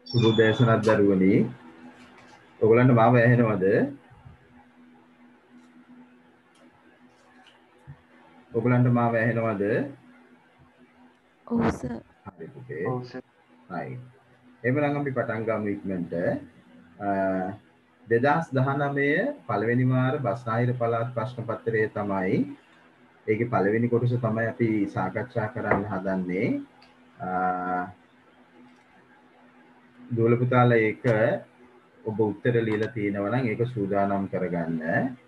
සුබ දේශනක් දරුවනි. ඔයගලන්ට මාව ඇහෙනවද? ඔයගලන්ට මාව ඇහෙනවද? ඔව් සර්. හරි පුතේ. ඔව් සර්. right. එහෙනම් අපි පටන් ගමු ඉක්මනට. 2019 පළවෙනි වාර බස්නාහිර පළාත් ප්‍රශ්න පත්‍රය තමයි. ඒකේ පළවෙනි කොටස තමයි අපි සාකච්ඡා කරන්න හදන්නේ. දුවල පුතාලා ඒක ඔබ උත්තර ලියලා තියෙනවා නම් ඒක සූදානම් කරගන්න.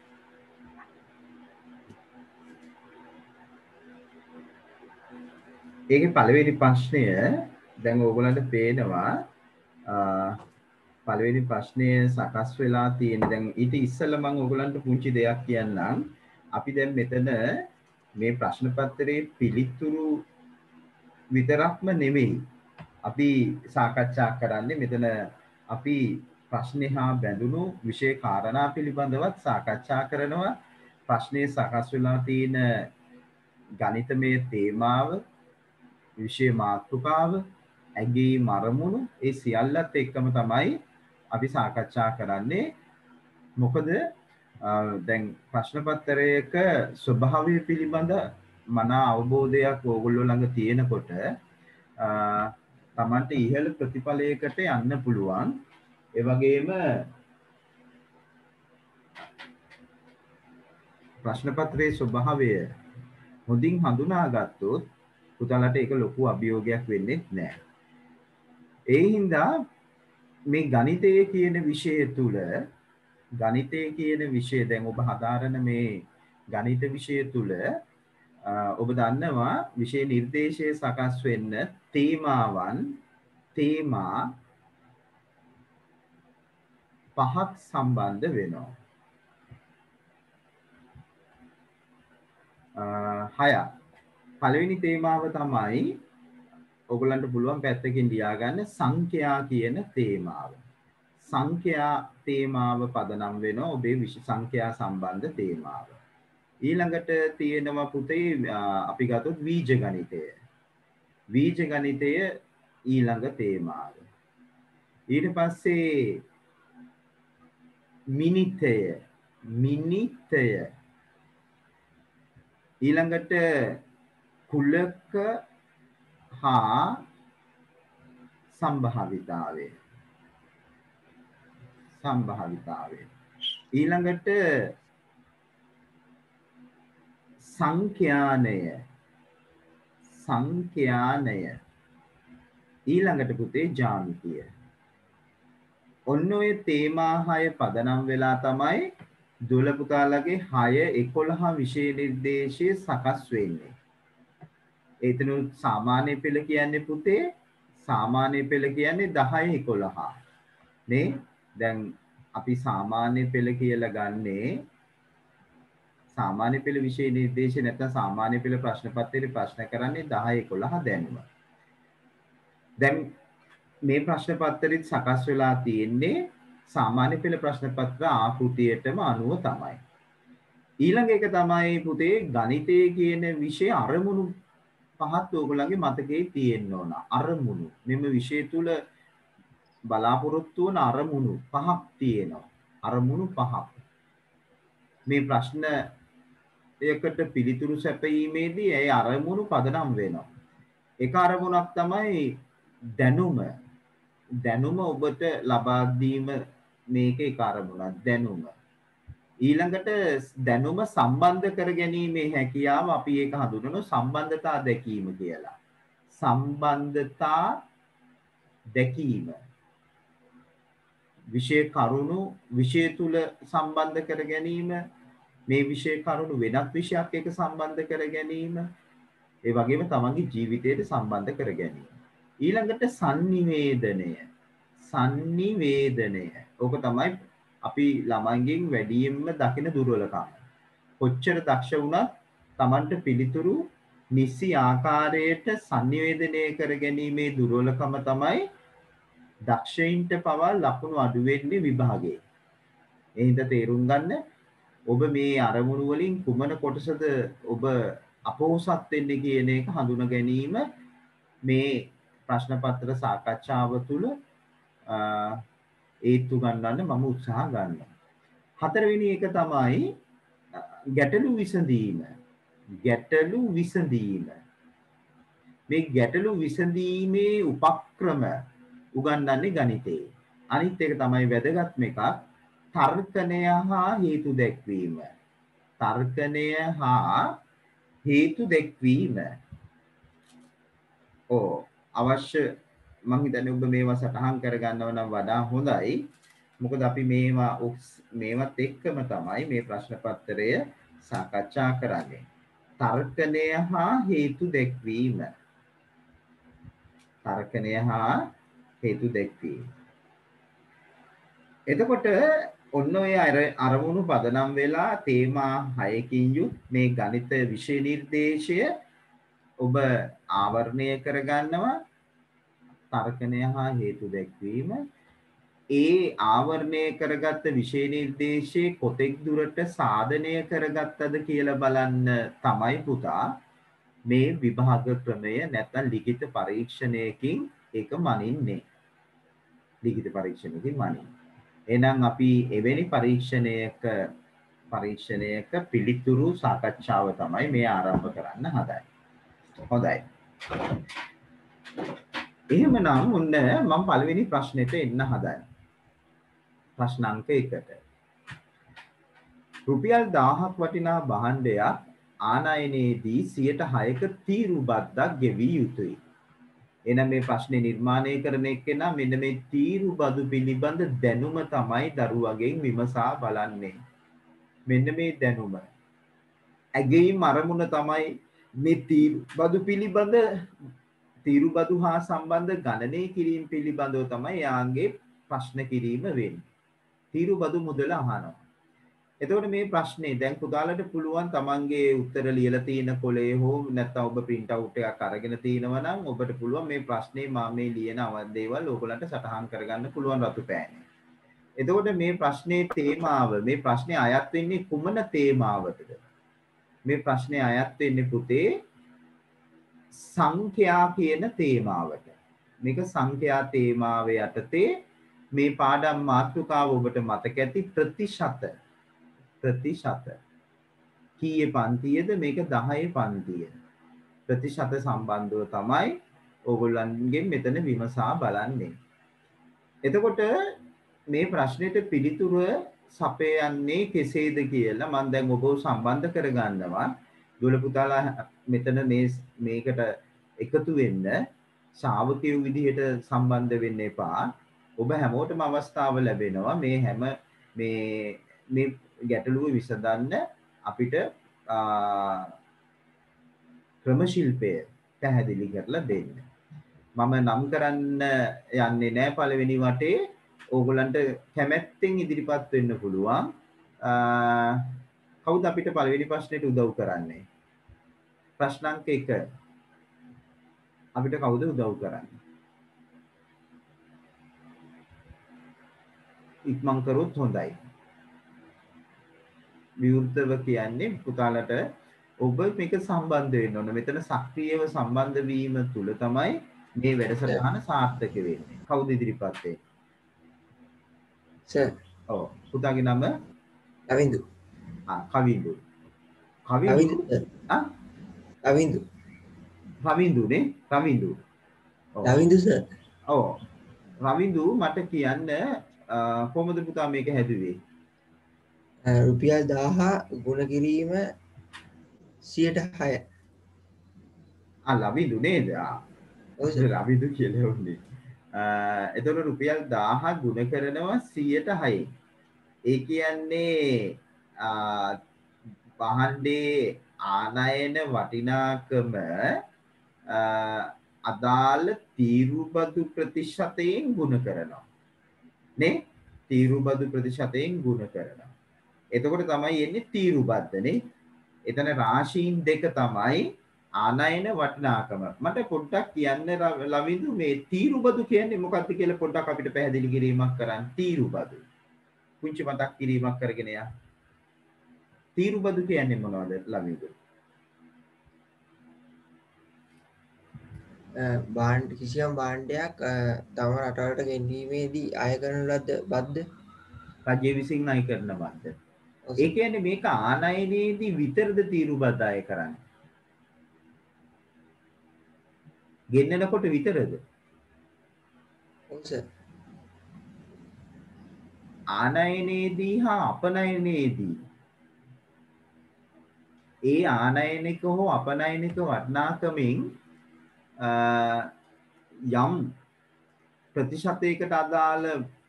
ඒකේ පළවෙනි ප්‍රශ්නය දැන් ඕගොල්ලන්ට පේනවා පළවෙනි ප්‍රශ්නය සකස් වෙලා තියෙන. දැන් ඊට ඉස්සෙල්ලා මම ඕගොල්ලන්ට පුංචි දෙයක් කියන්නම්. අපි දැන් මෙතන මේ ප්‍රශ්න පත්‍රයේ පිළිතුරු විතරක්ම නෙමෙයි අපි සාකච්ඡා කරන්නේ. මෙතන අපි ප්‍රශ්නේ හා බැඳුණු විෂය කාරණා පිළිබඳවත් සාකච්ඡා කරනවා. ප්‍රශ්නේ සකස් වෙලා තියෙන ගණිතමය තේමාව, විෂය මාතෘකාව, ඇගීම් අරමුණු ඒ සියල්ලත් එක්කම තමයි අපි සාකච්ඡා කරන්නේ. මොකද දැන් ප්‍රශ්න පත්‍රයක ස්වභාවය පිළිබඳ මනා අවබෝධයක් ඕගොල්ලෝ ළඟ තියෙනකොට තමන්ට ඉහළ ප්‍රතිඵලයකට යන්න පුළුවන්. ඒ වගේම ප්‍රශ්න පත්‍රයේ ස්වභාවය හොඳින් හඳුනාගත්තොත් පුතාලට ඒක ලොකු අභියෝගයක් වෙන්නේ නැහැ. ඒ හින්දා මේ ගණිතය කියන විෂය තුල ගණිතය කියන විෂය දැන් ඔබ හදාරන මේ ගණිත විෂය තුල ඔබ දන්නවා විෂය නිර්දේශය සකස් වෙන්න තේමා පහක් සම්බන්ධ වෙනවා. 6ක්. පළවෙනි තේමාව තමයි ඔයගලන්ට පුළුවන් පැත්තකින් ලියාගන්න සංඛ්‍යා කියන තේමාව. සංඛ්‍යා තේමාව පදනම් වෙනවා ඔබේ සංඛ්‍යා සම්බන්ධ තේමාව. ඊළඟට තියෙනවා පුතේ අපි ගත්තොත් බීජ ගණිතය. බීජ ගණිතය ඊළඟ තේමාව. ඊට පස්සේ මිනිතය. ඊළඟට කුලක හා සම්භාවිතාවය. ඊළඟට සංඛ්‍යානය. ඊළඟට පුතේ ජ්‍යාමිතිය. ඔන්න ඔය තේමා 6 පදනම් වෙලා තමයි දුල පුතාලගේ 6 11 විෂය නිර්දේශය සකස් වෙන්නේ. එතන සාමාන්‍ය පෙළ කියන්නේ පුතේ සාමාන්‍ය පෙළ කියන්නේ 10 11. නේ? දැන් අපි සාමාන්‍ය පෙළ කියලා ගන්නේ සාමාන්‍ය පෙළ විෂය නිර්දේශය නැත්නම් සාමාන්‍ය පෙළ ප්‍රශ්න පත්‍රයේ ප්‍රශ්න කරන්නේ 10 11 දැනුම. දැන් මේ ප්‍රශ්න පත්‍රෙත් සකස් වෙලා තියෙන්නේ සාමාන්‍ය පෙළ ප්‍රශ්න පත්‍ර ආකෘතියටම අනුව තමයි. ඊළඟ එක තමයි පුතේ ගණිතය කියන විෂය අරමුණු පහත් ඔයගොල්ලන්ගේ මතකයේ තියෙන්න ඕන. අරමුණු මෙම විෂය තුල බලාපොරොත්තු වන අරමුණු පහක් තියෙනවා. අරමුණු පහක්. මේ ප්‍රශ්නයකට පිළිතුරු සැපයීමේදී ඒ අරමුණු පදනම් වෙනවා. එක අරමුණක් තමයි දැනුම. දැනුම ඔබට ලබා දීම මේකේ එක අරමුණක් දැනුම. ඊළඟට දැනුම සම්බන්ධ කර ගැනීමේ හැකියාව අපි ඒක හඳුන්වනවා සම්බන්ධතා දැකීම කියලා. සම්බන්ධතා දැකීම. විෂය කරුණු විෂය තුල සම්බන්ධ කර ගැනීම, මේ විෂය කරුණු වෙනත් විෂයක් එක්ක සම්බන්ධ කර ගැනීම, ඒ වගේම තමන්ගේ ජීවිතයට සම්බන්ධ කර ගැනීම. ඊළඟට sannivedana. ඕක තමයි අපි ළමයින්ගෙන් වැඩියෙන්ම දකින දුර්වලකම. කොච්චර දක්ෂ වුණත් Tamanට පිළිතුරු නිසි ආකාරයට sannivedanaya කර ගැනීමේ දුර්වලකම තමයි දක්ෂයින්ට පවා ලකුණු අඩු වෙන්නේ විභාගයේ. ඒ හින්දා තේරුම් ගන්න ඔබ මේ අරමුණු වලින් කුමන කොටසද ඔබ අපොහසත් වෙන්නේ කියන එක හඳුනා ගැනීම මේ ප්‍රශ්න පත්‍ර සාකච්ඡාව තුළ ඒත්තු ගන්නන්න මම උත්සාහ ගන්නවා. හතරවෙනි එක තමයි ගැටලු විසඳීම. ගැටලු විසඳීම. මේ ගැටලු විසඳීමේ උපක්‍රම උගන්වන්නේ ගණිතයේ. අනිත් එක තමයි වැදගත්ම එකක් තර්කණය හා හේතු දැක්වීම. තර්කණය හා හේතු දැක්වීම. අවශ්‍ය මම හිතන්නේ ඔබ මේවා සටහන් කරගන්නව නම් වඩා හොඳයි. මොකද අපි මේවත් එක්කම තමයි මේ ප්‍රශ්න පත්‍රය සාකච්ඡා කරන්නේ. තර්කණය හා හේතු දැක්වීම. තර්කණය හා හේතු දැක්වීම. එතකොට ඔන්න ඔය අරමුණු පදනම් වෙලා තේමා 6කින් යුත් මේ ගණිත විෂය නිර්දේශය ඔබ ආවරණය කරගන්නවා. තර්කණය හා හේතු දැක්වීම. ඒ ආවරණය කරගත්ත විෂය නිර්දේශයේ කොතෙක් දුරට සාධනය කරගත්තද කියලා බලන්න තමයි පුතා මේ විභාග ක්‍රමය නැත්නම් ලිඛිත පරීක්ෂණයකින් ඒක මනින්නේ. ලිඛිත පරීක්ෂණයකින් මනින්නේ. එහෙනම් අපි එවැනි පරීක්ෂණයක පිළිතුරු සාකච්ඡාව තමයි මේ ආරම්භ කරන්න හදන්නේ. හොඳයි. එහෙමනම් ඔන්න මම පළවෙනි ප්‍රශ්නෙට එන්න හදන්නේ. ප්‍රශ්න අංක 1ට. රුපියල් 1000ක් වටිනා භාණ්ඩයක් ආනයනයේදී 6%ක තීරු බද්දක් ගෙවිය යුතුයි. එහෙනම් මේ ප්‍රශ්නේ නිර්මාණය කරන එක්කෙනා මෙන්න මේ තීරු බදු පිළිබඳ දැනුම තමයි දරුවගෙන් විමසා බලන්නේ. මෙන්න මේ දැනුම. ඇගීම් අරමුණ තමයි මේ තීරු බදු පිළිබඳ තීරු බදු හා සම්බන්ධ ගණනය කිරීම පිළිබඳව තමයි යාන්ගේ ප්‍රශ්න කිරීම වෙන්නේ. තීරු බදු මුදල අහනවා. එතකොට මේ ප්‍රශ්නේ දැන් පුතාලට පුළුවන් තමන්ගේ උත්තර ලියලා තියෙන කොලේ හෝ නැත්නම් ඔබ print out එකක් අරගෙන තිනවා නම් ඔබට පුළුවන් මේ ප්‍රශ්නේ මම මේ ලියන දේවල් ඕගලන්ට සටහන් කරගන්න පුළුවන් රතු පෑනේ. එතකොට මේ ප්‍රශ්නේ තේමාව මේ ප්‍රශ්නේ අයත් වෙන්නේ කුමන තේමාවටද? මේ ප්‍රශ්නේ අයත් වෙන්නේ පුතේ සංඛ්‍යා කියන තේමාවට. මේක සංඛ්‍යා තේමාවේ යටතේ මේ පාඩම් මාතෘකාව ඔබට මතක ඇති ප්‍රතිශත කීයේ පන්තියද? මේක 10 පන්තිය. ප්‍රතිශත සම්බන්ධව තමයි ඕගොල්ලන්ගෙන් මෙතන විමසා බලන්නේ. එතකොට මේ ප්‍රශ්නෙට පිළිතුර සපයන්නේ කෙසේද කියලා මම දැන් ඔබව සම්බන්ධ කරගන්නවා. දුවල පුතාලා මෙතන මේකට එකතු වෙන්න ශ්‍රාවකයෝ විදිහට සම්බන්ධ වෙන්න එපා. ඔබ හැමෝටම අවස්ථාව ලැබෙනවා මේ ගැටලුව විසඳන්න අපිට ක්‍රම ශිල්පය පැහැදිලි කරලා දෙන්න. මම නම් කරන්න යන්නේ නැහැ පළවෙනි වටේ. ඕගොල්ලන්ට කැමැත්තෙන් ඉදිරිපත් වෙන්න පුළුවන්. කවුද අපිට පළවෙනි ප්‍රශ්නෙට උදව් කරන්නේ? ප්‍රශ්න අංක 1. අපිට කවුද උදව් කරන්නේ? ඉක්මන් කරොත් හොඳයි. විවෘතව කියන්නේ පුතාලට ඔබ මේක සම්බන්ධ වෙන්න ඕන. මෙතන සක්‍රියව සම්බන්ධ වීම තුල තමයි මේ වැඩසටහන සාර්ථක වෙන්නේ. කවුද ඉදිරිපත් වෙන්නේ? සර්. ඔව්. පුතාගේ නම? රවින්දු. කවින්දු. රවින්දු. රවින්දු. රවින්දු නේ? රවින්දු. රවින්දු සර්. ඔව්. රවින්දු මට කියන්න කොහොමද පුතා මේක හැදුවේ? රුපියල් 1000 ගුණ කිරීම 106. රවින්දු නේද? රවින්දු කියලා උන්නේ. එතකොට රුපියල් 1000 ගුණ කරනවා 106. ඒ කියන්නේ භාණ්ඩේ ආනයන වටිනාකම අදාළ තීරුබදු ප්‍රතිශතයෙන් ගුණ කරනවා. නේ? තීරුබදු ප්‍රතිශතයෙන් ගුණ කරනවා. එතකොට තමයි එන්නේ තීරුබද්දනේ. එතන රාශීන් දෙක තමයි ආනයන වටිනාකම. මට පොඩ්ඩක් කියන්න ලවින්දු මේ තීරුබදු කියන්නේ මොකක්ද කියලා පොඩ්ඩක් අපිට පැහැදිලි කිරීමක් කරන්න. තීරුබදු. පුංචි මතක් කිරීමක් කරගෙන යා. තීරුබදු කියන්නේ මොනවද ලවින්දු? භාණ්ඩ කිසියම් භාණ්ඩයක් තම රටවලට ගෙන්වීමේදී අය කරන ලද බද්ද රජය විසින් අය කරන බද්ද. ඔව් ඒ සර්. කියන්නේ මේක ආනයනයේදී විතරද තීරු බද්ද අය කරන්නේ? ගෙන්නනකොට විතරද? ඔව් සර්. ආනයනයේදී හා අපනයනයේදී ඒ ආනයනික හෝ අපනයනික වටිනාකමින් යම් ප්‍රතිශතයකට අදාළ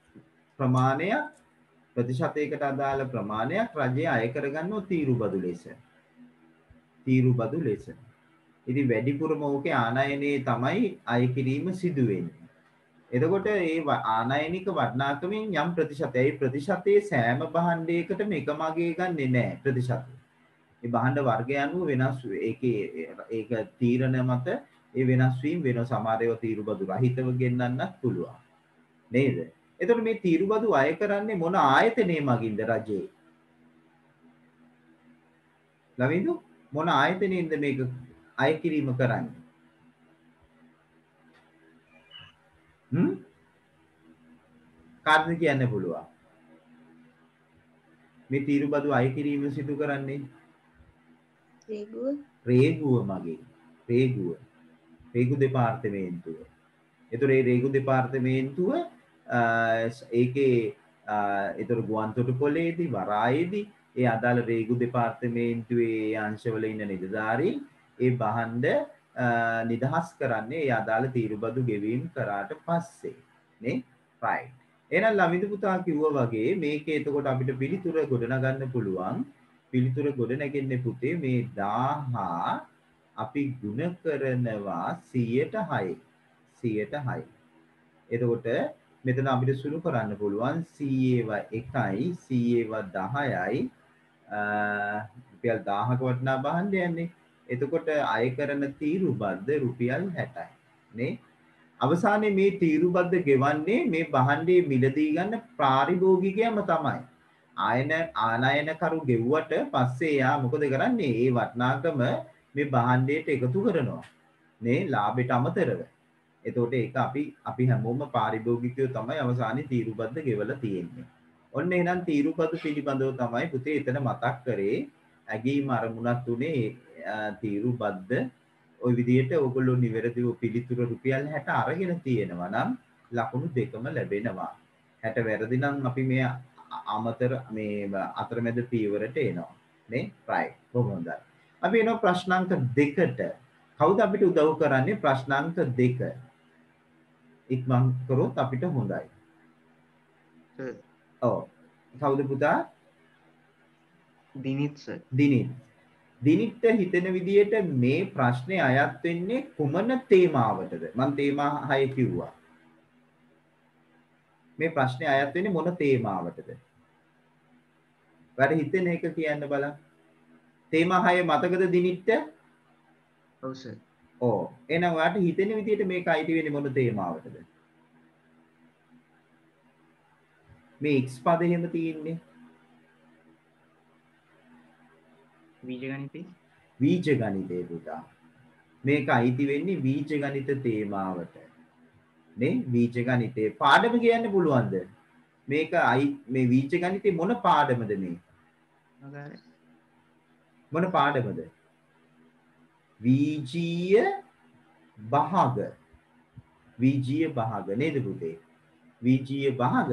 ප්‍රමාණයක් රජය අය කරගන්නවා තීරු බදු ලෙස. ඉතින් වැඩිපුරම ඕකේ ආනයනයේ තමයි අය කිරීම සිදු වෙන්නේ. එතකොට ඒ ආනයනික වටිනාකමින් යම් ප්‍රතිශතය, ඒ ප්‍රතිශතයේ සෑම භාණ්ඩයකටම එකම අගය ගන්නෙ නෑ ප්‍රතිශතය. ඒ භාණ්ඩ වර්ගය අනුව වෙනස් ඒක තීරණ මත ඒ වෙනස් වීම වෙන සමහර ඒවා තීරු බදු රහිතව ගෙන්නන්නත් පුළුවන්. නේද? එතකොට මේ තීරු බදු අය කරන්නේ මොන ආයතනයේ මගින්ද රජයේ? ලවිඳු මොන ආයතනයෙන්ද මේක අය කිරීම කරන්නේ? කාටද කියන්න පුළුවන්? මේ තීරු බදු අය කිරීම සිදු කරන්නේ රේගුව මගින්. රේගු දෙපාර්තමේන්තුව. ඒතර ඒ රේගු දෙපාර්තමේන්තුව ඒකේ ඒතර ගුවන් තොටුපළේදී වරායේදී ඒ අදාළ රේගු දෙපාර්තමේන්තුවේ අංශවල ඉන්න නිලධාරීන් ඒ භාණ්ඩ නිදහස් කරන්නේ ඒ අදාළ තීරුබදු ගෙවීම කරාට පස්සේ නේ රයිට්. එහෙනම් ළමිඳු පුතා කිව්වා වගේ මේකේ එතකොට අපිට පිළිතුර ගොඩනගන්න පුළුවන්. පිළිතුර ගොඩනැගෙන්නේ පුතේ මේ 1000 අපි ගුණ කරනවා 106. එතකොට මෙතන අපිට සුළු කරන්න පුළුවන් CA1යි CA10යි රුපියල් 1000ක වටිනා භාණ්ඩයන්නේ. එතකොට අය කරන තීරු බද්ද රුපියල් 60යි නේ. අවසානයේ මේ තීරු බද්ද ගෙවන්නේ මේ භාණ්ඩයේ මිලදී ගන්න පාරිභෝගිකයම තමයි. ආනයනකරු ගෙව්වට පස්සේ යා මොකද කරන්නේ? ඒ වටිනාකම මේ භාණ්ඩයට එකතු කරනවා නේ ලාභයට අමතරව. එතකොට ඒක අපි හැමෝම පාරිභෝගිකයෝ තමයි අවසානයේ තීරුබද්ද ගෙවලා තියෙන්නේ. ඔන්න එහෙනම් තීරුබද්ද පිළිබඳව තමයි පුතේ එතන මතක් කරේ. ඇගීම අරමුණක් උනේ තීරුබද්ද ওই විදිහට ඕගොල්ලෝ නිවැරදිව පිළිතුර රුපියල් 60 අරගෙන තියෙනවා නම් ලකුණු දෙකම ලැබෙනවා. 60 වැරදි නම් අපි මේ අමතර මේ අතරමැද පියවරට එනවා නේ රයිට් බොහොම හොඳයි. අපි එනවා ප්‍රශ්නාංක 2ට. කවුද අපිට උදව් කරන්නේ ප්‍රශ්නාංක 2? ඉක්මන් කරොත් අපිට හොඳයි. ඔව්. කවුද පුතා? දිනිත් සර්. දිනිත්ට හිතෙන විදිහට මේ ප්‍රශ්නේ අයත් වෙන්නේ කුමන තේමාවටද? මම තේමා 6 කිව්වා. මේ ප්‍රශ්නේ අයත් වෙන්නේ මොන තේමාවටද? වැඩ හිතෙන එක කියන්න බලන්න. තේමා 6 මතකද දිනිත්ට? ඔව් සර්. ඔව්. එහෙනම් ඔයාලට හිතෙන විදිහට මේක අයිති වෙන්නේ මොන තේමාවටද? මේ x පද එහෙම තියෙන්නේ. බීජ ගණිතේ පුතා. මේක අයිති වෙන්නේ බීජ ගණිත තේමාවට. නේ බීජ ගණිතේ පාඩම කියන්න පුළුවන්ද? මේක මේ බීජ ගණිතේ මොන පාඩමද මේ? මොන පාඩමද? වීජීය භාග නේද පුතේ? වීජීය භාග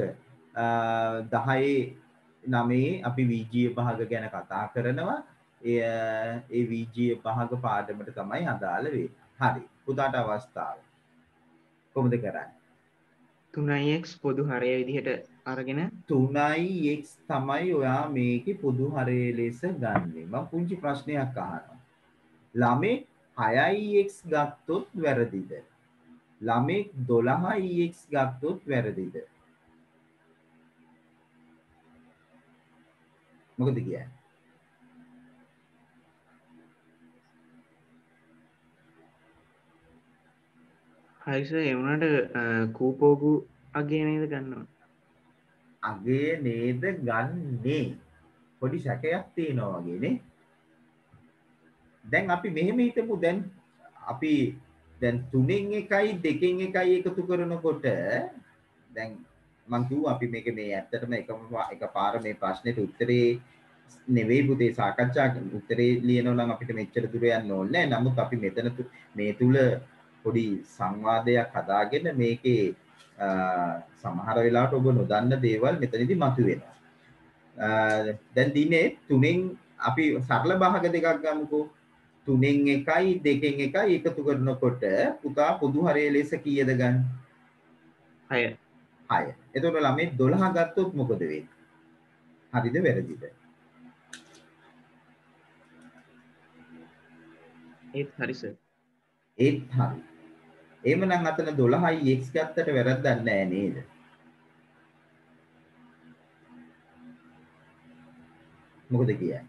10 අපි වීජීය භාග ගැන කතා කරනවා. ඒ වීජීය භාග පාඩමට තමයි අදාළ වෙන්නේ. හරි. පුතාට අවස්ථාව. කොහොමද කරන්නේ? 3x පොදු හරය විදිහට අරගෙන 3x තමයි ඔයා මේකේ පොදු හරය ලෙස ගන්නෙ. මම පුංචි ප්‍රශ්නයක් අහනවා. ළමෙක් 6x ගත්තොත් වැරදිද? ළමෙක් 12x ගත්තොත් වැරදිද? මොකද කියන්නේ? හරි සර් ඒ වුණාට කූපෝගු අගේ නේද ගන්නවා? අගේ නේද ගන්නේ? පොඩි සැකයක් තියෙනවා වගේ නේ. දැන් අපි මෙහෙම හිතමු දැන් අපි දැන් 3න් 1යි 2න් 1යි එකතු කරනකොට දැන් මං කිව්වා අපි මේක මේ ඇත්තටම එකපාර මේ ප්‍රශ්නෙට උත්තරේ නෙවෙයි පුතේ සාකච්ඡා උත්තරේ ලියනවා නම් අපිට මෙච්චර දුර යන්න ඕනේ නැහැ. නමුත් අපි මෙතන මේ තුල පොඩි සංවාදයක් හදාගෙන මේකේ සමහර වෙලාවට ඔබ නොදන්න දේවල් මෙතනදී මතුවෙනවා. දැන් දිනේ 3න් අපි සරල භාග දෙකක් ගමුකෝ. 3න් 1යි 2න් 1යි එකතු කරනකොට පුතා පොදු හරය ලෙස කීයද ගන්න? 6. 6. එතකොට ළමයි 12 ගත්තොත් මොකද වෙන්නේ? හරිද වැරදිද? ඒත් හරි සර්. ඒත් හරි. එහෙමනම් අතන 12යි x ගත්තට වැරද්දක් නැහැ නේද? මොකද කියන්නේ?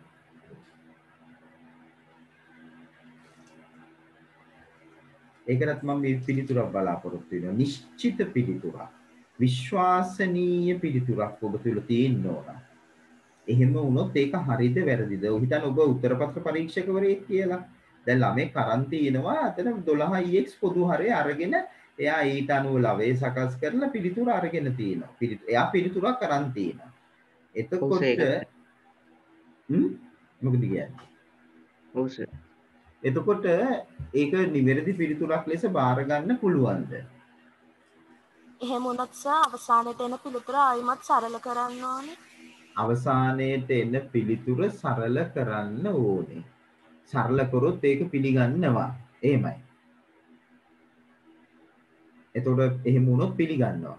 ඒකටත් මම මේ පිළිතුරක් බලාපොරොත්තු වෙනවා. නිශ්චිත පිළිතුරක්. විශ්වාසනීය පිළිතුරක් ඔබ තුල තියෙන්න ඕන. එහෙම වුණොත් ඒක හරිද වැරදිද? ඔය හිතන්න ඔබ උත්තරපත්‍ර පරීක්ෂකවරයෙක් කියලා. දැන් ළමයි කරන් තිනවා අතන 12x පොදු හරය අරගෙන එයා ඊට අනුව ලවය සකස් කරලා පිළිතුර අරගෙන තිනවා. එයා පිළිතුරක් කරන් තිනවා. එතකොට මොකද කියන්නේ? ඔව් සර්. එතකොට ඒක නිවැරදි පිළිතුරක් ලෙස බාර ගන්න පුළුවන්ද? එහෙම වුණත් සර් අවසානයේ එන පිළිතුර ආයිමත් සරල කරන්න ඕනේ. අවසානයේට එන පිළිතුර සරල කරන්න ඕනේ. සරල කරොත් ඒක පිළිගන්නවා. එහෙමයි. එතකොට එහෙම වුණොත් පිළිගන්නවා.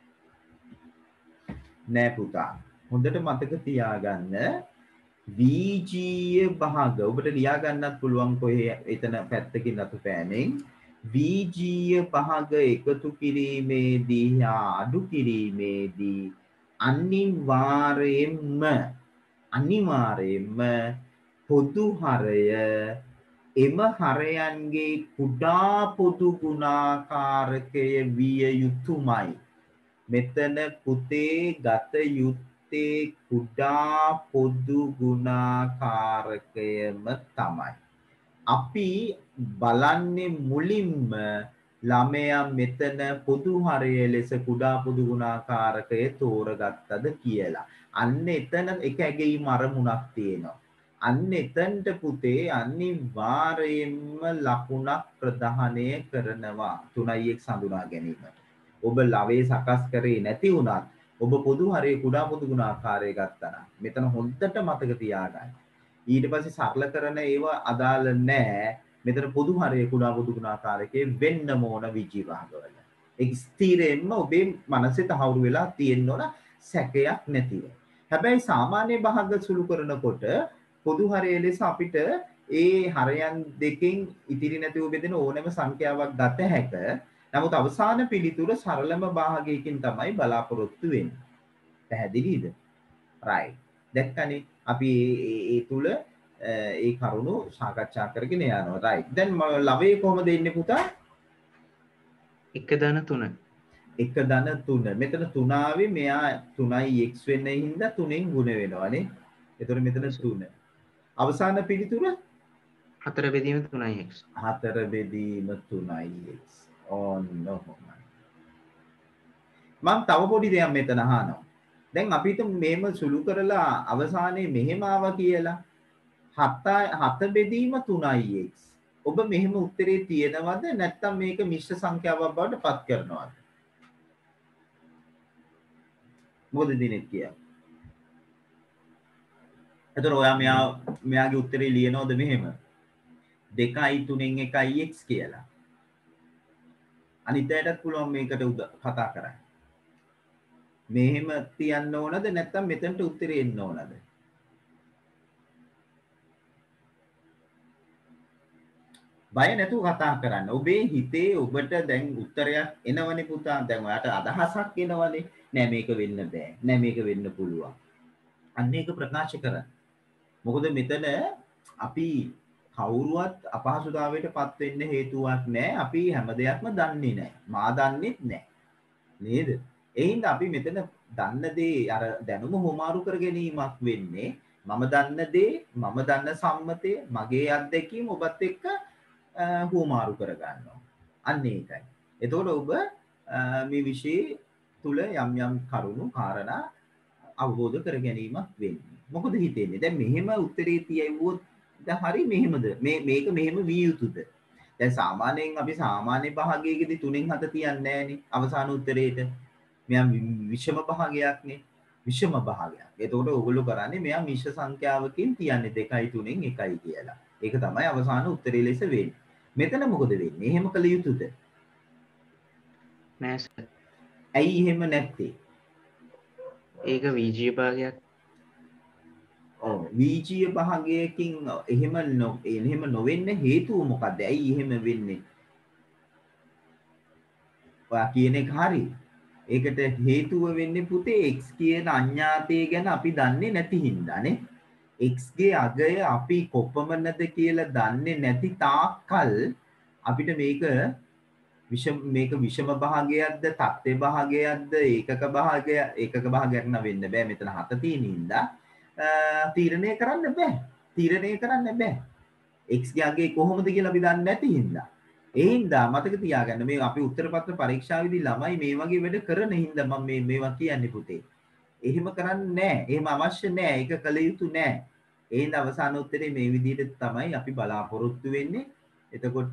නෑ පුතා. හොඳට මතක තියාගන්න වීජීය භාග ඔබට ලියා ගන්නත් පුළුවන් කොහේ එතන පැත්තකින් අතු පෑනෙන් වීජීය භාග එකතු කිරීමේදී හා අඩු කිරීමේදී අනිවාර්යයෙන්ම පොදු හරය එම හරයන්ගේ කුඩා පොදු ගුණාකාරකය විය යුතුමයි. මෙතන පුතේ ගත යුත්තේ කුඩා පොදු ගුණාකාරකයම තමයි. අපි බලන්නේ මුලින්ම ළමයා මෙතන පොදු හරය ලෙස කුඩා පොදු ගුණාකාරකය තෝරගත්තද කියලා. අන්න එතන එක ඇගීම් අරමුණක් තියෙනවා. අන්න එතනට පුතේ අනිවාර්යයෙන්ම ලකුණක් ප්‍රදානය කරනවා 3x හඳුනා ගැනීමට. ඔබ ලවේ සකස් කරේ නැති වුණත් ඔබ පොදු හරයේ කුඩා පොදු ගුණාකාරය ගත්තා නම් මෙතන හොඳට මතක තියාගන්න. ඊට පස්සේ සරල කරන ඒවා අදාළ නැහැ. මෙතන පොදු හරයේ කුඩා පොදු ගුණාකාරකයේ වෙන්න ඕන විජී භාගවල. ඒක ස්ථිරයෙන්ම ඔබේ මනසේ තහවුරු වෙලා තියෙන්න ඕන සැකයක් නැතිව. හැබැයි සාමාන්‍ය භාග සුළු කරනකොට පොදු හරයේ ලෙස අපිට ඒ හරයන් දෙකෙන් ඉතිරි නැතිව බෙදෙන ඕනෑම සංඛ්‍යාවක් ගත හැකියි. නමුත් අවසාන පිළිතුර සරලම භාගයකින් තමයි බලාපොරොත්තු වෙන්නේ. පැහැදිලිද? right. දැක්කනේ අපි ඒ තුල ඒ කරුණු සාකච්ඡා කරගෙන යනවා. right. දැන් ලවයේ කොහොමද එන්නේ පුතා? 1-3. 1-3. මෙතන 3 ආවේ මෙයා 3යි x වෙන්න හින්දා 3ෙන් ගුණ වෙනවානේ. එතකොට මෙතන 3. අවසාන පිළිතුර 4 බෙදීම 3x. 4 බෙදීම 3x. ඔන්න ඔහොමයි. මම තව පොඩි දෙයක් මෙතන අහනවා. දැන් අපිට මේම සුළු කරලා අවසානයේ මෙහෙම ආවා කියලා. 7 බෙදීම 3x. ඔබ මෙහෙම උත්තරේ තියෙනවද නැත්නම් මේක මිශ්‍ර සංඛ්‍යාවක් බවට පත් කරනවද? මොකද දිනෙත් කියන්නේ? එතකොට ඔයා මෙයාගේ උත්තරේ ලියනවද මෙහෙම? 2යි 3න් 1යි x කියලා. අනිත් අයටත් පුළුවන් මේකට කතා කරන්න. මෙහෙම තියන්න ඕනද නැත්නම් මෙතනට උත්තරේ එන්න ඕනද? බය නැතුව කතා කරන්න. ඔබේ හිතේ ඔබට දැන් උත්තරයක් එනවනේ පුතා. දැන් ඔයාට අදහසක් එනවනේ. නෑ මේක වෙන්න බෑ. නෑ මේක වෙන්න පුළුවන්. අන්න ඒක ප්‍රකාශ කරන්න. මොකද මෙතන අපි කවුරුවත් අපහසුතාවයටපත් වෙන්න හේතුවක් නැහැ. අපි හැම දෙයක්ම දන්නේ නැහැ. මා දන්නේත් නැහැ. නේද? ඒ හින්දා අපි මෙතන දන්න දේ අර දැනුම හොමාරු කර ගැනීමක් වෙන්නේ. මම දන්න දේ, මම දන්න සම්මතය, මගේ අත්දැකීම ඔබත් එක්ක හොමාරු කර ගන්නවා. අන්න ඒකයි. එතකොට ඔබ මේ විෂය තුල යම් කරුණු කාරණා අවබෝධ කර ගැනීමක් වෙන්නේ. මොකද හිතෙන්නේ? දැන් මෙහෙම උත්තරේ තියවුවොත් දැන් හරි මෙහෙමද? මේක මෙහෙම විය යුතුද? දැන් සාමාන්‍යයෙන් අපි සාමාන්‍ය භාගයකදී 3න් 7 තියන්නේ නැහනේ අවසාන උත්තරේට. මෙයා විෂම භාගයක්නේ. විෂම භාගයක්. එතකොට ඔයගොල්ලෝ කරන්නේ මෙයා මිශ්‍ර සංඛ්‍යාවකින් තියන්නේ 2යි 3න් 1යි කියලා. ඒක තමයි අවසාන උත්තරේ ලෙස වෙන්නේ. මෙතන මොකද වෙන්නේ? එහෙම කළ යුතුද? නෑ සර්. ඇයි එහෙම නැත්තේ? ඒක වීජීය භාගයක්. ඔව් වීජීය භාගයකින් එහෙම නොවෙන්න හේතුව මොකද්ද? ඇයි එහෙම වෙන්නේ? ඔයා කියන එක හරි. ඒකට හේතුව වෙන්නේ පුතේ x කියන අඥාතය ගැන අපි දන්නේ නැති හින්දානේ. x ගේ අගය අපි කොපමණද කියලා දන්නේ නැති තාක්කල් අපිට මේක විෂම භාගයක්ද තත්ත්ව භාගයක්ද ඒකක භාගයක් නම් වෙන්න බෑ මෙතන 7 තියෙන හින්දා තීරණය කරන්න බෑ x ගේ අගය කොහොමද කියලා අපි දන්නේ නැති හින්දා ඒ හින්දා මතක තියාගන්න මේ අපි උත්තර පත්‍ර පරීක්ෂාවේදී ළමයි මේ වගේ වැඩ කරන හින්දා මම මේවා කියන්නේ පුතේ එහෙම කරන්නේ නැහැ එහෙම අවශ්‍ය නැහැ ඒක කළ යුතු නැහැ ඒ හින්දා අවසාන උත්තරේ මේ විදිහට තමයි අපි බලාපොරොත්තු වෙන්නේ එතකොට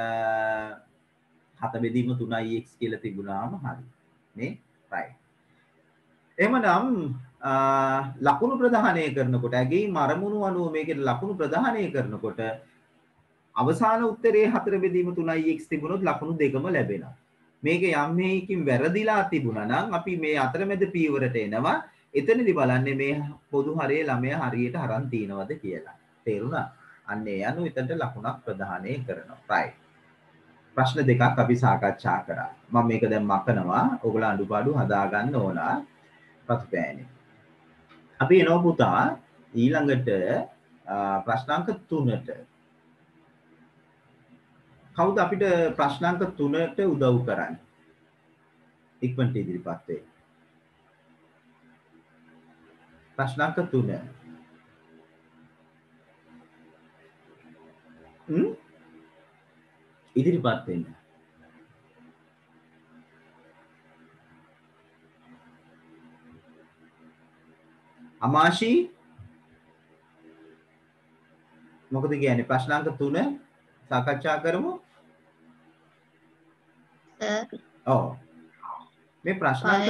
7 බෙදීම 3x කියලා තිබුණාම හරි නේ right එහෙමනම් ලකුණු ප්‍රදානය කරනකොට ඇගේ මරමුණු අනුව මේකේ ලකුණු ප්‍රදානය කරනකොට අවසාන උත්තරේ 4 බෙදීම 3x තිබුණොත් ලකුණු දෙකම ලැබෙනවා මේක යම් හේකින් වැරදිලා තිබුණා නම් අපි මේ අතරමැද පීවරට එනවා එතනදී බලන්නේ මේ පොදු හරයේ ළමයා හරියට අරන් තියනවද කියලා තේරුණා අන්න ඒ අනුව එතනට ලකුණක් ප්‍රදානය කරනවා right ප්‍රශ්න දෙකක් අපි සාකච්ඡා කරා. මම මේක දැන් මකනවා. ඔයගොල්ලෝ අඩුපාඩු හදා ගන්න ඕන. ප්‍රතිපෑනේ. අපි එනවා පුතා ඊළඟට ප්‍රශ්නාංක 3ට. කවුද අපිට ප්‍රශ්නාංක 3ට උදව් කරන්නේ? ඉක්මනට ඉදිරිපත් වෙන්න. ප්‍රශ්නාංක 3. ඉදිරිපත් වෙන්න. අමාශි මොකද කියන්නේ ප්‍රශ්නාංක 3 සාකච්ඡා කරමු. ඔව්. මේ ප්‍රශ්නාංක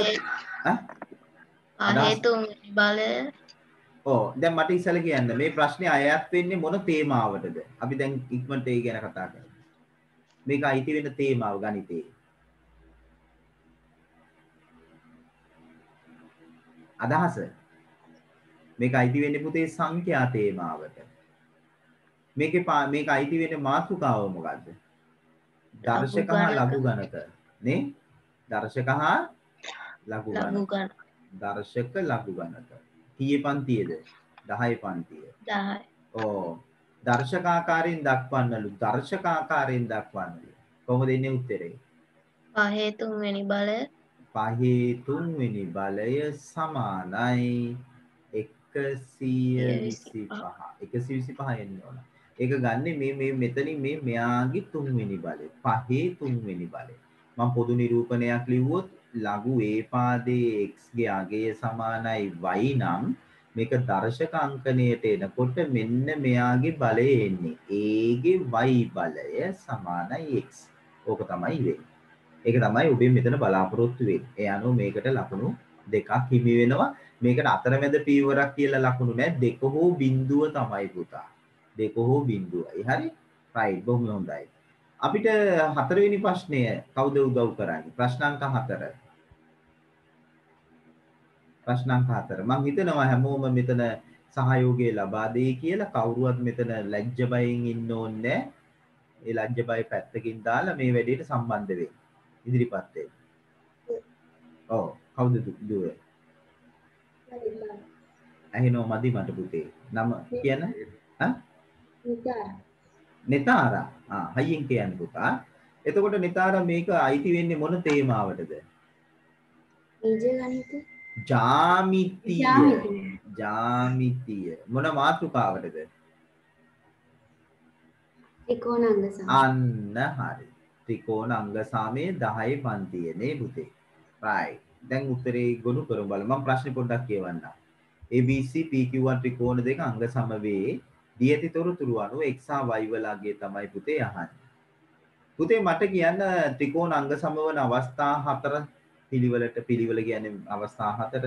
හේතු බලය ඔව් දැන් මට ඉස්සෙල්ලා කියන්න මේ ප්‍රශ්නේ අයත් වෙන්නේ මොන තේමාවටද? අපි දැන් ඉක්මනට ඒ ගැන කතා කරමු. මේක අයිති වෙන තේමාව ගණිතේ. අදහස මේක අයිති වෙන්නේ පුතේ සංඛ්‍යා තේමාවට. මේක අයිති වෙන්නේ මාතෘකාව මොකද්ද? දර්ශක හා ලඝු ගණක නේ? දර්ශක හා ලඝු ගණක. දර්ශක ලඝු ගණක. කීයේ පන්තියේද? 10 පන්තිය. 10. ඕ දර්ශකාකාරයෙන් දක්වන්නලු දර්ශකාකාරයෙන් දක්වන්නලු කොහොමද එන්නේ උත්තරේ 5 3 වෙනි බලය 5 3 වෙනි බලය සමානයි 125 එන්න ඕන ඒක ගන්න මේ මෙතනින් මේ මෙයාගේ 3 වෙනි බලය 5 3 වෙනි බලය මම පොදු නිරූපණයක් ලිව්වොත් ලඝු a පාදයේ x ගේ අගය සමානයි y නම් මේක දර්ශක අංකණයට එනකොට මෙන්න මෙයාගේ බලය එන්නේ a ගේ y බලය සමානයි x. ඕක තමයි වෙන්නේ. ඒක තමයි ඔබෙන් මෙතන බලාපොරොත්තු වෙන්නේ. ඒ අනුව මේකට ලකුණු දෙකක් හිමි වෙනවා. මේකට අතරමැද පීවරක් කියලා ලකුණු නැහැ. දෙක හෝ බිඳුව තමයි පුතා. දෙක හෝ බිඳුවයි. හරි? right බොහොම හොඳයි. අපිට හතරවෙනි ප්‍රශ්නය කවුද උදව් කරන්නේ? ප්‍රශ්නාංක 4. ප්‍රශ්නාංක 4 මම හිතනවා හැමෝම මෙතන සහයෝගය ලබා දෙයි කියලා කවුරුවත් මෙතන ලැජ්ජ බයෙන් ඉන්න ඕනේ ඒ ලැජ්ජ බය පැත්තකින් දාලා මේ වැඩේට සම්බන්ධ වෙන්න ඉදිරිපත් වෙන්න. ඔව් කවුද දුවේ? අහිනෝ මදි මට පුතේ. නම කියන්න? නිතාරා. හයියෙන් කියන්න පුතා. එතකොට නිතාරා මේක අයිති වෙන්නේ මොන තේමාවටද? බීජ ගණිත ජාමිතිය මොන මාතෘකාවටද? ත්‍රිකෝණාංග සමය. අන්න හරි. ත්‍රිකෝණ අංග සාමයේ 10 පන්තියේ නේ පුතේ. right. දැන් උත්තරේ ගොනු කරමු බලමු. මම ප්‍රශ්නේ පොඩ්ඩක් කියවන්නම්. ABC PQ1 ත්‍රිකෝණ දෙක අංග සම වේ. දී ඇති තොරතුරු අනුව x හා y වල අගය තමයි පුතේ අහන්නේ. පුතේ මට කියන්න ත්‍රිකෝණ අංග සම වන අවස්ථා 4 පිළිවෙල කියන්නේ අවස්ථා 4.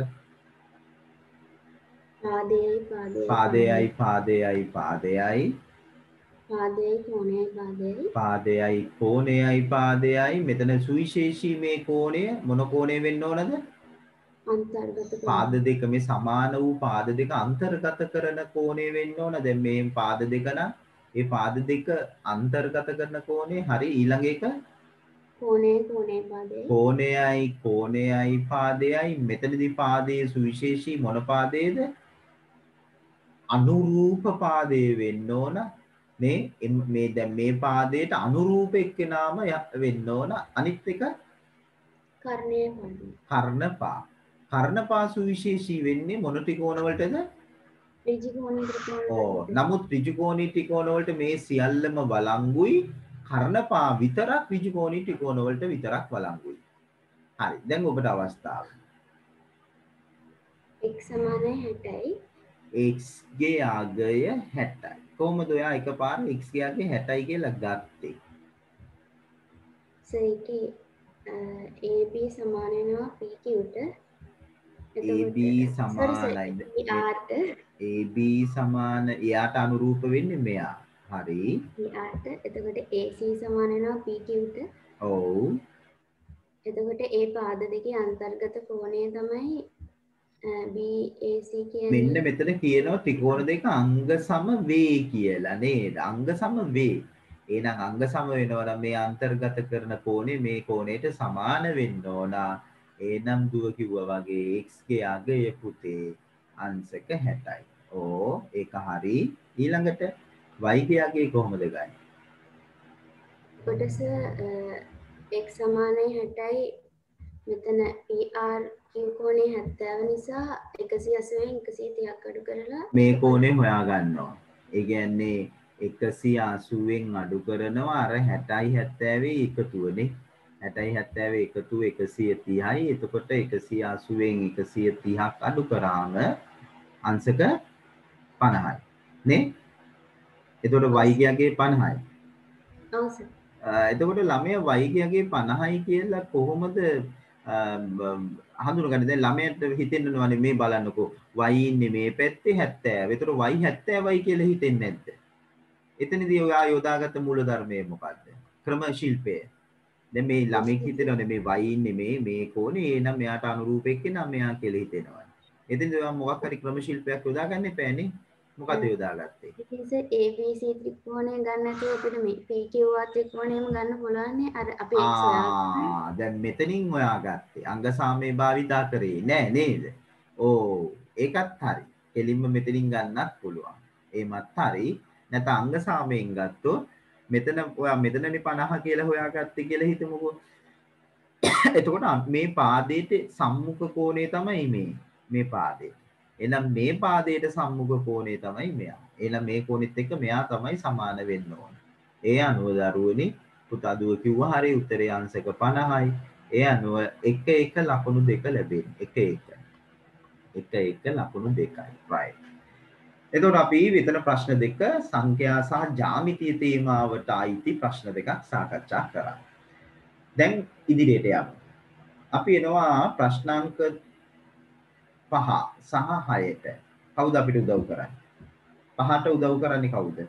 පාදයයි පාදයයි මෙතන සුවිශේෂී මේ කෝණය මොන කෝණය වෙන්න ඕනද? පාද දෙක මේ සමාන වූ පාද දෙක අන්තර්ගත කරන කෝණය වෙන්න ඕන. දැන් මේ පාද දෙක නම් ඒ පාද දෙක අන්තර්ගත කරන කෝණය හරි. ඊළඟ එක කෝණයයි පාදයයි මෙතනදී පාදයේ සුවිශේෂී මොන පාදයේද? අනුරූප පාදයේ වෙන්න ඕන නේ. මේ දැන් මේ පාදයට අනුරූප එක්කෙනාම වෙන්න ඕන. අනිත් එක කර්ණපා සුවිශේෂී වෙන්නේ මොන ත්‍රිකෝණ වලටද? නමුත් ත්‍රිකෝණී ත්‍රිකෝණ වලට මේ සියල්ලම වළංගුයි. කර්ණපා විතරක් ත්‍රිකෝණී ත්‍රිකෝණ වලට විතරක් වළංගුයි. හරි. දැන් ඔබට අවස්ථාව. x සමානයි 60යි. x ගේ අගය 60යි. කොහොමද ඔයා එකපාර x ගේ අගය 60යි කියලා ගත්තේ? ඒකේ AB සමාන වෙනවා PQ ට. AB සමානයි AB සමාන එයාට අනුරූප වෙන්නේ මෙයා. හරි. එයාට එතකොට AC සමාන වෙනවා PQ ට. ඔව්. එතකොට ඒ පාද දෙකේ අන්තර්ගත කෝණය තමයි BAC කියන්නේ. මෙන්න මෙතන කියනවා ත්‍රිකෝණ දෙක අංග සම වේ කියලා නේද? අංග සම වේ. එහෙනම් අංග සම වෙනවා නම් මේ අන්තර්ගත කරන කෝණය මේ කෝණයට සමාන වෙන්න ඕන. එහෙනම් දුව කිව්වා වගේ x ගේ අගය පුතේ අංශක 60යි. ඕ ඒක හරි. ඊළඟට y ගේ අගය කොහොමද ගන්නේ? කොටස x සමානයි 60යි. මෙතන PRQ කෝණය 70 නිසා 180න් 130ක් අඩු කරලා මේ කෝණය හොයා ගන්නවා. ඒ කියන්නේ 180න් අඩු කරනවා අර 60යි 70 එකතුවනේ. 60යි 70 එකතුව 130යි. එතකොට 180න් 130ක් අඩු කරාම අංශක 50යි. නේ? එතකොට y ගේ අගය 50යි. ඔව් සර්. එතකොට ළමයා y ගේ අගය 50යි කියලා කොහොමද හඳුනගන්නේ? දැන් ළමයට හිතෙන්න ඕනේ මේ බලන්නකෝ y ඉන්නේ මේ පැත්තේ 70. එතකොට y 70යි කියලා හිතෙන්නේ නැද්ද? එතනදී ඔයා යොදාගත්ත මූල ධර්මය මොකද්ද? ක්‍රම ශිල්පය. දැන් මේ ළමෙක් හිතනවානේ මේ y ඉන්නේ මේ කෝණේ එනම් මෙයාට අනුරූපෙක් කෙනා මෙයා කියලා හිතෙනවා. එතෙන්දී ඔයා මොකක් හරි ක්‍රම ශිල්පයක් යොදාගන්න එපානේ. මොකද යොදාගත්තේ? ඉතින් සර් ABC ත්‍රිකෝණය ගන්න නැතුව අපිට මේ PQR ත්‍රිකෝණයම ගන්න පුළුවන් නේ. අර අපේ x දැන් මෙතනින් හොයාගත්තේ. අංග සාමයේ භාවිතා කරේ නෑ නේද? ඕ ඒකත් හරි. කෙලින්ම මෙතනින් ගන්නත් පුළුවන්. ඒමත් හරි. නැත්නම් අංග සාමයෙන් ගත්තොත් මෙතන ඔයා මෙතනනේ 50 කියලා හොයාගත්තේ කියලා හිතමුකෝ. එතකොට මේ පාදයේ සම්මුඛ කෝණය තමයි මේ පාදේ. එහෙනම් මේ පාදයට සම්මුඛ කෝණය තමයි මෙයා. එහෙනම් මේ කෝණෙත් එක්ක මෙයා තමයි සමාන වෙන්න ඕන. ඒ අනුව දරුවනි පුතා දුව කිව්වා හරි උත්තරේ අංශක 50යි. ඒ අනුව 1 1 ලකුණු 2 ලැබෙන්නේ. 1 1 ලකුණු 2යි. right. එතකොට අපි විතර ප්‍රශ්න දෙක සංඛ්‍යා සහ ජ්‍යාමිතිය තේමාවට අයිති ප්‍රශ්න දෙකක් සාකච්ඡා කරා. දැන් ඉදිරියට යමු. අපි එනවා ප්‍රශ්නාංක 5 සහ 6ට. කවුද අපිට උදව් කරන්නේ? 5ට උදව් කරන්නේ කවුද?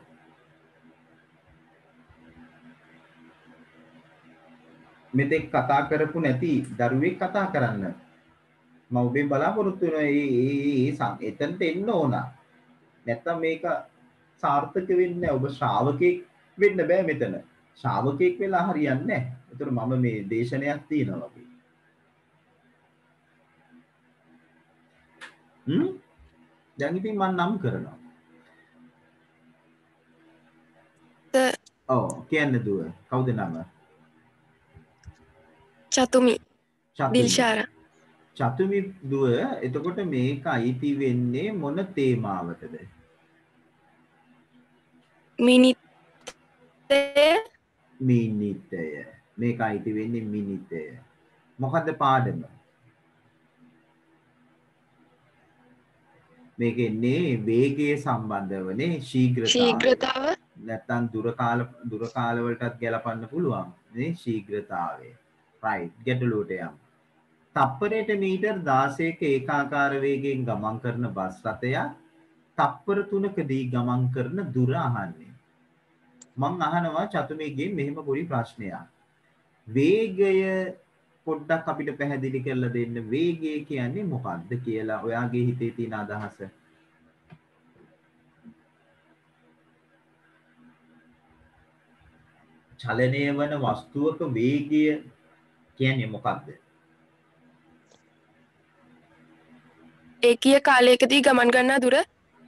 මෙතෙක් කතා කරපු නැති දරුවෙක් කතා කරන්න. මම ඔබෙන් බලාපොරොත්තු වෙනවා එතනට එන්න ඕන. නැත්තම් මේක සාර්ථක වෙන්නේ නැහැ. ඔබ ශ්‍රාවකෙක් වෙන්න බෑ මෙතන. ශ්‍රාවකෙක් වෙලා හරියන්නේ නැහැ. ඒතර මම මේ දේශනයක් තියනවා අපි. දැන් ඉතින් මම නම් කරනවා. ඔව් කියන්න දුව. කවුද නම? චතුමි. දිල්ෂාරා. චතුමි දුව එතකොට මේක අයිති වෙන්නේ මොන තේමාවටද? මිනිත්ය. මේක අයිති වෙන්නේ මිනිතය. මොකද්ද පාඩම? මේකෙන්නේ වේගයේ සම්බන්ධවනේ ශීඝ්‍රතාව. නැත්තම් දුර කාල වලටත් ගලපන්න පුළුවන් මේ ශීඝ්‍රතාවය. right ගැටලුවට යමු. තප්පරයට මීටර් 16ක ඒකාකාර වේගයෙන් ගමන් කරන බස් රථයක් තප්පර 3කදී ගමන් කරන දුර අහන්නේ. මම අහනවා චතුමේගෙන් මෙහෙම පොඩි ප්‍රශ්නයක්. වේගය පොඩ්ඩක් අපිට පැහැදිලි කරලා දෙන්න. වේගය කියන්නේ මොකක්ද කියලා ඔයාගේ හිතේ තියෙන අදහස. චලනය වන වස්තුවක වේගය කියන්නේ මොකක්ද? ඒකීය කාලයකදී ගමන් ගන්නා දුර.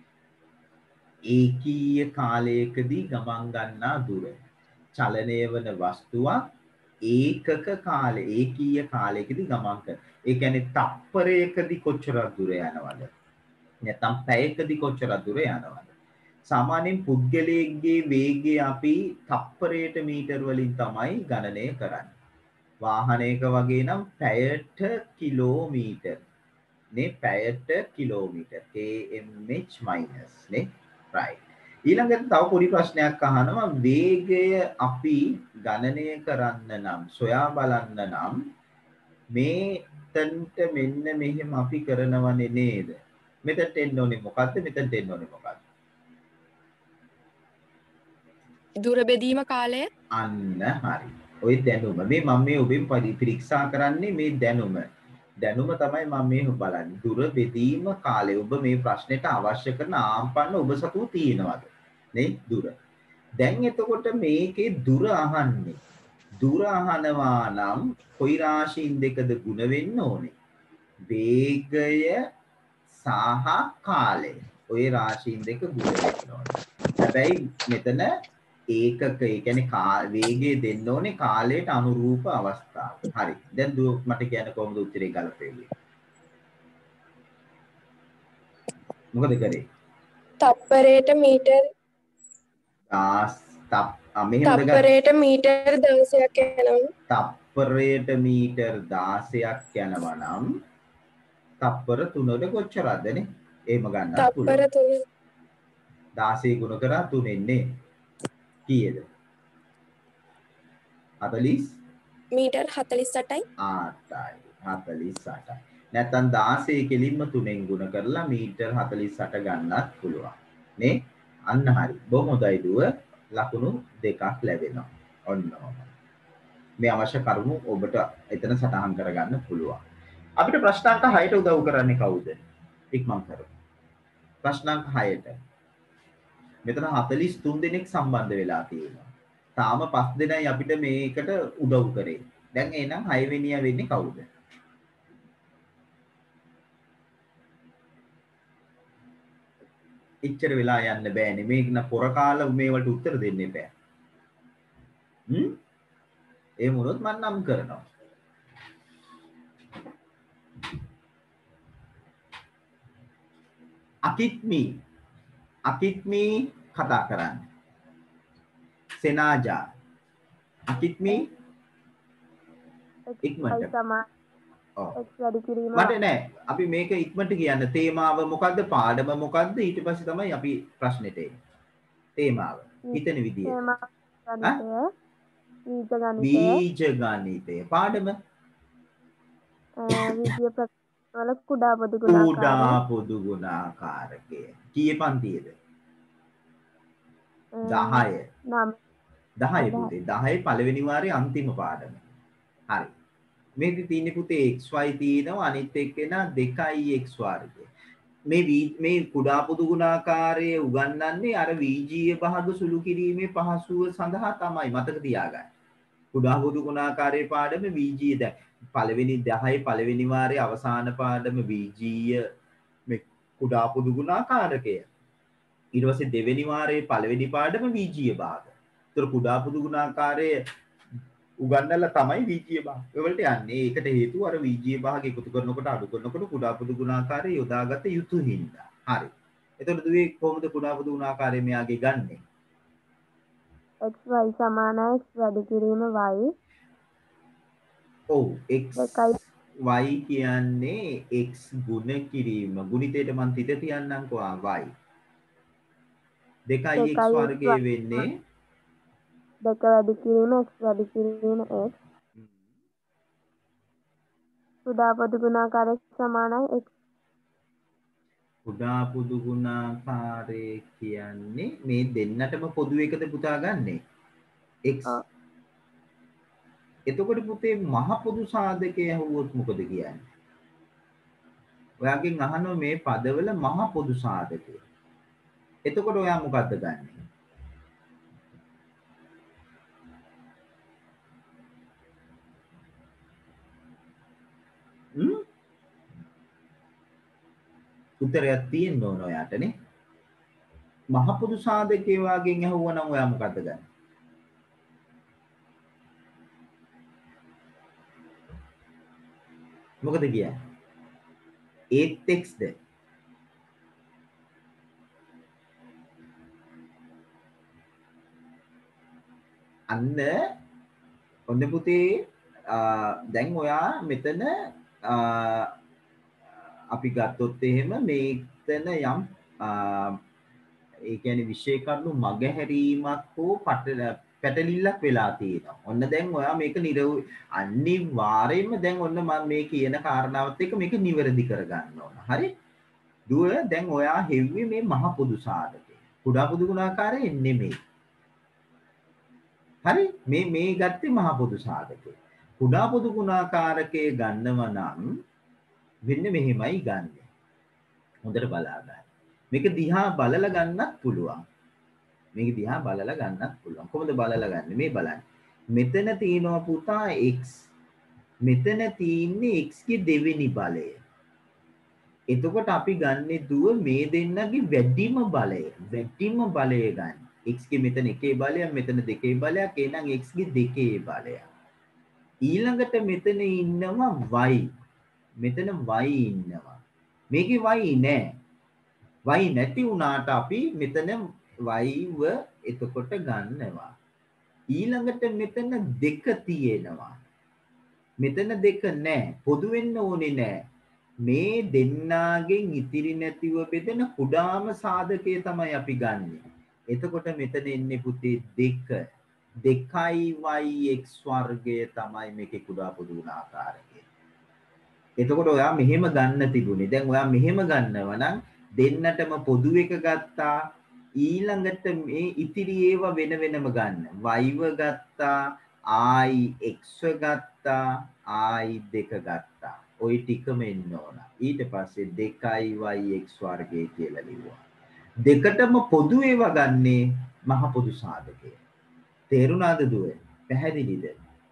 ඒකීය කාලයකදී ගමන් ගන්නා දුර. චලනය වන වස්තුවක් ඒකක කාලේ ඒකීය කාලයකදී ගමන් කරන. ඒ කියන්නේ තප්පරයකදී කොච්චර දුර යනවද? නැත්නම් පැයකදී කොච්චර දුර යනවද? සාමාන්‍යයෙන් පුද්ගලයෙක්ගේ වේගය අපි තප්පරයට මීටර වලින් තමයි ගණනය කරන්නේ. වාහනයක වගේ නම් පැයට කිලෝමීටර් නේ, පැයට කිලෝමීටර් kmh minus නේ, right. ඊළඟට තව පොඩි ප්‍රශ්නයක් අහනවා. වේගය අපි ගණනය කරන්න නම් සොයා බලන්න නම් මේතන්ට මෙන්න මෙහෙම අපි කරනවනේ නේද? මෙතනට එන්න ඕනේ මොකද්ද? මෙතනට එන්න ඕනේ මොකද්ද? දුර බෙදීම කාලය. අන්න හරි. ওই දැනුම මේ මම මේ ඔබෙන් පරීක්ෂා කරන්නේ මේ දැනුම. දැනුම තමයි මම මේ බලන්නේ. දුර බෙදීම කාලය. ඔබ මේ ප්‍රශ්නෙට අවශ්‍ය කරන ආම්පන්න ඔබ සතුව තියෙනවද? නේ දුර. දැන් එතකොට මේකේ දුර අහන්නේ. දුර අහනවා නම් කොයි රාශීන් දෙකද ගුණ වෙන්න ඕනේ? වේගය සහ කාලය. ওই රාශීන් දෙක ගුණ වෙන්න ඕනේ. හැබැයි මෙතන ඒකක ඒ කියන්නේ වේගය දෙන්න ඕනේ කාලයට අනුරූප අවස්ථාව. හරි. දැන් මට කියන්න කොහොමද උත්තරේ ගලපෙන්නේ? මොකද කරේ? තප්පරයට මීටර් තප්පරයට මීටර් 16ක් යනවා. තප්පරයට මීටර් 16ක් යනවා නම් තප්පර 3ට කොච්චරද නේ? එහෙම ගන්නත් පුළුවන්. තප්පර 3 16 ගුණ කරා 3 එන්නේ කීයද? 40 මීටර් 48යි. 48යි. නැත්නම් 16 කෙලින්ම 3ෙන් ගුණ කරලා මීටර් 48 ගන්නත් පුළුවන්. නේ? අන්න හරි. බොහොම හොඳයි දුව. ලකුණු දෙකක් ලැබෙනවා. ඔන්න මේ අවශ්‍ය කරුණු ඔබට එතන සටහන් කරගන්න පුළුවන්. අපිට ප්‍රශ්න අංක 6ට උදව් කරන්නේ කවුද? ඉක්මන් කරමු. ප්‍රශ්න අංක 6ට. මෙතන 43 දෙනෙක් සම්බන්ධ වෙලා තියෙනවා. තාම 5 දෙනයි අපිට මේකට උදව් කරේ. දැන් එහෙනම් 6 වෙනියා වෙන්නේ කවුද? එච්චර වෙලා යන්න බෑනේ. මේක න පොර කාලා මේවට උත්තර දෙන්න බෑ. ඒ මොනොත් මම නම් කරනවා. අකිත්මි කතා කරන්නේ. සෙනාජා අකිත්මි ඉක්මනට මට නෑ අපි මේක ඉක්මනට කියන්න. තේමාව මොකද්ද? පාඩම මොකද්ද? ඊට පස්සේ තමයි අපි ප්‍රශ්නෙට එන්නේ. තේමාව හිතන විදිය. බීජ ගණිතය. පාඩම වල කුඩා පොදු ගුණාකාරකය. කීයේ පන්තියේද? 10 පුතේ. 10 පළවෙනි වාරයේ අන්තිම පාඩම. හරි. මේකේ තියෙන්නේ පුතේ xy තියෙනවා, අනිත් එක්කෙනා 2x වර්ගය. මේ කුඩා පොදු ගුණාකාරයේ උගන්වන්නේ අර වීජීය භාග සුළු කිරීමේ පහසුව සඳහා තමයි. මතක තියාගන්න. කුඩා පොදු ගුණාකාරයේ පාඩම වීජීය. දැන් පළවෙනි 10 පළවෙනි වාරයේ අවසාන පාඩම වීජීය මේ කුඩා පොදු ගුණාකාරකය. ඊට පස්සේ දෙවෙනි වාරයේ පළවෙනි පාඩම වීජීය භාග. ඒතර කුඩා පොදු ගුණාකාරයේ උගන්නලා තමයි වීජීය භාග වලට යන්නේ. ඒකට හේතුව අර වීජීය භාග එකතු කරනකොට අඩු කරනකොට කුඩා පොදු ගුණාකාරය යොදාගත යුතු හින්දා. හරි. එතකොට දුවේ කොහොමද කුඩා පොදු ගුණාකාරය මෙයාගේ ගන්නෙ? xy සමානයි x වැඩි කිරීම y ඔව් x y කියන්නේ x ගුණ කිරීම. ගුණිතයට මම තිත තියන්නම්කෝ y. 2x වර්ගය වෙන්නේ 2 වැඩි කිරීම x වැඩි කිරීම x කුඩා පොදු ගුණාකාරය සමානයි x. කුඩා පොදු ගුණාකාරය කියන්නේ මේ දෙන්නටම පොදු එකද පුතා ගන්නෙ x. එතකොට පුතේ මහ පොදු සාධකය ඇහුවොත් මොකද කියන්නේ? ඔයාගෙන් අහනවා මේ පදවල මහ පොදු සාධකය. එතකොට ඔයා මොකද්ද ගන්නෙ? උත්තරයක් තියෙන්න ඕන ඔයාටනේ. මහ පොදු සාධකයේ වාගෙන් ඇහුවනම් ඔයා මොකද්ද ගන්නෙ? මොකද කියන්නේ? 8x ද? අන්න ඔන්න පුතේ දැන් ඔයා මෙතන අපි ගත්තොත් එහෙම මේතන යම් ඒ කියන්නේ විශේෂ කරුණු මගහැරීමක් හෝ පැටලිල්ලක් වෙලා තියෙනවා. ඔන්න දැන් ඔයා මේක අනිවාර්යයෙන්ම දැන් ඔන්න මම මේ කියන කාරණාවත් එක්ක මේක නිවැරදි කරගන්න ඕන. හරි? දුව දැන් ඔයා හෙව්වේ මේ මහ පොදු සාධකය. කුඩා පොදු ගුණාකාරය නෙමෙයි. හරි? මේ ගත්තේ මහ පොදු සාධකය. කුඩා පොදු ගුණාකාරකයේ ගන්නව නම් වෙන්න මෙහෙමයි ගන්නෙ. හොඳට බලා ගන්න. මේක දිහා බලලා ගන්නත් පුළුවන්. මේක දිහා බලලා ගන්නත් පුළුවන්. කොහොමද බලලා ගන්නෙ? මේ බලන්න. මෙතන තියෙනවා පුතා x. මෙතන තියෙන්නේ x ගේ දෙවෙනි බලය. එතකොට අපි ගන්නෙ දුව මේ දෙන්නගේ වැඩිම බලය. වැඩිම බලය ගන්න. x ගේ මෙතන එකේ බලයක්, මෙතන දෙකේ බලයක්, එහෙනම් x ගේ දෙකේ බලයක්. ඊළඟට මෙතන ඉන්නවා y. මෙතන y ඉන්නවා. මේකේ y නෑ. y නැති වුණාට අපි මෙතන y ව එතකොට ගන්නවා. ඊළඟට මෙතන දෙක තියෙනවා. මෙතන දෙක නෑ. පොදු වෙන්න ඕනේ නෑ. මේ දෙන්නාගෙන් ඉතිරි නැතිව බෙදෙන කුඩාම සාධකය තමයි අපි ගන්නෙ. එතකොට මෙතන ඉන්නේ පුතේ 2. 2yx වර්ගය තමයි මේකේ කුඩා පොදු ගුණාකාරකය. එතකොට ඔයා මෙහෙම ගන්න තිබුණේ. දැන් ඔයා මෙහෙම ගන්නවා නම් දෙන්නටම පොදු එක ගත්තා. ඊළඟට මේ ඉතිරි ඒවා වෙන වෙනම ගන්න. y ව ගත්තා, i x ව ගත්තා, i 2 ගත්තා. ওই ටිකම එන්න ඕන. ඊට පස්සේ 2yx වර්ගය කියලා ලිව්වා. දෙකටම පොදු ඒවා ගන්නේ මහ පොදු සාධකය. තේරුණාද දුව? පැහැදිලිද?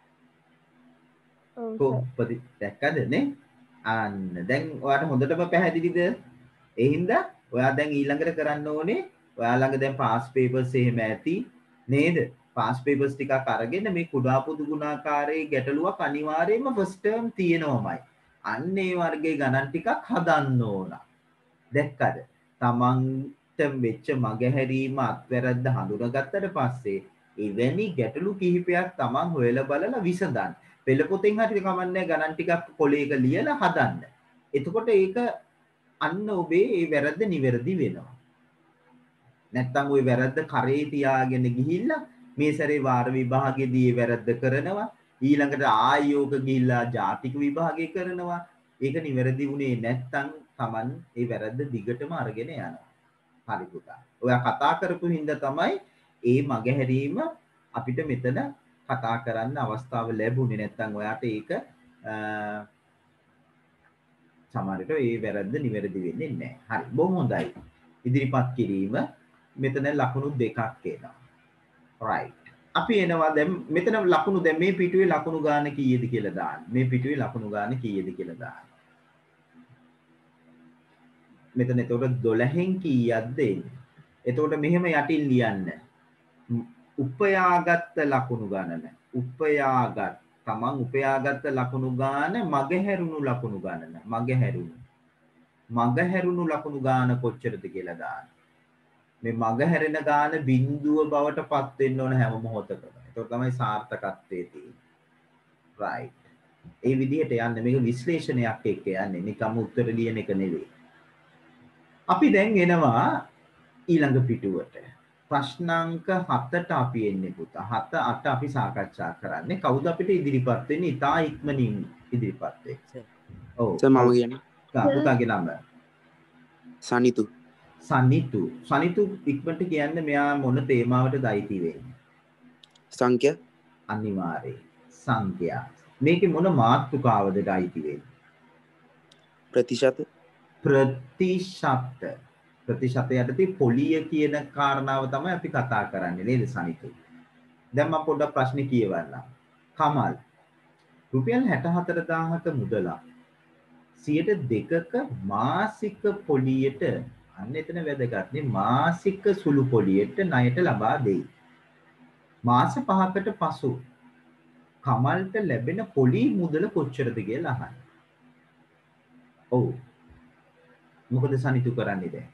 කොහොමද දැක්කද නේ? අන්න දැන් ඔයාට හොඳටම පැහැදිලිද? ඒ හින්දා ඔයා දැන් ඊළඟට කරන්න ඕනේ ඔයා ළඟ දැන් පාස් පේපර්ස් එහෙම ඇති නේද? පාස් පේපර්ස් ටිකක් අරගෙන මේ කුඩා පොදු ගුණාකාරයේ ගැටලුවක් අනිවාර්යයෙන්ම ෆස්ට් ටර්ම් තියෙනවමයි. අන්න ඒ වර්ගයේ ගණන් ටිකක් හදන්න ඕන. දැක්කද? තමන්ට වෙච්ච මගහැරීම අත්වැරද්ද හඳුනාගත්තට පස්සේ එවැනි ගැටලු කිහිපයක් තමන් හොයලා බලලා විසඳන්න. පෙළ පොතෙන් හරි කමන්නේ ගණන් ටිකක් කොලේක ලියලා හදන්න. එතකොට ඒක අන්න ඔබේ ඒ වැරද්ද නිවැරදි වෙනවා. නැත්තම් ওই වැරද්ද කරේ තියාගෙන ගිහිල්ලා මේ සැරේ වාර විභාගෙදී ඒ වැරද්ද කරනවා. ඊළඟට ආයෝග ගිහිල්ලා ජාතික විභාගය කරනවා. ඒක නිවැරදි වුණේ නැත්තම් Taman ඒ වැරද්ද දිගටම අරගෙන යනවා. හරි පුතා. ඔයා කතා කරපු හින්දා තමයි ඒ මගහැරීම අපිට මෙතන කතා කරන්න අවස්ථාව ලැබුණේ. නැත්තම් ඔයාට ඒක සමහරට ඒ වැරද්ද නිවැරදි වෙන්නේ නැහැ. හරි. බොහොම හොඳයි. ඉදිරිපත් කිරීම මෙතන ලකුණු දෙකක් එනවා. right. අපි එනවා දැන් මෙතන ලකුණු දැන් මේ පිටුවේ ලකුණු ගාන කීයද කියලා දාන්න. මේ පිටුවේ ලකුණු ගාන කීයද කියලා දාන්න. මෙතන එතකොට 12න් කීයක්ද එන්නේ? එතකොට මෙහෙම යටින් ලියන්න. උපයාගත් ලකුණු ගණන. උපයාගත් තමන් උපයාගත් ලකුණු ගාන මගහැරුණු ලකුණු ගණන. මගහැරුණු ලකුණු ගාන කොච්චරද කියලා දාන්න. මේ මගහැරෙන ගාන බිඳුව බවට පත් වෙන්න ඕන හැම මොහොතකම. ඒක තමයි සාර්ථකත්වයේ තියෙන්නේ. right. ඒ විදිහට යන්නේ මේක විශ්ලේෂණයක් එක්ක යන්නේ නිකම් උත්තර ලියන එක නෙවෙයි. අපි දැන් එනවා ඊළඟ පිටුවට. ප්‍රශ්නාංක 7ට අපි එන්නේ පුතා. 7 8 අපි සාකච්ඡා කරන්නේ. කවුද අපිට ඉදිරිපත් වෙන්නේ? ඉතා ඉක්මනින් ඉදිරිපත් වෙන්නේ. ඔව්. සර් මම කියන්නේ පුතාගේ නම. සනිතු. සනිතු ඉක්මනට කියන්නේ මෙයා මොන තේමාවටද අයිති වෙන්නේ? සංඛ්‍යා අනිවාර්යයෙන්. සංඛ්‍යා. මේකේ මොන මාතෘකාවදට අයිති වෙන්නේ? ප්‍රතිශත ප්‍රතිශත යටතේ පොලිය කියන කාරණාව තමයි අපි කතා කරන්නේ නේද සනිතු? දැන් මම පොඩ්ඩක් ප්‍රශ්නේ කියවන්නම්. කමල් රුපියල් 64000ක මුදලක් 2%ක මාසික පොලියට අන්න එතන වැදගත් නේ මාසික සුළු පොලියට ණයට ලබා දෙයි. මාස 5කට පසු කමල්ට ලැබෙන පොලි මුදල කොච්චරද කියලා අහන්න. ඔව්. මොකද සනිතු කරන්නේ දැන්?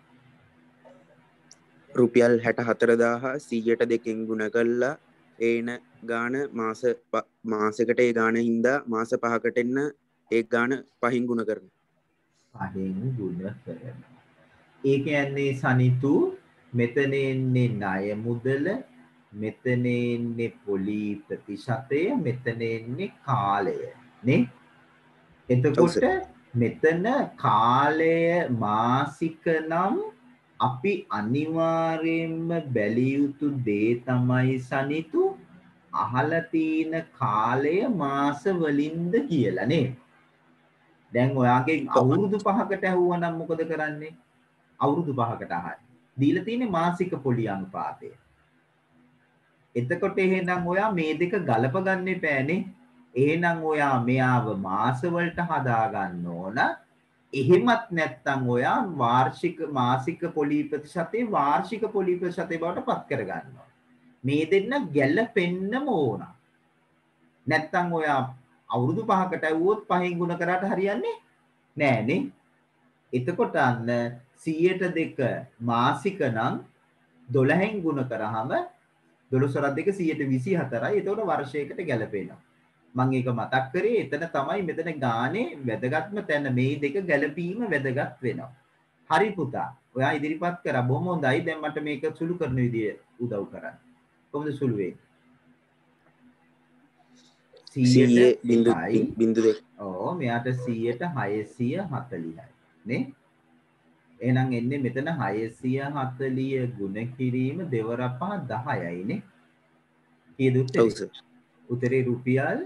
රුපියල් 64000 100ට 2න් ගුණ කළා ඒන ගාන මාසෙකට ඒ ගාන හින්දා මාස 5කට එන්න ඒ ගාන 5න් ගුණ කරනවා. 5න් ගුණ කරනවා. ඒ කියන්නේ සනිතු මෙතන එන්නේ ණය මුදල මෙතන එන්නේ පොලි ප්‍රතිශතය මෙතන එන්නේ කාලය නේ? එතකොට මෙතන කාලය මාසික නම් අපි අනිවාර්යයෙන්ම බැලිය යුතු දේ තමයි සනිතු අහලා තියෙන කාලය මාස වලින්ද කියලා නේ. දැන් ඔයාගේ අවුරුදු 5කට ඇහුවනම් මොකද කරන්නේ? අවුරුදු 5කට අහන්න. දීලා තියෙන්නේ මාසික පොලි අනුපාතය. එතකොට එහෙනම් ඔයා මේ දෙක ගලප ගන්න එපානේ. එහෙනම් ඔයා මෙයාව මාස වලට හදා ගන්න ඕන. එහෙමත් නැත්නම් ඔයා මාසික පොලි ප්‍රතිශතේ වාර්ෂික පොලි ප්‍රතිශතේ බවට පත් කර ගන්නවා. මේ දෙන්න ගැළපෙන්නම ඕන. නැත්නම් ඔයා අවුරුදු 5කට ඇව්වොත් 5න් ගුණ කරාට හරියන්නේ නෑනේ. එතකොට අන්න 100ට 2 මාසික නම් 12න් ගුණ කරාම 12 2 124යි. එතකොට වර්ෂයකට ගැලපෙනවා. මම ඒක මතක් කරේ එතන තමයි මෙතන ගානේ වැදගත්ම තැන මේ දෙක ගැලපීම වැදගත් වෙනවා. හරි පුතා. ඔයා ඉදිරිපත් කරා බොහොම හොඳයි. දැන් මට මේක සුළු කරන විදිය උදව් කරන්න. කොහොමද සුළු වෙන්නේ? 100.2. ඔව් මෙයාට 100ට 640යි නේ? එහෙනම් එන්නේ මෙතන 640 ගුණ කිරීම දෙවරපහ 10යි නේ. කීයද උත්තරේ? උත්තරේ රුපියල්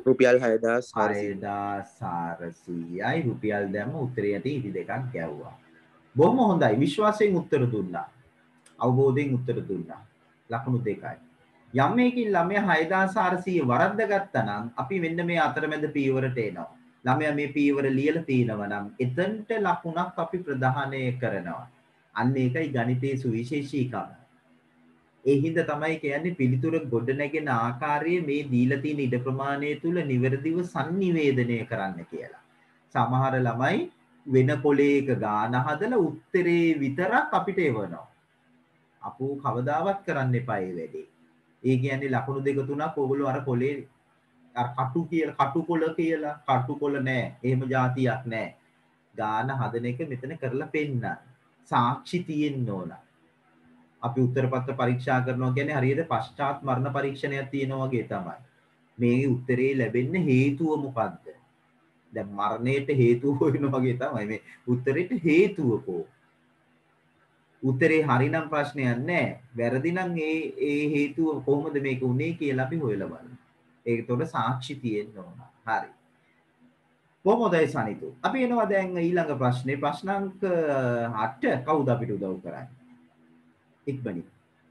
6400යි. රුපියල් දැම්ම උත්තරේ යටි ඉදි දෙකක් ගැව්වා. බොහොම හොඳයි. විශ්වාසයෙන් උත්තර දුන්නා. අවබෝධයෙන් උත්තර දුන්නා. ලකුණු 2යි. යම් මේකින් ළමයා 6400 වරද්ද ගත්තා නම් අපි මෙන්න මේ අතරමැද පීවරට එනවා. ළමයා මේ පීවර ලියලා තිනවා නම් එතනට ලකුණක් අපි ප්‍රදානය කරනවා. අන්න ඒකයි ගණිතයේ සුවිශේෂීකම. ඒ හින්දා තමයි කියන්නේ පිළිතුර ගොඩ නැගෙන ආකාරයේ මේ දීලා තියෙන ඉඩ ප්‍රමාණය තුල නිවැරදිව sannivedanaya කරන්න කියලා. සමහර ළමයි වෙන කොලයක ගාන හදලා උත්තරේ විතරක් අපිට එවනවා. අපෝ කවදාවත් කරන්න එපා මේ වැඩේ. ඒ කියන්නේ ලකුණු 2 3ක් ඕගොල්ලෝ අර කොලේ අර කටුකොල කියලා කටුකොල නෑ. එහෙම જાතියක් නෑ. ගාන හදන එක මෙතන කරලා පෙන්නන්න. සාක්ෂි තියෙන්න ඕන. අපි උත්තරපත්‍ර පරීක්ෂා කරනවා කියන්නේ හරියට පශ්චාත් මරණ පරීක්ෂණයක් තියෙනවා වගේ තමයි. මේ උත්තරේ ලැබෙන්න හේතුව මොකද්ද? දැන් මරණයට හේතුව වෙනවා වගේ තමයි මේ උත්තරේට හේතුව කො. උත්තරේ හරිනම් ප්‍රශ්නයක් නැහැ. වැරදි නම් ඒ හේතුව කොහොමද මේක උනේ කියලා අපි හොයලා බලමු. ඒකට සාක්ෂි තියෙන්න ඕන. හරි. කොහොමදයි සනිතු? අපි එනවා දැන් ඊළඟ ප්‍රශ්නේ. ප්‍රශ්නාංක 8 කවුද අපිට උදව් කරන්නේ? ඉක්මනින්.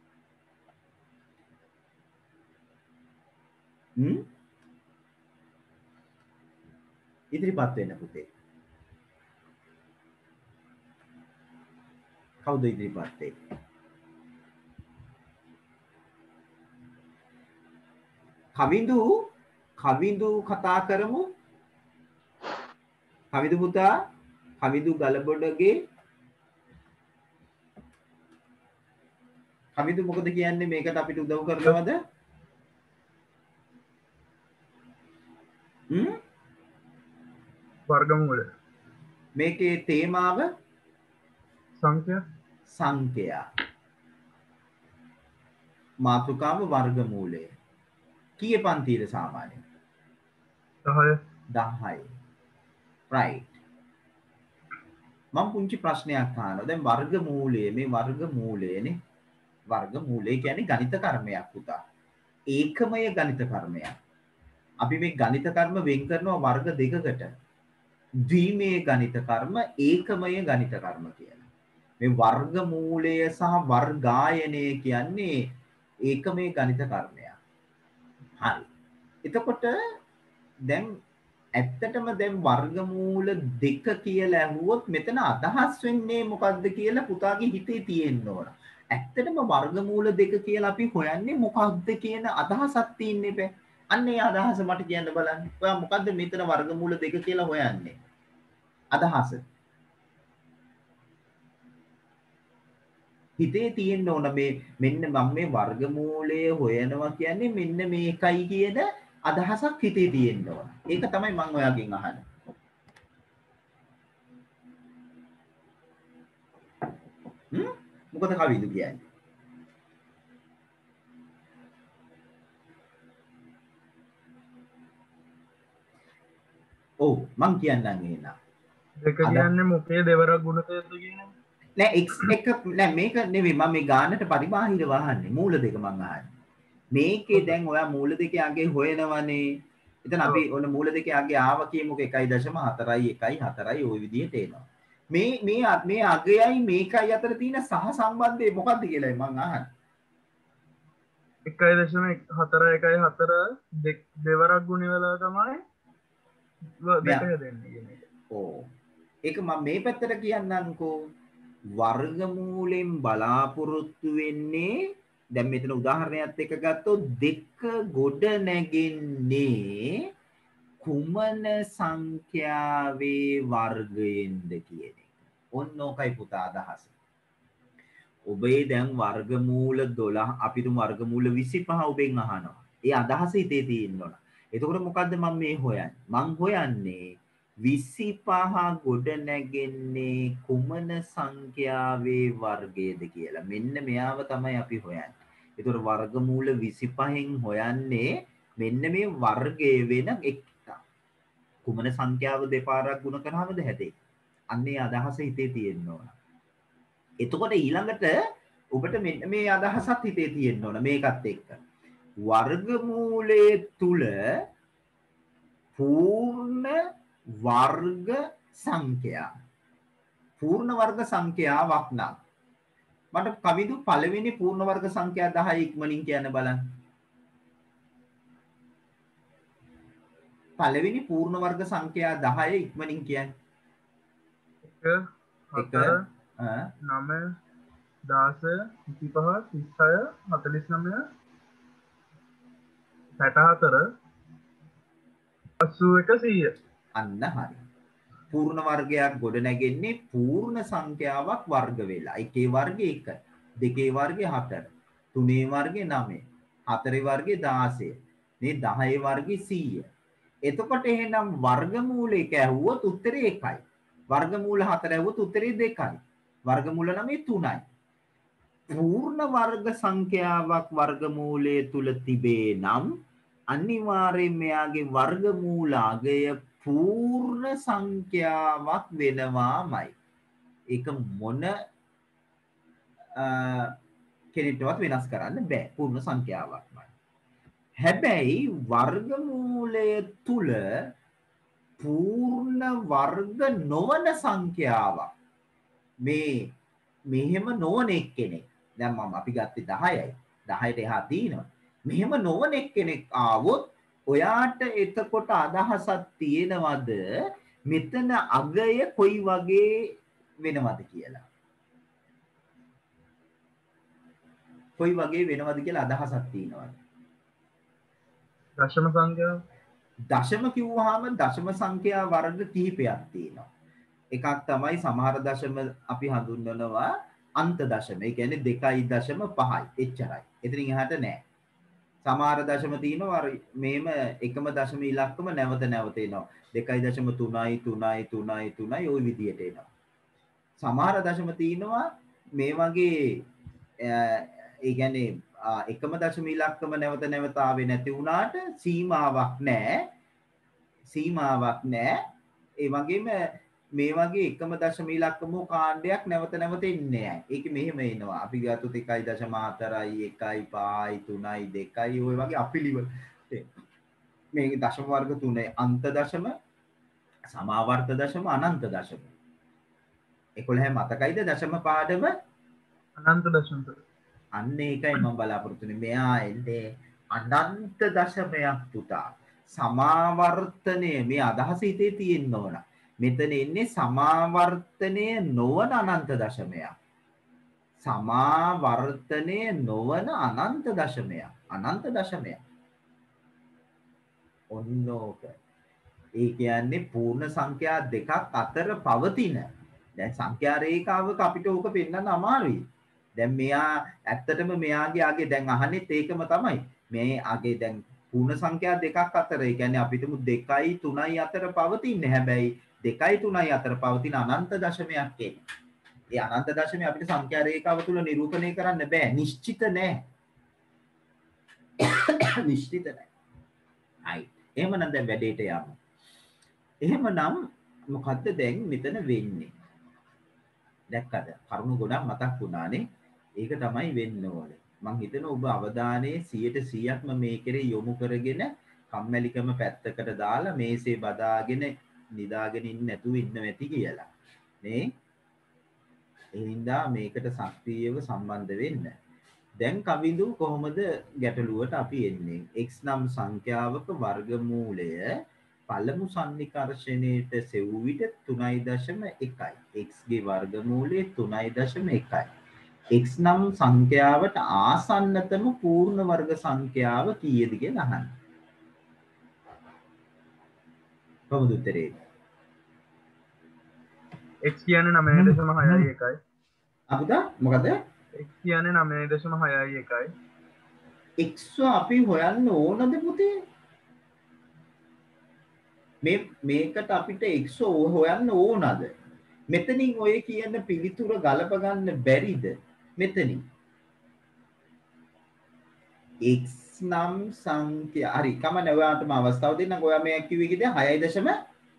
ඉදිරිපත් වෙන්න පුතේ. කවුද ඉදිරිපත් වෙන්නේ? කවිඳු කතා කරමු. කවිඳු පුතා, කවිඳු ගලබොඩගේ කවිඳු මොකද කියන්නේ මේකට අපිට උදව් කරනවද? වර්ගමූලය. මේකේ තේමාව සංඛ්‍යා. සංඛ්‍යා. මාතෘකාව වර්ගමූලය. කීයේ පන්තියද සාමාන්‍යයෙන්? 10. 10යි. right. මම පුංචි ප්‍රශ්නයක් අහනවා. දැන් වර්ගමූලය මේ වර්ගමූලයනේ. වර්ගමූලය කියන්නේ ගණිත කර්මයක් පුතා. ඒකමය ගණිත කර්මයක්. අපි මේ ගණිත කර්ම වෙන් කරනවා වර්ග දෙකකට. ද්විමය ගණිත කර්ම, ඒකමය ගණිත කර්ම කියලා. මේ වර්ගමූලය සහ වර්ගායනය කියන්නේ ඒකමය ගණිත කර්මයක්. හරි. එතකොට දැන් ඇත්තටම දැන් වර්ගමූල දෙක කියලා ඇහුවොත් මෙතන අදහස් වෙන්නේ මොකද්ද කියලා පුතාගේ හිතේ තියෙන්න ඕන. ඇත්තටම වර්ගමූල දෙක කියලා අපි හොයන්නේ මොකක්ද කියන අදහසක් තියෙන්නේ බෑ. අන්න ඒ අදහස මට කියන්න බලන්න. ඔයා මොකද්ද මෙතන වර්ගමූල දෙක කියලා හොයන්නේ? අදහස. හිතේ තියෙන්න ඕන මේ මෙන්න මම මේ වර්ගමූලය හොයනවා කියන්නේ මෙන්න මේකයි කියන අදහසක් හිතේ තියෙන්න ඕන. ඒක තමයි මම ඔයාගෙන් අහන්නේ. මොකද කවිද කියන්නේ? ඔව් මං කියන්නම් එහෙනම්. දෙක කියන්නේ මොකේ දෙවරක් ගුණකයද කියන්නේ? නෑ x එක නෑ මේක නෙවෙයි මම මේ ගානට පරිබාහිර වහන්නේ මූල දෙක මං අහන්නේ. මේකේ දැන් ඔයා මූල දෙකේ අගේ හොයනවනේ. එතන අපි ඔන්න මූල දෙකේ අගේ ආව කියමුකෝ 1.4යි 1.4යි ওই විදිහට එනවා. මේ අගයයි මේකයි අතර තියෙන සහසම්බන්ධය මොකක්ද කියලා මං අහන්නේ. 1.4 දෙවරක් ගුණ වෙලා තමයි දෙක හැදෙන්නේ කියන එක. ඕ. ඒක මම මේ පැත්තට කියන්නම්කෝ. වර්ගමූලෙන් බලාපොරොත්තු වෙන්නේ දැන් මෙතන උදාහරණයක් එක ගත්තොත් දෙක ගොඩ නැගෙන්නේ කුමන සංඛ්‍යාවේ වර්ගයෙන්ද කියන එක. ඔන්න ඕකයි පුතා අදහස. ඔබේ දැන් වර්ගමූල 12 අපි තුමු වර්ගමූල 25 ඔබෙන් අහනවා. ඒ අදහස හිතේ තියෙන්න ඕන. එතකොට මොකද්ද මම මේ හොයන්නේ? මං හොයන්නේ 25 ගොඩ නැගෙන්නේ කුමන සංඛ්‍යාවේ වර්ගයේද කියලා. මෙන්න මෙයාව තමයි අපි හොයන්නේ. ඒතකොට වර්ගමූල 25න් හොයන්නේ මෙන්න මේ වර්ගයේ වෙන එක. කුමන සංඛ්‍යාව දෙපාරක් ගුණ කරාමද හැදෙන්නේ. අන්නේ අදහස හිතේ තියෙන්න ඕන. එතකොට ඊළඟට ඔබට මෙන්න මේ අදහසත් හිතේ තියෙන්න ඕන මේකත් එක්ක. වර්ගමූලයේ තුල පූර්ණ වර්ග සංඛ්‍යා පූර්ණ වර්ග සංඛ්‍යාවක් නම් මට කවිදු පළවෙනි පූර්ණ වර්ග සංඛ්‍යා 10 ඉක්මනින් කියන්න බලන්න. පළවෙනි පූර්ණ වර්ග සංඛ්‍යා 10 ඉක්මනින් කියන්න. 1 9 10 25 36 49 64 81 100 අන්න හරි. පූර්ණ වර්ගයක් ගොඩ නැගෙන්නේ පූර්ණ සංඛ්‍යාවක් වර්ග වෙලා. එකේ වර්ගය 1, දෙකේ වර්ගය 4, තුනේ වර්ගය 9, හතරේ වර්ගය 16, මේ 10 වර්ගය 100. එතකොට එහෙනම් වර්ගමූල 1 ඇහුවොත් උත්තරේ 1යි. වර්ගමූල 4 ඇහුවොත් උත්තරේ 2යි. වර්ගමූල 9 3යි. පූර්ණ වර්ග සංඛ්‍යාවක් වර්ගමූලයේ තුල තිබේ නම් අනිවාර්යයෙන් මෙයාගේ වර්ගමූල අගය පූර්ණ සංඛ්‍යාවක් වෙනවාමයි. ඒක මොන කෙනෙක්ටවත් වෙනස් කරන්න බෑ. පූර්ණ සංඛ්‍යාවක්මයි. හැබැයි වර්ගමූලය තුල පූර්ණ වර්ග නොවන සංඛ්‍යාවක් මේ මෙහෙම නොවන එක්කෙනෙක්. දැන් මම අපි ගත්තේ 10යි. 10ට එහා තියෙනවා. මෙහෙම නොවන එක්කෙනෙක් ආවොත් ඔයාට එතකොට අදහසක් තියෙනවද මෙතන අගය කොයි වගේ වෙනවද කියලා? කොයි වගේ වෙනවද කියලා අදහසක් තියෙනවද? දශම සංඛ්‍යාව. දශම කිව්වහම දශම සංඛ්‍යා වර්ග කිහිපයක් තියෙනවා. එකක් තමයි සමහර දශම අපි හඳුන්වනවා අන්ත දශම. ඒ කියන්නේ 2.5යි. එච්චරයි. එතනින් එහාට නෑ. සමහර දශම තියෙනවා මේම එකම දශම ඉලක්කම නැවත නැවත එනවා 2.3 ওই විදියට එනවා. සමහර දශම තියෙනවා මේ වගේ ඒ කියන්නේ එකම දශම ඉලක්කම නැවත නැවත ආවේ නැති වුණාට සීමාවක් නැහැ. ඒ වගේම මේ වගේ එකම දශම ඉලක්කම කාණ්ඩයක් නැවත නැවත එන්නේ නැහැ. ඒක මෙහෙම එනවා. අපි ගත්තොත් 1.4යි 1යි 5යි 3යි 2යි ඔය වගේ අපිලිවල මේ දශම වර්ග තුනේ අන්ත දශම, සමාවර්ත දශම, අනන්ත දශම. 11 මතකයිද දශම පාඩම? අනන්ත දශම. අන්න ඒකයි මම බලාපොරොත්තු වෙන්නේ. මෙයා එන්නේ අනන්ත දශමයක් පුතා. සමාවර්තනය මේ අදහස හිතේ තියෙන්න ඕන. මෙතන එන්නේ සමාවර්තනය නොවන අනන්ත දශමයක්. සමාවර්තනය නොවන අනන්ත දශමයක්. අනන්ත දශමයක්. ඔන්නෝක. ඒ කියන්නේ පූර්ණ සංඛ්‍යා දෙකක් අතර පවතින. දැන් සංඛ්‍යා රේඛාවක අපිට ඕක පෙන්වන්න අමාරුයි. දැන් මෙයා ඇත්තටම මෙයාගේ ආගේ දැන් අහන්නේත් ඒකම තමයි. මේ ආගේ දැන් පූර්ණ සංඛ්‍යා දෙකක් අතර ඒ කියන්නේ අපිටම 2යි 3යි අතර පවතින්නේ. හැබැයි 2යි 3යි අතර පවතින අනන්ත දශමයක් එන්නේ. ඒ අනන්ත දශමය අපිට සංඛ්‍යා රේඛාව තුල නිරූපණය කරන්න බෑ. නිශ්චිත නෑ. නිශ්චිත නෑ. හයි. එහෙමනම් දැන් වැඩේට යමු. එහෙමනම් මොකද්ද දැන් මෙතන වෙන්නේ? දැක්කද? කරුණු ගොඩක් මතක් වුණානේ. ඒක තමයි වෙන්න ඕනේ. මං හිතනවා ඔබ අවධානයේ 100%ක්ම මේ කෙරේ යොමු කරගෙන කම්මැලිකම පැත්තකට දාලා මේසේ බදාගෙන නිදාගෙන ඉන්න නැතුව ඉන්න ඇති කියලා. නේ? එහෙනම් මේකට සක්‍රියව සම්බන්ධ වෙන්න. දැන් කවිඳු කොහොමද ගැටලුවට අපි එන්නේ? x නම් සංඛ්‍යාවක වර්ගමූලය පළමු සන්නිකර්ෂණයට සෙව් විට 3.1යි. x ගේ වර්ගමූලය 3.1යි. x නම් සංඛ්‍යාවට ආසන්නතම පූර්ණ වර්ග සංඛ්‍යාව කීයද කියලා අහන්න. කොහොමද උත්තරේ? x කියන්නේ 9.61යි. අපුද මොකද? x කියන්නේ 9.61යි. x අපි හොයන්න ඕනද පුතේ? මේකට අපිට x හොයන්න ඕනද? මෙතනින් ඔය කියන පිළිතුර ගලප ගන්න බැරිද? මෙතනින් x නම් සංඛ්‍යා හරි කමන්නේ ඔයාලටම අවස්ථාව දෙන්නම්. ඔයා මේ කිව්වේ කීයද? 6.9.61.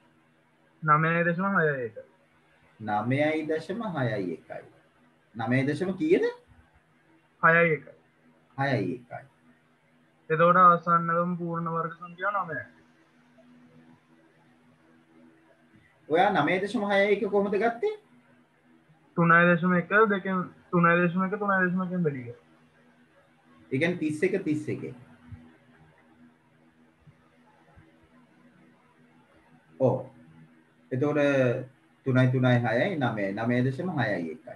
9.61. 9 කීයද? 6.1. 6.1. එතකොට ආසන්නතම පූර්ණ වර්ග සංඛ්‍යාව 9යි. ඔයා 9.61 කොහොමද ගත්තේ? 3.1 දෙකෙන් 3.1 බෙදී ගත්තා. ඒ කියන්නේ 31. ඔව්. එතකොට 3යි 6යි 9.61.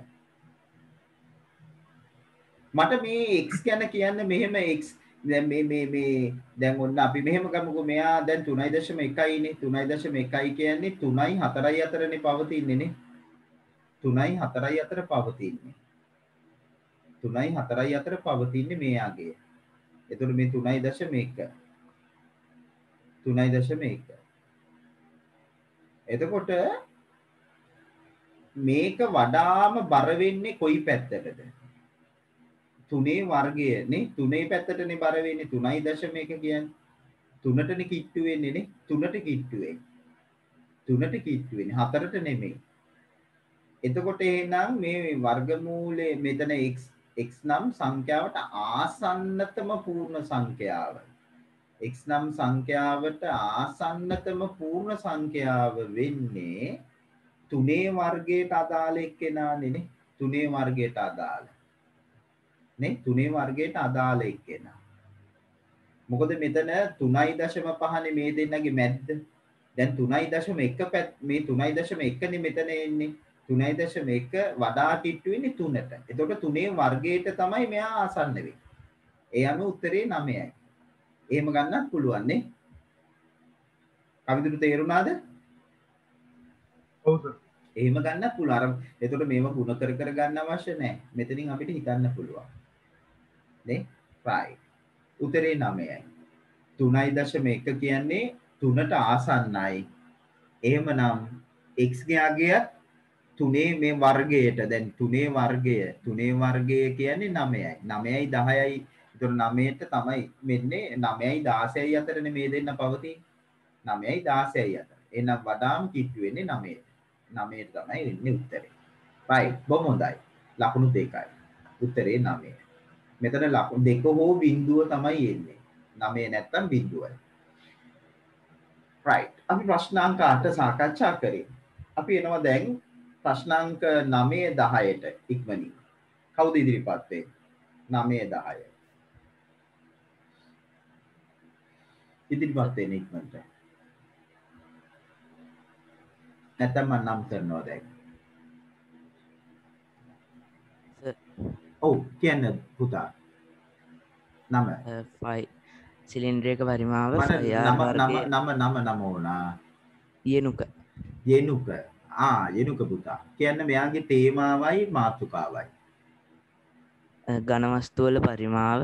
මට මේ x ගැන කියන්න මෙහෙම x දැන් මේ දැන් ඔන්න අපි මෙහෙම ගමුකෝ. මෙයා දැන් 3.1යි නේ. 3.1යි කියන්නේ 3යි 4යි අතරනේ පවතින්නේ නේ. 3යි 4යි අතර පවතින්නේ. 3යි 4යි අතර පවතින්නේ මෙයාගේ. එතකොට මේ 3.1. 3.1. එතකොට මේක වඩාම බර වෙන්නේ කොයි පැත්තටද? 3 වර්ගය නේ. 3 පැත්තටනේ බර වෙන්නේ 3.1 කියන්නේ. 3ටනේ කිට්ටු වෙන්නේ නේ. 3ට කිට්ටු වෙන්නේ. 3ට කිට්ටු වෙන්නේ 4ට නෙමෙයි. එතකොට එහෙනම් මේ වර්ගමූලයේ මෙතන x නම් සංඛ්‍යාවට ආසන්නතම පූර්ණ සංඛ්‍යාව. x නම් සංඛ්‍යාවට ආසන්නතම පූර්ණ සංඛ්‍යාව වෙන්නේ 3 වර්ගයට අදාළ එක්කෙනානේ නේ. 3 වර්ගයට අදාළ. නේ 3 වර්ගයට අදාළ එක්කෙනා. මොකද මෙතන 3.5නේ මේ දෙන්නගේ මැද්ද. දැන් 3.1 මේ 3.1නේ මෙතන එන්නේ. 3.1 වඩා කිට්ටු වෙන්නේ 3ට. එතකොට 3 වර්ගයට තමයි මෙයා ආසන්න වෙන්නේ. ඒ අනුව උත්තරේ 9යි. එහෙම ගන්නත් පුළුවන් නේ. කවිදුට තේරුණාද? ඔව් සර්. එහෙම ගන්නත් පුළුවන්. අර එතකොට මේව ගුණ කර කර ගන්න අවශ්‍ය නැහැ. මෙතනින් අපිට හිතන්න පුළුවන්. නේ? right. උත්තරේ 9යි. 3.1 කියන්නේ 3ට ආසන්නයි. එහෙමනම් x ගේ අගයත් 3 මේ වර්ගයට දැන් 3 වර්ගය කියන්නේ 9යි. 9යි 10යි. ඒතර 9ට තමයි මෙන්නේ 9යි 16යි අතරනේ මේ දෙන්න පවතින්නේ. 9යි 16යි අතර. එහෙනම් වඩාම කිට්ටු වෙන්නේ 9ට. 9ට තමයි වෙන්නේ උත්තරේ. right බොහොම හොඳයි. ලකුණු 2යි. උත්තරේ 9. මෙතන ලකුණු 2 හෝ බිඳුව තමයි එන්නේ. 9 නැත්තම් බිඳුවයි. right. අපි ප්‍රශ්නාංක 8 සාකච්ඡා කරේ. අපි එනවා දැන් ප්‍රශ්නාංක 9 10ට ඉක්මනින්. කවුද ඉදිරිපත් වෙන්නේ? 9 10. ඉදිරිපත් වෙන්නේ ඉක්මනට. නැත්තම් මම නම් කරනවා දැන්. ඔව් කියන්න පුතා. 9 5 සිලින්ඩරයක පරිමාව නම ඕනා. යෙනුක යෙනුක පුතා. කියන්න මෙයාගේ තේමාවයි මාතෘකාවයි. ඝන වස්තු වල පරිමාව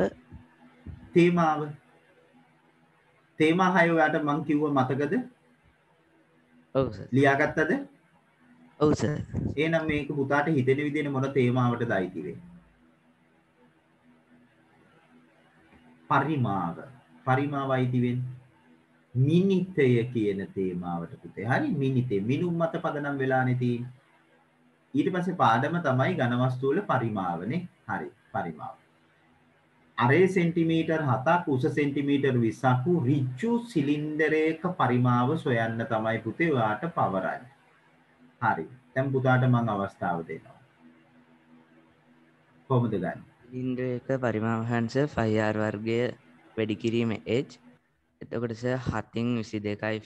තේමා 6 ඔයාට මං කිව්ව මතකද? ඔව් සර්. ලියාගත්තද? ඔව් සර්. එහෙනම් මේක පුතාට හිතෙන විදිහේ මොන තේමාවටද අයිති වෙන්නේ? පරිමාව අයිති වෙන්නේ මිනිතය කියන තේමාවට පුතේ. හරි මිනිතේ මිනුම් මත පදනම් වෙලානේ තියෙන්නේ. ඊට පස්සේ පාඩම තමයි ඝන වස්තු වල පරිමාවනේ. හරි පරිමාව. අරේ සෙන්ටිමීටර් 7ක් උස සෙන්ටිමීටර් 20ක් ඍජු සිලින්ඩරයක පරිමාව සොයන්න තමයි පුතේ ඔයාට පවරන්නේ. හරි. දැන් පුතාට මම අවස්ථාව දෙනවා. කොහොමද ගන්නේ? සිලින්ඩරයක පරිමාව හංස 5r වර්ගය වැඩි කිරීම h. එතකොට සර් 7න් 22යි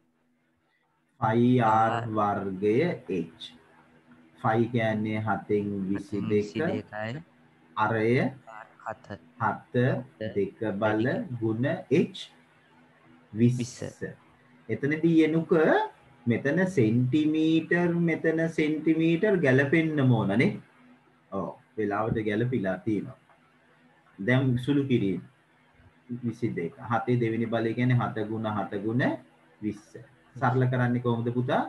5r වර්ගය h. 5 කියන්නේ 7න් 22යි. අරය 7 2 බල ගුණ h 20. එතනදී යෙනුක මෙතන සෙන්ටිමීටර් ගැලපෙන්න ඕනනේ. ඔව් වෙලාවට ගැලපිලා තියෙනවා. දැන් සුළු කිරීම 22. 7 දෙවෙනි බලය කියන්නේ 7 ගුණ 20. සරල කරන්නේ කොහොමද පුතා?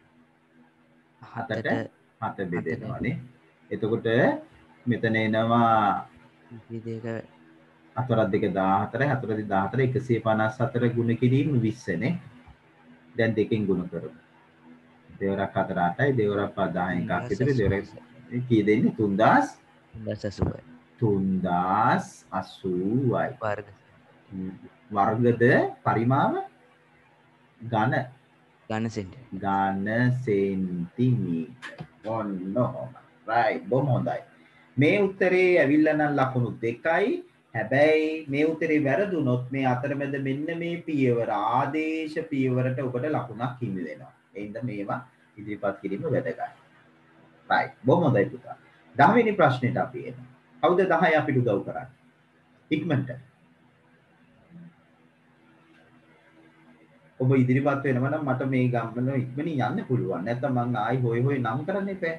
7ට 7 බෙදෙනවානේ. එතකොට මෙතන එනවා 22 4 2 14 4 14 154 ගුණ කිරීම 20 නේ. දැන් දෙකෙන් ගුණ කරමු. දෙවරක් 4 8යි දෙවරක් 10 එකක් විතර දෙවරක් කී දෙන්නේ 3080යි. වර්ගද පරිමාව ඝන සෙන්ටිමීටර්. ඔන්න right බොහොම හොඳයි. මේ උත්තරේ ඇවිල්ලා නම් ලකුණු 2යි. හැබැයි මේ උත්තරේ වැරදුනොත් මේ අතරමැද මෙන්න මේ පියවර ආදේශ පියවරට ඔබට ලකුණක් හිමි වෙනවා. ඒ හින්දා මේවා ඉදිරිපත් කිරීම වැදගත්. right බොහොම හොඳයි පුතා. 10 වෙනි ප්‍රශ්නෙට අපි එනවා. කවුද 10 අපිට උදව් කරන්නේ? ඉක්මනට. ඔබ ඉදිරිපත් වෙනවා නම් මට මේ ගමන ඉක්මනින් යන්න පුළුවන්. නැත්නම් මං ආයි හොය නම් කරන්න එපා.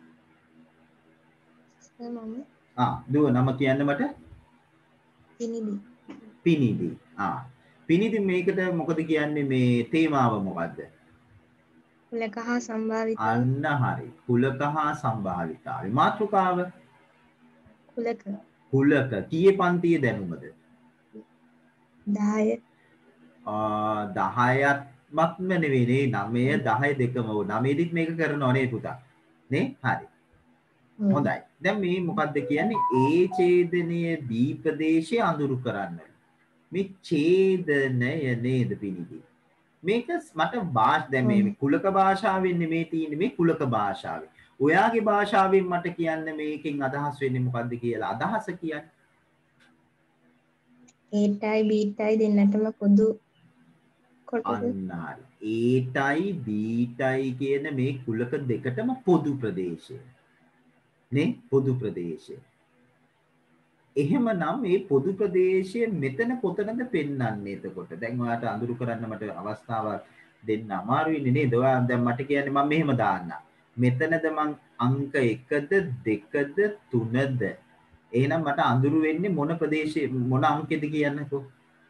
දුව නම කියන්න මට. පිනිදි. පිනිදි මේකට මොකද කියන්නේ මේ තේමාව මොකද්ද? කුලක හා සම්භාවිතාව. අන්න හරි. කුලක හා සම්භාවිතාව. මාතෘකාව කුලක කීයේ පන්තියේ දැනුමද? 10. 10ක්ම නෙවෙයි 9 10 දෙකම ඕ 9 මේක කරනවා නේ පුතා. නේ? හරි. හොඳයි. දැන් මේ මොකද්ද කියන්නේ? A ඡේදනීය B ප්‍රදේශය අඳුරු කරන්න. මේ ඡේදනය නේද පිනිදි? මේක මට දැන් මේ කුලක භාෂාවෙන් නෙමෙයි තියෙන්නේ මේ කුලක භාෂාවෙන්. ඔයාගේ භාෂාවෙන් මට කියන්න මේකෙන් අදහස් වෙන්නේ මොකද්ද කියලා. අදහස කියන්නේ ඒටයි බීටයි දෙන්නටම පොදු කොටස. අන්න හරි. ඒටයි බීටයි කියන මේ කුලක දෙකටම පොදු ප්‍රදේශය. නේ? පොදු ප්‍රදේශය. එහෙමනම් මේ පොදු ප්‍රදේශය මෙතන කොතනද පෙන්වන්නේ එතකොට? දැන් ඔයාට අඳුරු කරන්න මට අවස්ථාවක් දෙන්න අමාරු වෙන්නේ නේද? ඔයා දැන් මට කියන්නේ මම මෙහෙම දාන්න. මෙතනද මං අංක 1ද 2ද 3ද එහෙනම් මට අඳුරු වෙන්නේ මොන ප්‍රදේශයේ මොන අංකෙද කියන්නකෝ?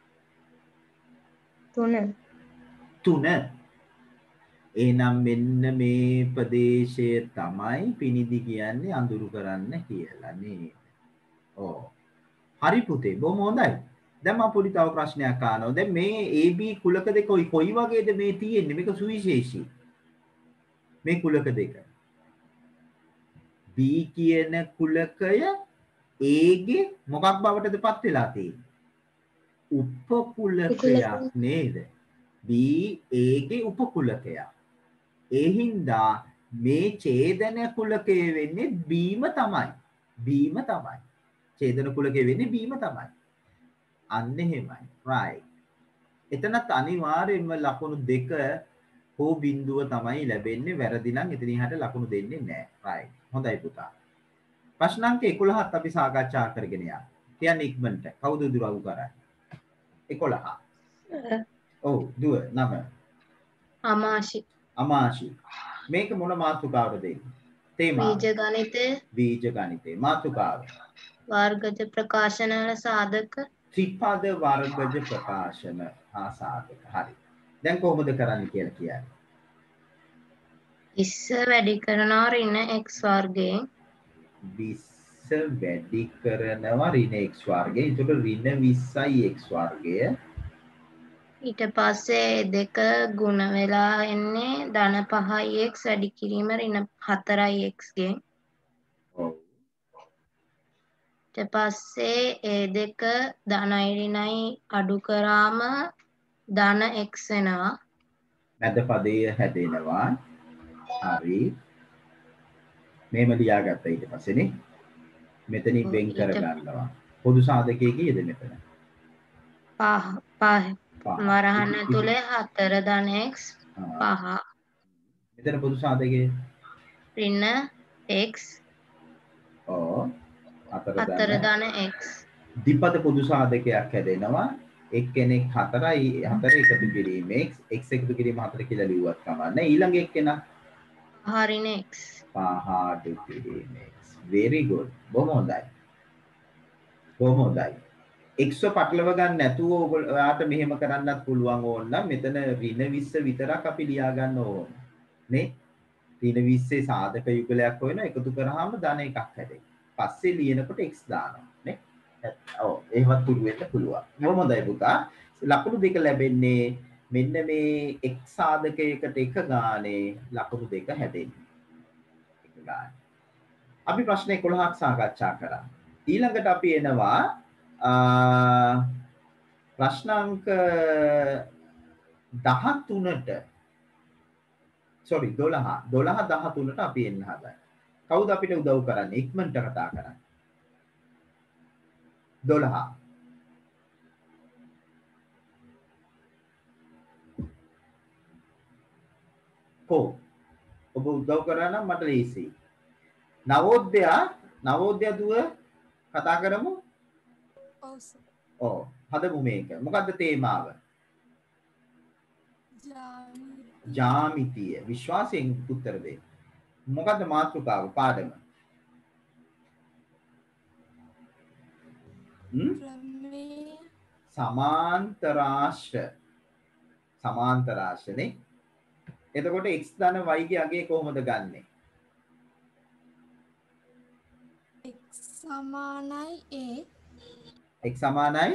3. 3. එහෙනම් මෙන්න මේ ප්‍රදේශය තමයි පිනිදි කියන්නේ අඳුරු කරන්න කියලා නේද? ඔව්. හරි පුතේ බොහොම හොඳයි. දැන් මම පොඩි තව ප්‍රශ්නයක් අහනවා. දැන් මේ AB කුලක දෙක කොයි වගේද මේ තියෙන්නේ? මේක සුවිශේෂී. මේ කුලක දෙක. B කියන කුලකය A ගේ මොකක් බවටදපත් වෙලා තියෙන්නේ? උපකුලකයක් නේද? B A ගේ උපකුලකයක්. ඒ හින්දා මේ ඡේදන කුලකය වෙන්නේ බීම තමයි. බීම තමයි. ඡේදන කුලකය වෙන්නේ බීම තමයි. අන්න එහෙමයි. right. එතනත් අනිවාර්යයෙන්ම ලකුණු 2 හෝ බිඳුව තමයි ලැබෙන්නේ. වැරදි නම් එතන ඉහට ලකුණු දෙන්නේ නැහැ. right. හොඳයි පුතා. ප්‍රශ්න අංක 11ත් අපි සාකච්ඡා කරගෙන යමු. කියන්නේ ඉක්මනට. කවුද දුරවු කරන්නේ? 11. ඔව් දුව නම. අමාශි. අමාශි. මේක මොන මාතෘකාවද දෙන්නේ? තේමාව. බීජ ගණිතේ. මාතෘකාව. වර්ගජ ප්‍රකාශන වල සාධක. ත්‍රිපද වර්ගජ ප්‍රකාශන හා සාධක. හරි. දැන් කොහොමද කරන්න කියලා කියන්නේ? ඉස්ස වැඩි කරනවා ඍණ x වර්ගයෙන්. විස්ස වැඩි කරනවා ඍණ x වර්ගය. ඒකට ඍණ 20යි x වර්ගය. ඊට පස්සේ දෙක ගුණ වෙලා එන්නේ ධන 5යි x වැඩි කිරීම ඍණ 4යි x ගෙන්. ඔව්. ඊට පස්සේ ඒ දෙක ධනයි ඍණයි අඩු කරාම ධන x වෙනවා. මැද පදය හැදෙනවා. හරි. මේම ලියාගත්තා ඊට පස්සේනේ. මෙතනින් වෙන් කර ගන්නවා. පොදු සාධකයේ කීයද මෙතන? 5. වරහන් ඇතුලේ 4 ධන x 5. මෙතන පොදු සාධකයේ ඍණ x. ඔව්. 4 ධන x. දීපද පොදු සාධකයක් හැදෙනවා. එක්කෙනෙක් 4යි 4 එකතු කිරීම x එකතු කිරීම 4 කියලා ලිව්වත් කමන්නේ. ඊළඟ එක්කෙනා ඍණ x. 5 කිරීම x. very good. බොහොම හොඳයි. බොහොම හොඳයි. x පටලව ගන්න නැතුව ඔයාලට මෙහෙම කරන්නත් පුළුවන් ඕන නම් මෙතන ඍණ 20 විතරක් අපි ලියා ගන්න ඕන. නේ? ඍණ 20 සාධක යුගලයක් හොයන එකතු කරාම ධන එකක් හැදෙයි. පස්සේ ලියනකොට x දානවා. නේ? ඔව් එහෙමත් පුරු වෙන්න පුළුවන්. බොහොම හොඳයි පුතා. ලකුණු දෙක ලැබෙන්නේ මෙන්න මේ x සාධකයකට එක ගානේ ලකුණු දෙක හැදෙන්නේ. එක ගානේ. අපි ප්‍රශ්න 11ක් සාකච්ඡා කරා. ඊළඟට අපි එනවා ප්‍රශ්න අංක 13ට sorry 13ට අපි එන්න හදන්නේ. කවුද අපිට උදව් කරන්නේ? ඉක්මනට කතා කරන්න. 12. ඔබ උදව් කරා නම් මට ලේසියි. නවෝදය දුව කතා කරමු. ඔව් සර්. ඔව් හදමු මේක. මොකද්ද තේමාව? ජාමිතිය. විශ්වාසයෙන් උත්තර දෙන්න. මොකද්ද මාතෘකාව පාඩම? සමාන්තරාශ්‍රනේ. එතකොට x ධන y ගේ අගය කොහොමද ගන්නෙ? x සමානයි a. x සමානයි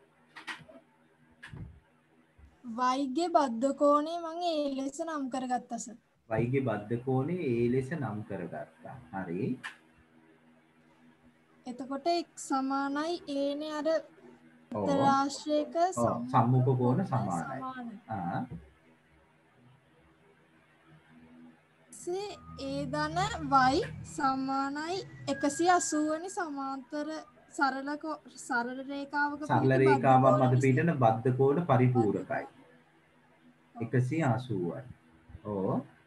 y ගේ බද්ධ කෝණය මම a ලෙස නම් කරගත්තා සර්. y ගේ බද්ධ කෝණය a ලෙස නම් කරගත්තා. හරි. එතකොට x සමානයි a නේ අර තරාශ්‍රයක සම්මුඛ කෝණ සමානයි. ඒ ධන y සමානයි 180 වෙනි සමාන්තර සරල රේඛාවක මත පිටන බද්ධ කෝණ පරිපූර්ණකයි. 180යි. ඕ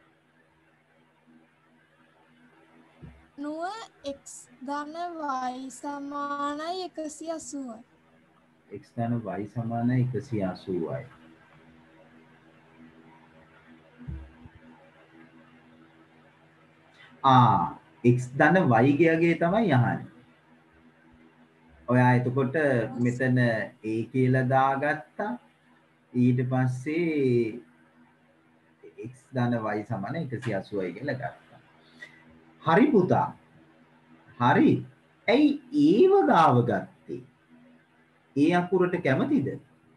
නුව x ධන y සමානයි 180යි. x ධන y සමානයි 180යි. x ධන y ගේ අගය තමයි අහන්නේ. ඔයා එතකොට මෙතන A කියලා දාගත්තා. ඊට පස්සේ x ධන y සමාන 180යි කියලා ගත්තා. හරි පුතා. හරි. ඇයි ඒව ගාව ගත්තේ? ඒ අකුරට කැමතිද?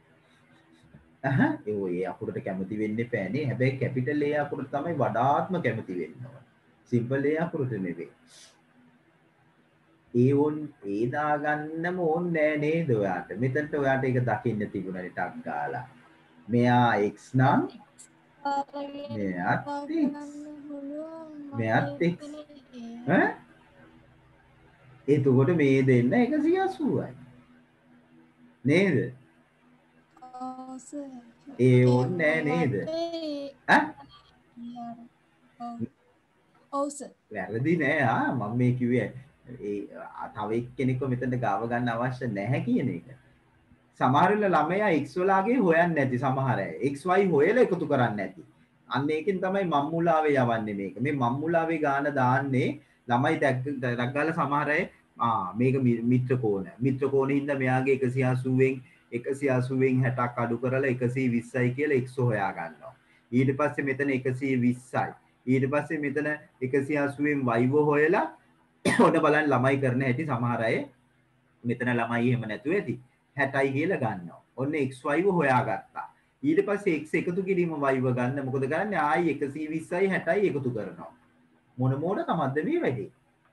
ඒ අකුරට කැමති වෙන්න එපානේ. හැබැයි කැපිටල් A අකුරට තමයි වඩාත්ම කැමති වෙන්න ඕන. සිම්පල් A අකුරට නෙවෙයි. ඒ දාගන්නම ඕනේ නෑ නේද ඔයාට? මෙතනට ඔයාට ඒක දකින්න තිබුණා ටක් ගාලා. මෙයා x නම් මෙයාත් x. එතකොට මේ දෙන්න 180යි. නේද? ඒ ඕනේ නෑ නේද? ඔව් සර්. වැරදි නෑ මම මේ කිව්වේ තව එක්කෙනෙක්ව මෙතනට ගාව ගන්න අවශ්‍ය නැහැ කියන එක. සමහර වෙලාව ළමයා x වලාගේ හොයන්නේ නැති සමහර අය xy හොයලා එකතු කරන්නේ නැති. අන්න ඒකෙන් තමයි මම්මුලාවේ යවන්නේ මේක. මේ මම්මුලාවේ ගාන දාන්නේ ළමයි දැක්ගාලා සමහර අය මේක මිත්‍ර කෝණ. මිත්‍ර කෝණේ හින්දා මෙයාගේ 180න් 60ක් අඩු කරලා 120යි කියලා x හොයා ගන්නවා. ඊට පස්සේ මෙතන 120යි. ඊට පස්සේ මෙතන 180න් y හොයලා ඔන්න බලන්න ළමයි කරන හැටි සමහර අය මෙතන ළමයි එහෙම නැතුව ඇති 60යි කියලා ගන්නවා. ඔන්න xy හොයාගත්තා. ඊට පස්සේ x එකතු කිරීම y ගන්න මොකද කරන්නේ? ආයි 120යි 60යි එකතු කරනවා. මොන කමක්ද මේ වැඩේ?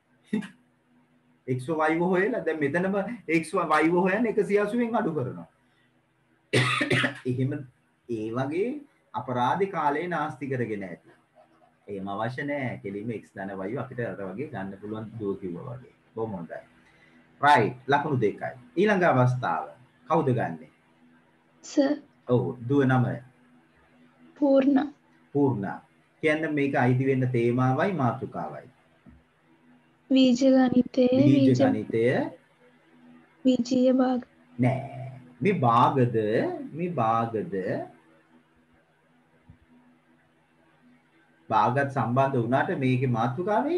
x y හොයලා දැන් මෙතනම x y හොයන්න 180න් අඩු කරනවා. එහෙම ඒ වගේ අපරාධ කාලේ නාස්ති කරගෙන ඇති. එහෙම අවශ්‍ය නැහැ. කෙලින්ම x ධන y අපිට අර වගේ ගන්න පුළුවන් දුව කිව්වා වගේ. බොහොම හොඳයි. right ලකුණු 2යි. ඊළඟ අවස්ථාව කවුද ගන්නෙ? සර්. ඔව් දුව නම පූර්ණ. පූර්ණ. කියන්නේ මේක අයිති වෙන්න තේමාවයි මාතෘකාවයි. බීජගණිතය බීජීය භාග නෑ. මේ භාගද භාගත් සම්බන්ධ වුණාට මේකේ මාතෘකාවේ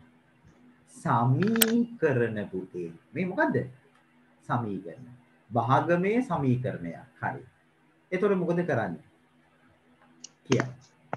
සමීකරණ පුතේ. මේ මොකද්ද? සමීකරණ. භාගමේ සමීකරණයක්. හරි. එතකොට මොකද කරන්නේ? කියන්න.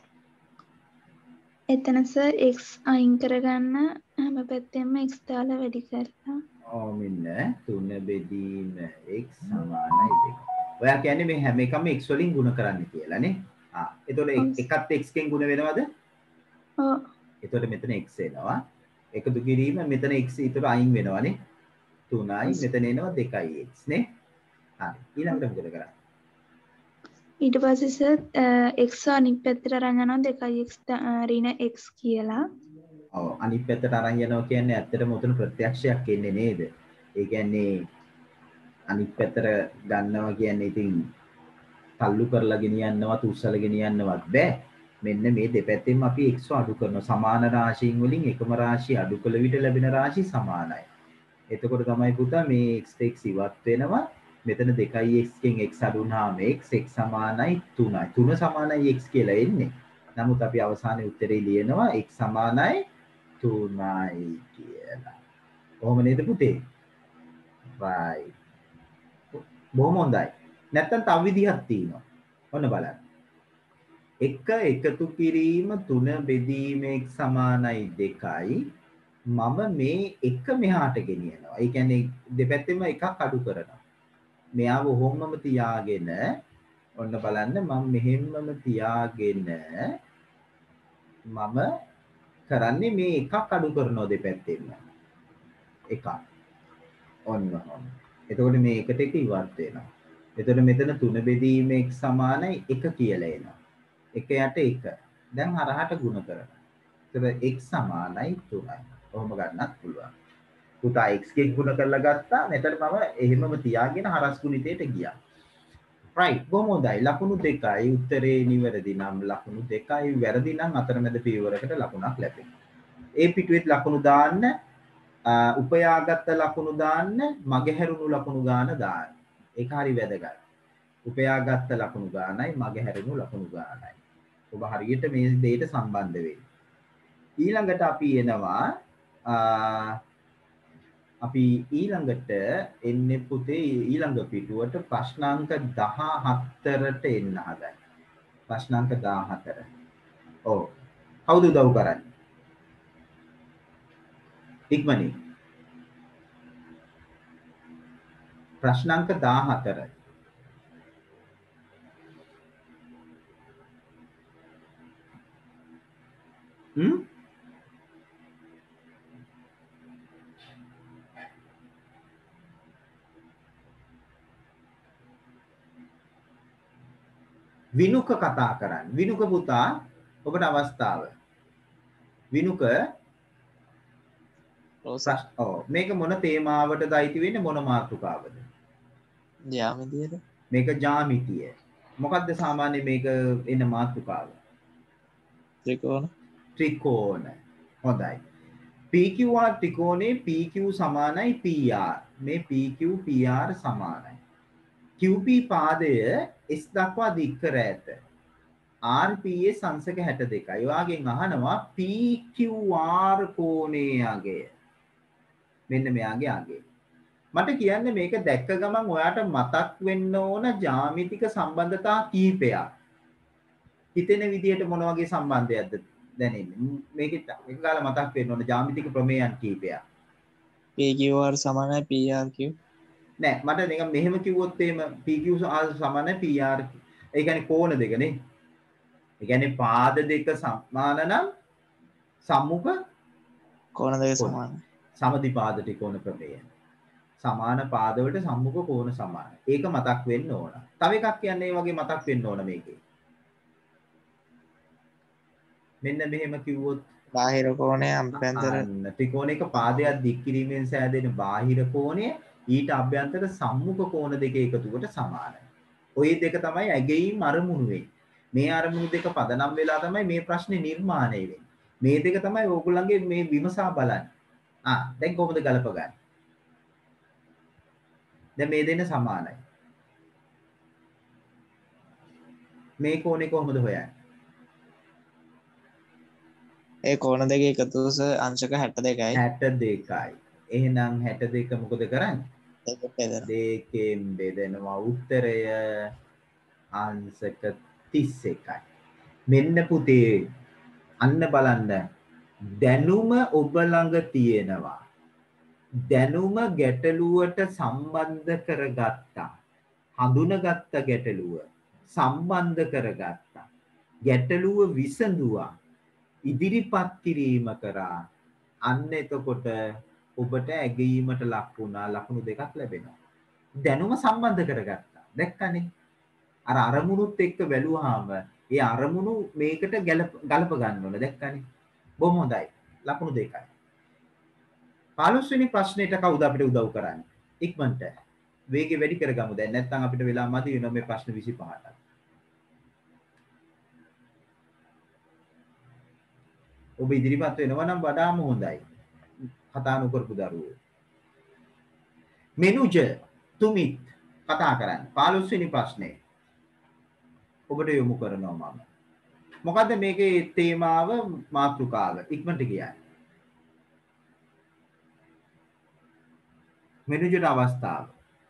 එතන සර් x අයින් කරගන්න හැම පැත්තෙම x දාලා වැඩි කරලා. මෙන්න 3 බෙදීම x සමානයි 2. ඔයා කියන්නේ මේ හැම එකම x වලින් ගුණ කරන්න කියලා නේ? එතකොට එකත් x කෙන් ගුණ වෙනවද? ඔව්. එතකොට මෙතන x එනවා. එකතු කිරීම මෙතන x ඊටර අයින් වෙනවනේ. 3යි මෙතන එනවා 2යි x නේ. හරි. ඊළඟට මොකද කරන්නේ? ඊට පස්සේ සර් x අනිත් පැත්තට අරන් යනවා 2x ඍණ x කියලා. ඔව් අනිත් පැත්තට අරන් යනවා කියන්නේ ඇත්තටම උතන ප්‍රත්‍යක්ෂයක් එන්නේ නේද? ඒ කියන්නේ අනිත් පැත්තට ගන්නවා කියන්නේ ඉතින් තල්ලු කරලා ගෙනියන්නවත් උස්සලා ගෙනියන්නවත් බෑ. මෙන්න මේ දෙපැත්තෙම අපි x අඩු කරනවා. සමාන රාශීන් වලින් එකම රාශිය අඩු කළ විට ලැබෙන රාශිය සමානයි. එතකොට තමයි පුතා මේ x x ඉවත් වෙනවා. මෙතන 2x කෙන් x අඩු වුණාම x සමානයි 3යි. 3 සමානයි x කියලා එන්නේ. නමුත් අපි අවසානයේ උත්තරේ ලියනවා x සමානයි 3යි කියලා. කොහොම නේද පුතේ? right. බොහොම හොඳයි. නැත්තම් තව විදිහක් තියෙනවා. ඔන්න බලන්න. එක එකතු කිරීම 3 බෙදීම x සමානයි 2යි. මම මේ එක මෙහාට ගෙනියනවා. ඒ කියන්නේ දෙපැත්තෙම එකක් අඩු කරනවා. මෙයාව ඔහොමම තියාගෙන ඔන්න බලන්න මම මෙහෙම්මම තියාගෙන මම කරන්නේ මේ එකක් අඩු කරනවා දෙපැත්තෙම. එකක්. ඔන්න ඔහොම. එතකොට මේ එකට එක ඉවත් වෙනවා. එතකොට මෙතන 3 බෙදීම x සමානයි 1 කියලා එනවා. 1 යට 1. දැන් හරහට ගුණ කරනවා. එතකොට x සමානයි 3යි. කොහොම ගන්නත් පුළුවන්. පුතා x ගෙන් ගුණ කරලා ගත්තා. මෙතන මම එහෙමම තියාගෙන හරස් ගුණිතයට ගියා. right. බොහොම හොඳයි. ලකුණු 2යි. උත්තරේ නිවැරදි නම් ලකුණු 2යි. වැරදි නම් අතරමැද පියවරකට ලකුණක් ලැබෙනවා. ඒ පිටුවෙත් ලකුණු දාන්න, උපයාගත් ලකුණු දාන්න, මගහැරුණු ලකුණු ගාන දාන්න. ඒක හරි වැදගත්. උපයාගත් ලකුණු ගානයි, මගහැරුණු ලකුණු ගානයි. ඔබ හරියට මේ දෙයට සම්බන්ධ වෙන්න. ඊළඟට අපි එනවා අපි ඊළඟට එන්නේ පුතේ ඊළඟ පිටුවට ප්‍රශ්නාංක 14ට එන්න හදයි. ප්‍රශ්නාංක 14. ඔව්. කවුද උදව් කරන්නේ? ඉක්මනින්. ප්‍රශ්නාංක 14. විනුක කතා කරන්න. විනුක පුතා ඔබට අවස්ථාව. විනුක මේක මොන තේමාවටද අයිති වෙන්නේ මොන මාතෘකාවද? ජ්‍යාමිතියද? මේක ජ්‍යාමිතිය. මොකද්ද සාමාන්‍ය මේක එන මාතෘකාව? ත්‍රිකෝණ. ත්‍රිකෝණ. හොඳයි. PQR ත්‍රිකෝණේ PQ සමානයි PR. මේ PQ PR සමානයි. QP පාදය S දක්වා දික් කර ඇත. RPS අංශක 62යි. ඔයාගෙන් අහනවා PQR කෝණයේ අගය. මෙන්න මෙයාගේ අගය. මට කියන්න මේක දැක්ක ගමන් ඔයාට මතක් වෙන්න ඕන ජ්‍යාමිතික සම්බන්ධතා කීපයක්. හිතෙන විදිහට මොන වගේ සම්බන්ධයක්ද දැනෙන්නේ? මේකෙත් එක කාලේ මතක් වෙන්න ඕන ජ්‍යාමිතික ප්‍රමේයන් කීපයක්. PQR සමානයි PRQ. නෑ මට නිකන් මෙහෙම කිව්වොත් එහෙම PQ සමානයි PR. ඒ කියන්නේ කෝණ දෙක නේ. ඒ කියන්නේ පාද දෙක සමාන නම් සම්මුඛ කෝණ දෙක සමානයි. සමදිපාද ත්‍රිකෝණ ප්‍රමේය. සමාන පාදවලට සම්මුඛ කෝණ සමානයි. ඒක මතක් වෙන්න ඕන. තව එකක් කියන්නේ මේ වගේ මතක් වෙන්න ඕන මේකේ. මෙන්න මෙහෙම කිව්වොත් බාහිර කෝණය අභ්‍යන්තර ත්‍රිකෝණයක පාදයක් දික් කිරීමෙන් සෑදෙන බාහිර කෝණය ඊට අභ්‍යන්තර සම්මුඛ කෝණ දෙක එකතුවට සමානයි. ওই දෙක තමයි ඇගීම් අරමුණු වෙන්නේ. මේ අරමුණු දෙක පදනම් වෙලා තමයි මේ ප්‍රශ්නේ නිර්මාණය වෙන්නේ. මේ දෙක තමයි ඕගොල්ලන්ගේ මේ විමසා බලන්නේ. දැන් කොහොමද ගලපගන්නේ? දැන් මේ දෙන්න සමානයි. මේ කෝණේ කොහොමද හොයන්නේ? ඒ කෝණ දෙක එකතු වූ අංශක 62යි. 62යි. එහෙනම් 62 මොකද කරන්නේ? දෙකෙන් බෙදෙනවා. උත්තරය අංශක 31යි. මෙන්න පුතේ අන්න බලන්න. දැනුම ඔබ ළඟ තියෙනවා. දැනුම ගැටලුවට සම්බන්ධ කරගත්තා. හඳුනගත්ත ගැටලුව සම්බන්ධ කරගත්තා. ගැටලුව විසඳුවා. ඉදිරිපත් කිරීම කරා. අන්න එතකොට ඔබට ඇගීමට ලක් වුණා. ලකුණු දෙකක් ලැබෙනවා. දැනුම සම්බන්ධ කරගත්තා. දැක්කනේ? අර අරමුණුත් එක්ක බැලුවාම ඒ අරමුණු මේකට ගලප ගන්න ඕන. දැක්කනේ? බොහොම හොඳයි. ලකුණු දෙකයි. 15 වෙනි ප්‍රශ්නෙට කවුද අපිට උදව් කරන්නේ? ඉක්මනට වේගය වැඩි කරගමු දැන්. නැත්නම් අපිට වෙලා මදි වෙනවා මේ ප්‍රශ්න 25ට. ඔබ ඉදිරිපත් වෙනවා නම් වඩාම හොඳයි. කතා නොකරපු දරුවෝ. මෙනුජ තුමිත් කතා කරන්නේ 15 වෙනි ප්‍රශ්නේ. ඔබට යොමු කරනවා මම. මොකද්ද මේකේ තේමාව මාතෘකාව? ඉක්මනට කියන්න. මෙනුජට අවස්ථාව.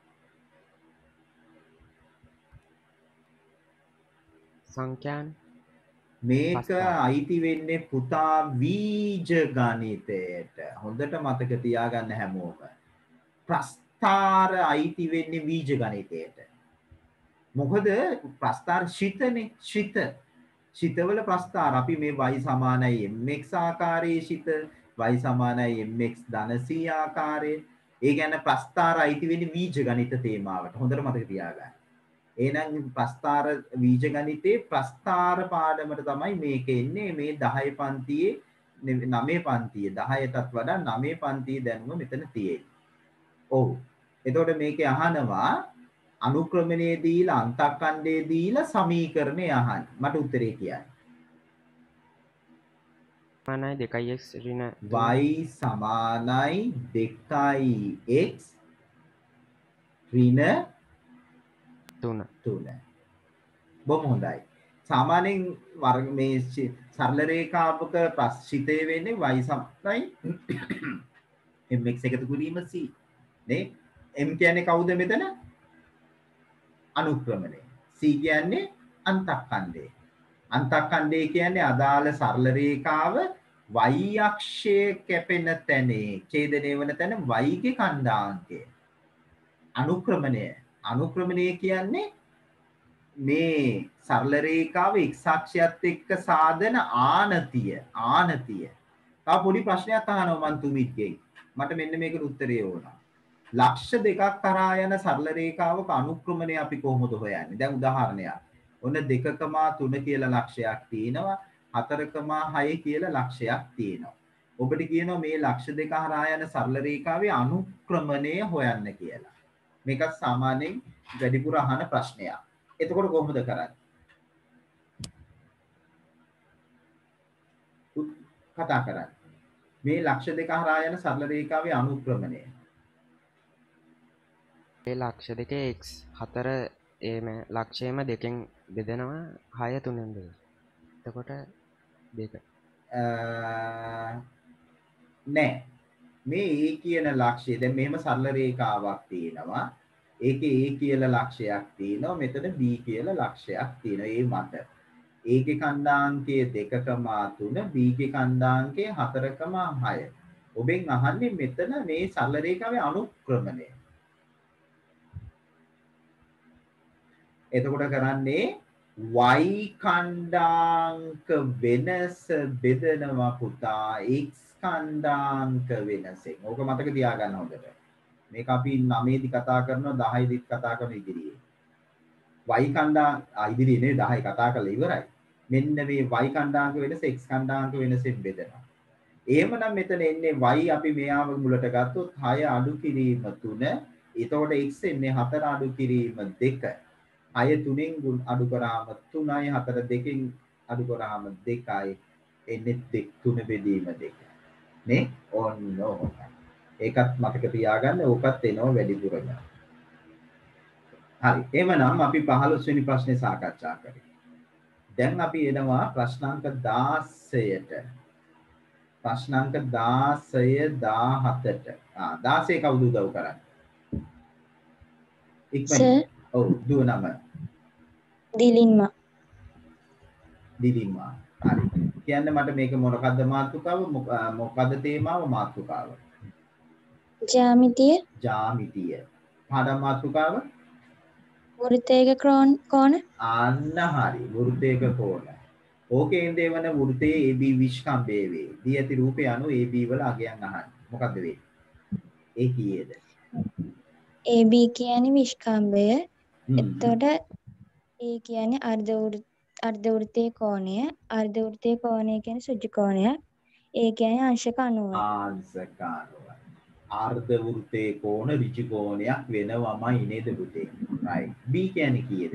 සංඛ්‍යාන මේක අයිති වෙන්නේ පුතා බීජ ගණිතයට. හොඳට මතක තියාගන්න හැමෝම. ප්‍රස්ථාර අයිති වෙන්නේ බීජ ගණිතයට. මොකද ප්‍රස්ථාර ශිතනේ. ශිතවල ප්‍රස්ථාර අපි මේ y සමානයි mx ආකාරයේ ශිත, y සමානයි mx ධන c ආකාරයේ. ඒ කියන්නේ ප්‍රස්ථාර අයිති වෙන්නේ බීජ ගණිත තේමාවට. හොඳට මතක තියාගන්න. එහෙනම් ප්‍රස්ථාර බීජ ගණිතේ ප්‍රස්ථාර පාඩමට තමයි මේක එන්නේ. මේ 10 පන්තියේ 9 පන්තියේ 10ටත් වඩා 9 පන්තියේ දැනුම මෙතන තියෙන්නේ. ඔව්. එතකොට මේකේ අහනවා අනුක්‍රමණයේ දීලා අන්තක්ඛණ්ඩයේ දීලා සමීකරණය අහන්න. මට උත්තරේ කියන්න. සමානයි 2x ඍණ y සමානයි 2x ඍණ 3. බොහොම හොඳයි. සාමාන්‍යයෙන් වර්ග මේ සරල රේඛාවක ප්‍රස්ථිතය වෙන්නේ y සමානයි mx එකතු කිරීම c නේ m කියන්නේ කවුද මෙතන අනුක්‍රමණය c කියන්නේ අන්තක්ඛණ්ඩය අන්තක්ඛණ්ඩය කියන්නේ අදාළ සරල රේඛාව y අක්ෂයේ කැපෙන තැනේ ඡේදනය වන තැන y ගේ ඛණ්ඩාංකය අනුක්‍රමණය කියන්නේ මේ සරල රේඛාව x අක්ෂයත් එක්ක සාදන ආනතිය තව පොඩි ප්‍රශ්නයක් අහනවා මම තුමිත්ගෙන් මට මෙන්න මේකට උත්තරේ ඕන ලක්ෂ දෙකක් කරා යන සරල රේඛාවක අනුක්‍රමණය අපි කොහොමද හොයන්නේ දැන් උදාහරණයක් ඔන්න 2.3 කියලා ලක්ෂයක් තියෙනවා 4.6 කියලා ලක්ෂයක් තියෙනවා ඔබට කියනවා මේ ලක්ෂ දෙක හරහා යන සරල රේඛාවේ අනුක්‍රමණය හොයන්න කියලා මේක සාමාන්‍යයෙන් වැඩිපුර අහන ප්‍රශ්නයක් එතකොට කොහොමද කරන්නේ කතා කරන්නේ මේ ලක්ෂ දෙක හරහා යන සරල රේඛාවේ අනුක්‍රමණය ඒ ලක්ෂ දෙකේ x 4 එම ලක්ෂයම දෙකෙන් බෙදෙනවා 6 3ෙන් බෙදෙනවා. එතකොට දෙක නෑ මේ a කියන ලක්ෂය දැන් මෙහෙම සරල රේඛාවක් තියෙනවා ඒකේ a කියලා ලක්ෂයක් තියෙනවා මෙතන b කියලා ලක්ෂයක් තියෙනවා ඒ මත a ගේ ඛණ්ඩාංකය 2.3 b ගේ ඛණ්ඩාංකය 4.6 ඔබෙන් අහන්නේ මෙතන මේ සරල රේඛාවේ අනුක්‍රමණය එතකොට කරන්නේ y ඛණ්ඩාංක වෙනස බෙදනවා පුතා x ඛණ්ඩාංක වෙනසෙන්. ඕක මතක තියාගන්න හොඳට. මේක අපි 9 දී කතා කරනවා 10 දී කතා කරන ඉදිරියේ. y ඛණ්ඩාංක ඉදිරියේ නේ 10 කතා කරලා ඉවරයි. මෙන්න මේ y ඛණ්ඩාංක වෙනස x ඛණ්ඩාංක වෙනසෙන් බෙදනවා. එහෙමනම් මෙතන එන්නේ y අපි මෙයාව මුලට ගත්තොත් 6 අඩු කිරීම 3. එතකොට x එන්නේ 4 අඩු කිරීම 2. 6 3ෙන් අඩු කරාම 3යි 4 2ෙන් අඩු කරාම 2යි එන්නේ 3 බෙදීම 2 නේ ඔන්න ඒකත් මතක තියාගන්න ඕකත් එනවා වැඩිපුරම හරි එහෙනම් අපි 15 වෙනි ප්‍රශ්නේ සාකච්ඡා කරමු දැන් අපි එනවා ප්‍රශ්නාංක 16ට ප්‍රශ්නාංක 16 17ට 16 කවුද උදව් කරන්නේ ඉක්මනින් ඔව් දුව නම දිලින්මා හරි කියන්න මට මේක මොකක්ද මාතෘකාව මොකක්ද තේමාව මාතෘකාව ජ්‍යාමිතිය පාඩම් මාතෘකාව වෘත්තයක කෝණ අන්න හරි වෘත්තයක කෝණ ඕකේ දෙවන වෘත්තයේ AB විස්කම්භය වේ දී ඇති රූපය අනුව AB වල අගයන් අහන්න මොකද්ද වෙන්නේ ඒ කීයේද AB කියන්නේ විස්කම්භය එතකොට ඒ කියන්නේ අර්ධ වෘත්තයේ කෝණය අර්ධ වෘත්තයේ කෝණය කියන්නේ සුජු කෝණයක් ඒ කියන්නේ අංශක 90යි අර්ධ වෘත්තයේ කෝණ ඍජු කෝණයක් වෙනවමයි නේද පුතේ right B කියන්නේ කීයද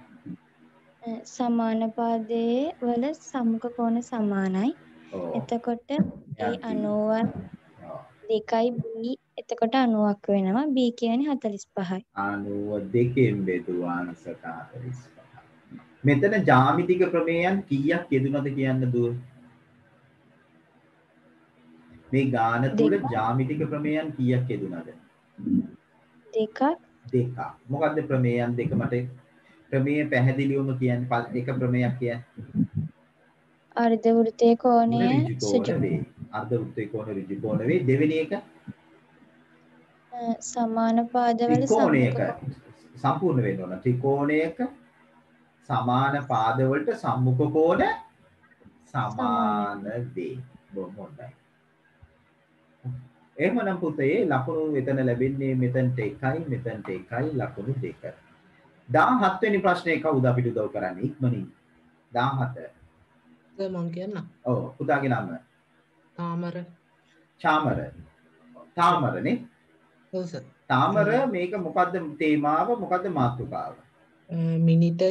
සමාන පාදයේ වල සම්මුඛ කෝණ සමානයි එතකොට ඒ 90 2යි B එතකොට 90ක් වෙනවා B කියන්නේ 45යි 92න් බෙදුවා අංශක 45 මෙතන ජ්‍යාමිතික ප්‍රමේයන් කීයක් යෙදුනද කියන්න දුව මේ ගාන තුල ජ්‍යාමිතික ප්‍රමේයන් කීයක් යෙදුනද දෙකක් මොකද්ද ප්‍රමේයන් දෙක මට ප්‍රමේය පැහැදිලිවම කියන්නේ එක ප්‍රමේයක් කියන්නේ අර්ධ වෘත්තයේ කෝණය සුජු අර්ධ වෘත්තයේ කෝණ ඍජු කෝණ වේ දෙවෙනි එක සමාන පාදවල ත්‍රිකෝණයක සම්පූර්ණ වෙන්න ඕන ත්‍රිකෝණයක සමාන පාදවලට සම්මුඛ කෝණ සමාන වේ බොහොම හොඳයි එහෙමනම් පුතේ ලකුණු මෙතන ලැබෙන්නේ මෙතනට 1යි මෙතනට 1යි ලකුණු 2 17 වෙනි ප්‍රශ්නේ කවුද අපිට උදව් කරන්නේ ඉක්මනින් 17 මම කියන්න ඔව් පුතාගේ නම තාමර නේ ඔව් සර් තාමර මේක මොකද්ද තේමාව මොකද්ද මාතෘකාව මිනිතය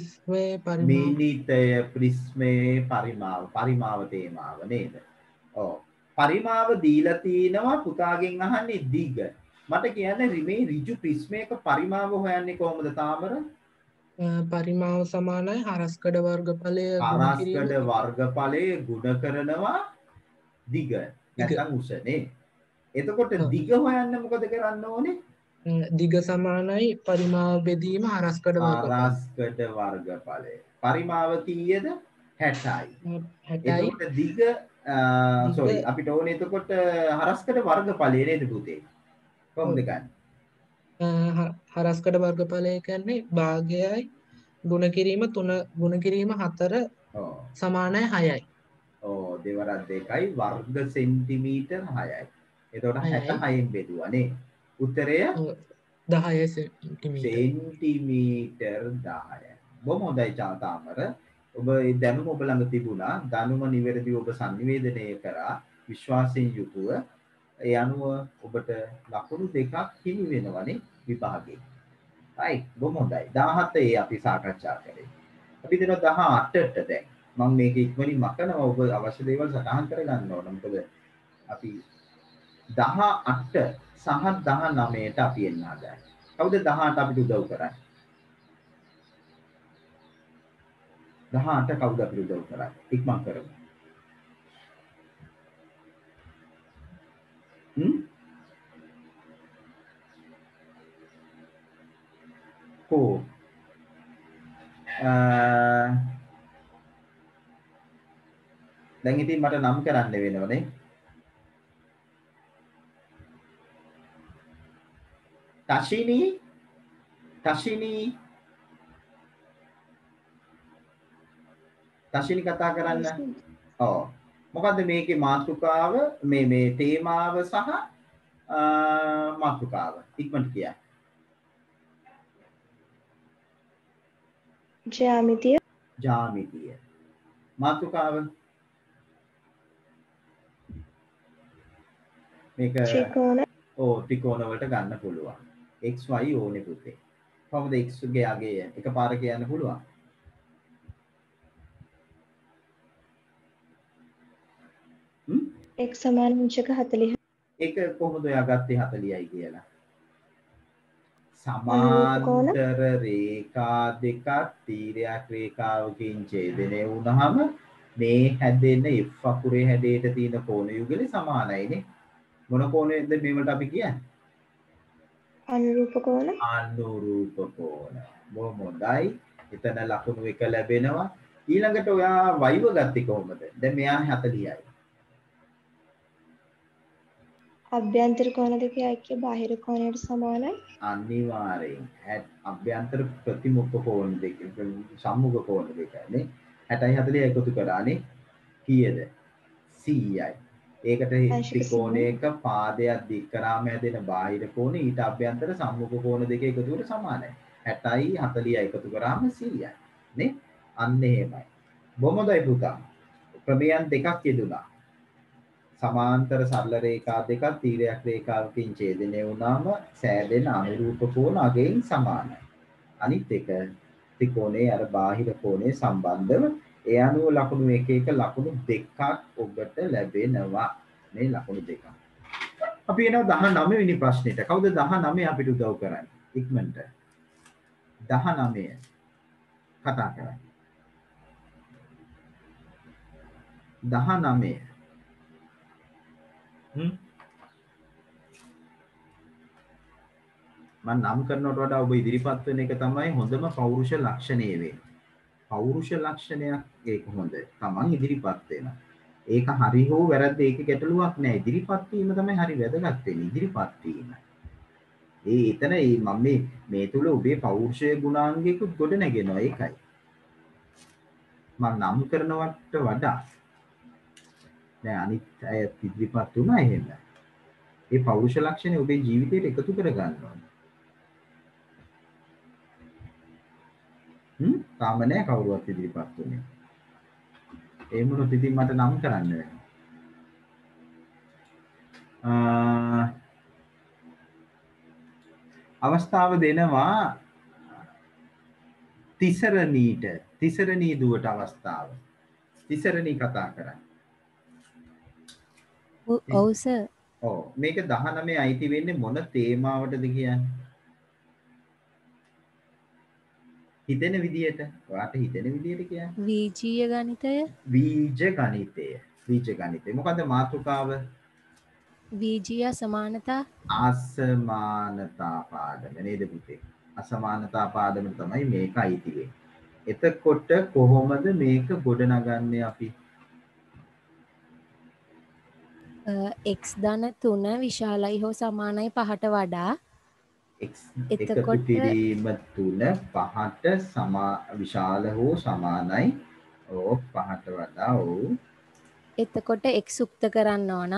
ප්‍රිස්මේ පරිමාව තේමාව නේද ඔව් පරිමාව දීලා තිනවා පුතාගෙන් අහන්නේ දිග මට කියන්න මේ ඍජු ප්‍රිස්මයක පරිමාව හොයන්නේ කොහොමද තාමර පරිමාව සමානයි හරස්කඩ වර්ගඵලය ගුණ කරනවා දිග නැත්නම් උස නේ එතකොට දිග හොයන්න මොකද කරන්න ඕනේ? දිග සමානයි පරිමාව බෙදීම හරස්කඩ වර්ගඵලය. හරස්කඩ වර්ගඵලය. පරිමාව කීයද? 60යි. 60යි. එතකොට දිග sorry අපිට ඕනේ එතකොට හරස්කඩ වර්ගඵලය නේද පුතේ? කොහොමද ගන්න? හරස්කඩ වර්ගඵලය කියන්නේ භාගයයි ගුණ කිරීම 3 ගුණ කිරීම 4 සමානයි 6යි. ඕ දෙවරක් 2යි වර්ග සෙන්ටිමීටර් 6යි. එතකොට 66න් බෙදුවා නේ. උත්තරය 10 සෙන්ටිමීටර් 10යි. බොහොම හොඳයි චාතාමර. ඔබ ඒ දැනුම ඔබ ළඟ තිබුණා. දැනුම නිවැරදිව ඔබ sannivedanaya කරා විශ්වාසයෙන් යුතුව. ඒ අනුව ඔබට ලකුණු 2ක් හිමි වෙනවනේ විභාගේ. right බොහොම හොඳයි. 17 අපි සාකච්ඡා කරේ. අපි දෙන 18ට දැන් මම මේක ඉක්මනින් මකනවා ඔබ අවශ්‍ය දේවල් සටහන් කරගන්න ඕන. මොකද අපි 18 සහ 19ට අපි එන්න හදන්නේ. කවුද 18 අපිට උදව් කරන්නේ? 18 කවුද අපිට උදව් කරන්නේ? ඉක්මන් කරමු. කෝ දැන් ඉතින් මට නම් කරන්න වෙනවනේ. තශිනි කතා කරන්න. ඔව්. මොකද්ද මේකේ මාතෘකාව මේ තේමාව සහ මාතෘකාව ඉක්මනට කියන්න. ජ්‍යාමිතිය. මාතෘකාව මේක ත්‍රිකෝණ වලට ගන්න පුළුවන්. XY ඕනේ පුතේ. කොහොමද x ගේ අගය එකපාර කියන්න පුළුවන්? x සමාන අංශක 40. ඒක කොහොමද ඔයා ගත්තේ 40යි කියලා? සමාන්තර රේඛා දෙකක් තීරයක් රේඛාවකින් ඡේදනය වුණාම මේ හැදෙන F අකුරේ හැඩයට තියෙන කෝණ යුගල සමානයිනේ. මොන කෝණයද මේවට අපි කියන්නේ? අනුරූප කෝණ. අනුරූප කෝණ. බොහොම හොඳයි. එතන ලකුණු 1 ලැබෙනවා. ඊළඟට ඔයා වයිව ගත්තේ කොහොමද? දැන් මෙයා 40යි. අභ්‍යන්තර කෝණ දෙකේ ഐക്‍ය බාහිර කෝණයට සමානයි. අනිවාර්යෙන්. අභ්‍යන්තර ප්‍රතිමුඛ කෝණ දෙක සම්මුඛ කෝණ දෙකනේ 60යි 40යි එකතු කරානේ කීයද? 100යි. ඒකට ත්‍රිකෝණයක පාදයක් දික් කරාම හැදෙන බාහිර කෝණ ඊට අභ්‍යන්තර සම්මුඛ කෝණ දෙක එකතුවට සමානයි. 60යි 40යි එකතු කරාම 100යි. නේ? අන්න එහෙමයි. බොහොමදයි පුතා. ක්‍රමයන් දෙකක් යෙදුණා. සමාන්තර සරල රේඛා දෙකක් තීරයක් රේඛාවකින් ඡේදනය වුණාම සෑදෙන අනුරූප කෝණ අගයෙන් සමානයි. අනිත් එක ත්‍රිකෝණයේ අර බාහිර කෝණයේ සම්බන්ධව ඒ අනුව ලකුණු 1 ලකුණු 2ක් ඔබට ලැබෙනවා. මේ ලකුණු දෙකක්. අපි එනවා 19 වෙනි ප්‍රශ්නෙට. කවුද 19 අපිට උදව් කරන්නේ? ඉක්මනට. 19 කතා කරන්නේ. 19 මම නම් කරනවට වඩා ඔබ ඉදිරිපත් වෙන එක තමයි හොඳම පෞරුෂ ලක්ෂණය වෙන්නේ. පෞරුෂ ලක්ෂණයක් ඒක හොඳ. Taman ඉදිරිපත් වෙනවා. ඒක හරි හෝ වැරද්ද ඒක ගැටලුවක් නෑ. ඉදිරිපත් වීම තමයි හරි වැදගත් වෙන්නේ. ඉදිරිපත් වීම. එතන මම මේ තුල ඔබේ පෞරුෂයේ ගුණාංගයකුත් ගොඩ නැගෙනවා. ඒකයි. මම නම් කරනවට වඩා දැන් අනිත් අය ඉදිරිපත් වුණා එහෙම. ඒ පෞරුෂ ලක්ෂණ ඔබේ ජීවිතයට එකතු කර ගන්න ඕනේ. තාම නෑ කවුරුවත් ඉදිරිපත් වුණේ. ඒ මොනොත් ඉතින් මට නම් කරන්න වෙනවා. අවස්ථාව දෙනවා තිසරණී දුවට අවස්ථාව. තිසරණී කතා කරන්නේ. ඔව් සර්. ඔව් මේක 19 අයිති වෙන්නේ මොන තේමාවටද කියන්නේ? හිතෙන විදියට ඔයාට හිතෙන විදියට කියන්නේ බීජීය ගණිතය. බීජ ගණිතය. මොකද්ද මාතෘකාව? VG අසමානතා අසමානතා පාඩම නේද පුතේ? අසමානතා පාඩම තමයි මේක අයිති වෙන්නේ. එතකොට කොහොමද මේක ගොඩනගන්නේ අපි? x ධන 3 විශාලයි හෝ සමානයි 5ට වඩා x එකතු කිරීම 3 5ට විශාල හෝ සමානයි 5ට වඩා එතකොට x උක්ත කරන්න ඕන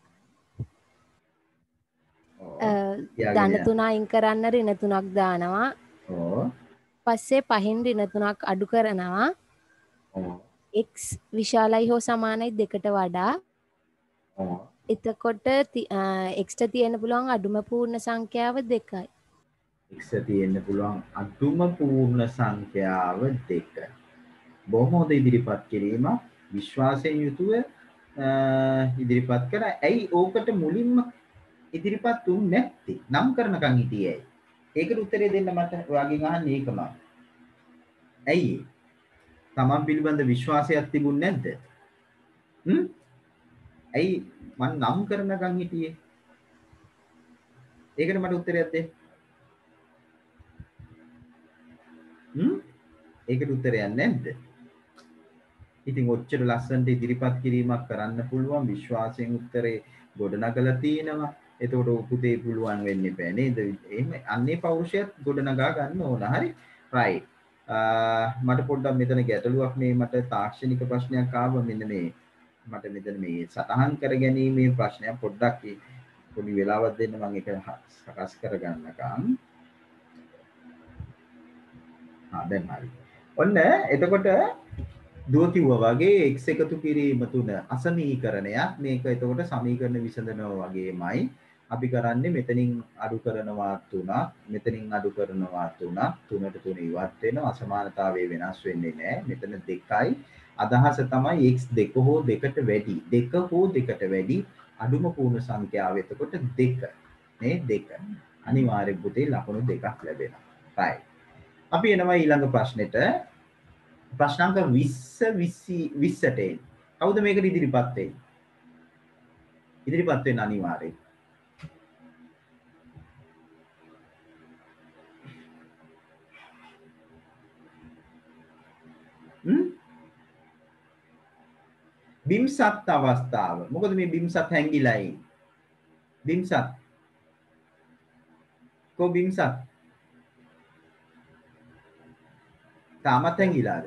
ධන 3 අයින් කරන්න ඍණ 3ක් දානවා පස්සේ 5න් ඍණ 3ක් අඩු කරනවා x විශාලයි හෝ සමානයි 2ට වඩා එතකොට x ට තියෙන්න පුළුවන් අඩුම පූර්ණ සංඛ්‍යාව 2යි. x තියෙන්න පුළුවන් අඩුම පූර්ණ සංඛ්‍යාව 2. බොහොම හොඳ ඉදිරිපත් කිරීම විශ්වාසයෙන් යුතුව ඉදිරිපත් කරා. ඇයි ඕකට මුලින්ම ඉදිරිපත් වුනේ නැත්තේ? නම් කරනකන් හිටියේ ඇයි? ඒකට උත්තරේ දෙන්න මට ඔයාගෙන් අහන්නේ ඒකම. ඇයි? තමන් පිළිබඳ විශ්වාසයක් තිබුණේ නැද්ද? ඇයි මම නම් කරනකන් හිටියේ? ඒකට මට උත්තරයක් දෙන්න. ඒකට උත්තරයක් නැද්ද? ඉතින් ඔච්චර ලස්සනට ඉදිරිපත් කිරීමක් කරන්න පුළුවන් විශ්වාසයෙන් උත්තරේ ගොඩනගලා තිනවා. එතකොට පුතේ පුළුවන් වෙන්නේ බෑ නේද? එහෙම අන්නේ පෞරුෂයත් ගොඩනගා ගන්න ඕන. හරි? right. මට පොඩ්ඩක් මෙතන ගැටලුවක් මේ මට තාක්ෂණික ප්‍රශ්නයක් ආවා මෙන්න මේ මට මෙතන මේ සටහන් කර ගැනීමේ ප්‍රශ්නයක් පොඩ්ඩක් පොඩි වෙලාවක් දෙන්න මම ඒක සකස් කරගන්නකම්. දැන් හරි. ඔන්න එතකොට දුව කිව්වා වගේ x එකතු කිරීම 3 අසමීකරණයක්. මේක එතකොට සමීකරණ විසඳනවා වගේමයි. අපි කරන්නේ මෙතනින් අඩු කරනවා 3ක්, මෙතනින් අඩු කරනවා 3ක්, 3ට 3 ඉවත් වෙනවා. අසමානතාවය වෙනස් වෙන්නේ නැහැ. මෙතන 2යි. අදහස තමයි x 2 හෝ 2ට වැඩි. 2 හෝ 2ට වැඩි අඩුම පූර්ණ සංඛ්‍යාව එතකොට 2. නේ 2. අනිවාර්යෙන් පුතේ ලකුණු 2ක් ලැබෙනවා. right. අපි එනවා ඊළඟ ප්‍රශ්නෙට. ප්‍රශ්න අංක 20ට එන්න. කවුද මේකට ඉදිරිපත් වෙන්නේ? ඉදිරිපත් වෙන්න අනිවාර්යයෙන්. බිම්සත් අවස්ථාව. මොකද මේ බිම්සත් හැංගිලා ඉන්නේ? බිම්සත්. කො බිම්සත්? තාමත් හැංගිලාද?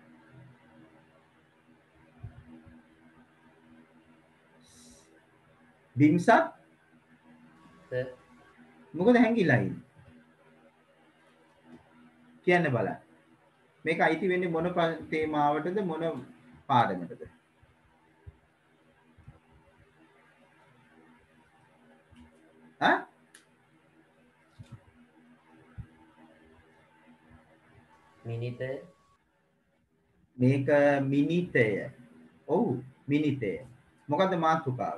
බිම්සත්? මොකද හැංගිලා ඉන්නේ? කියන්න බලන්න. මේක අයිති වෙන්නේ මොන තේමාවටද මොන පාඩමටද? මිනිතය. මේක මිනිතය. ඔව් මිනිතය. මොකද්ද මාතෘකාව?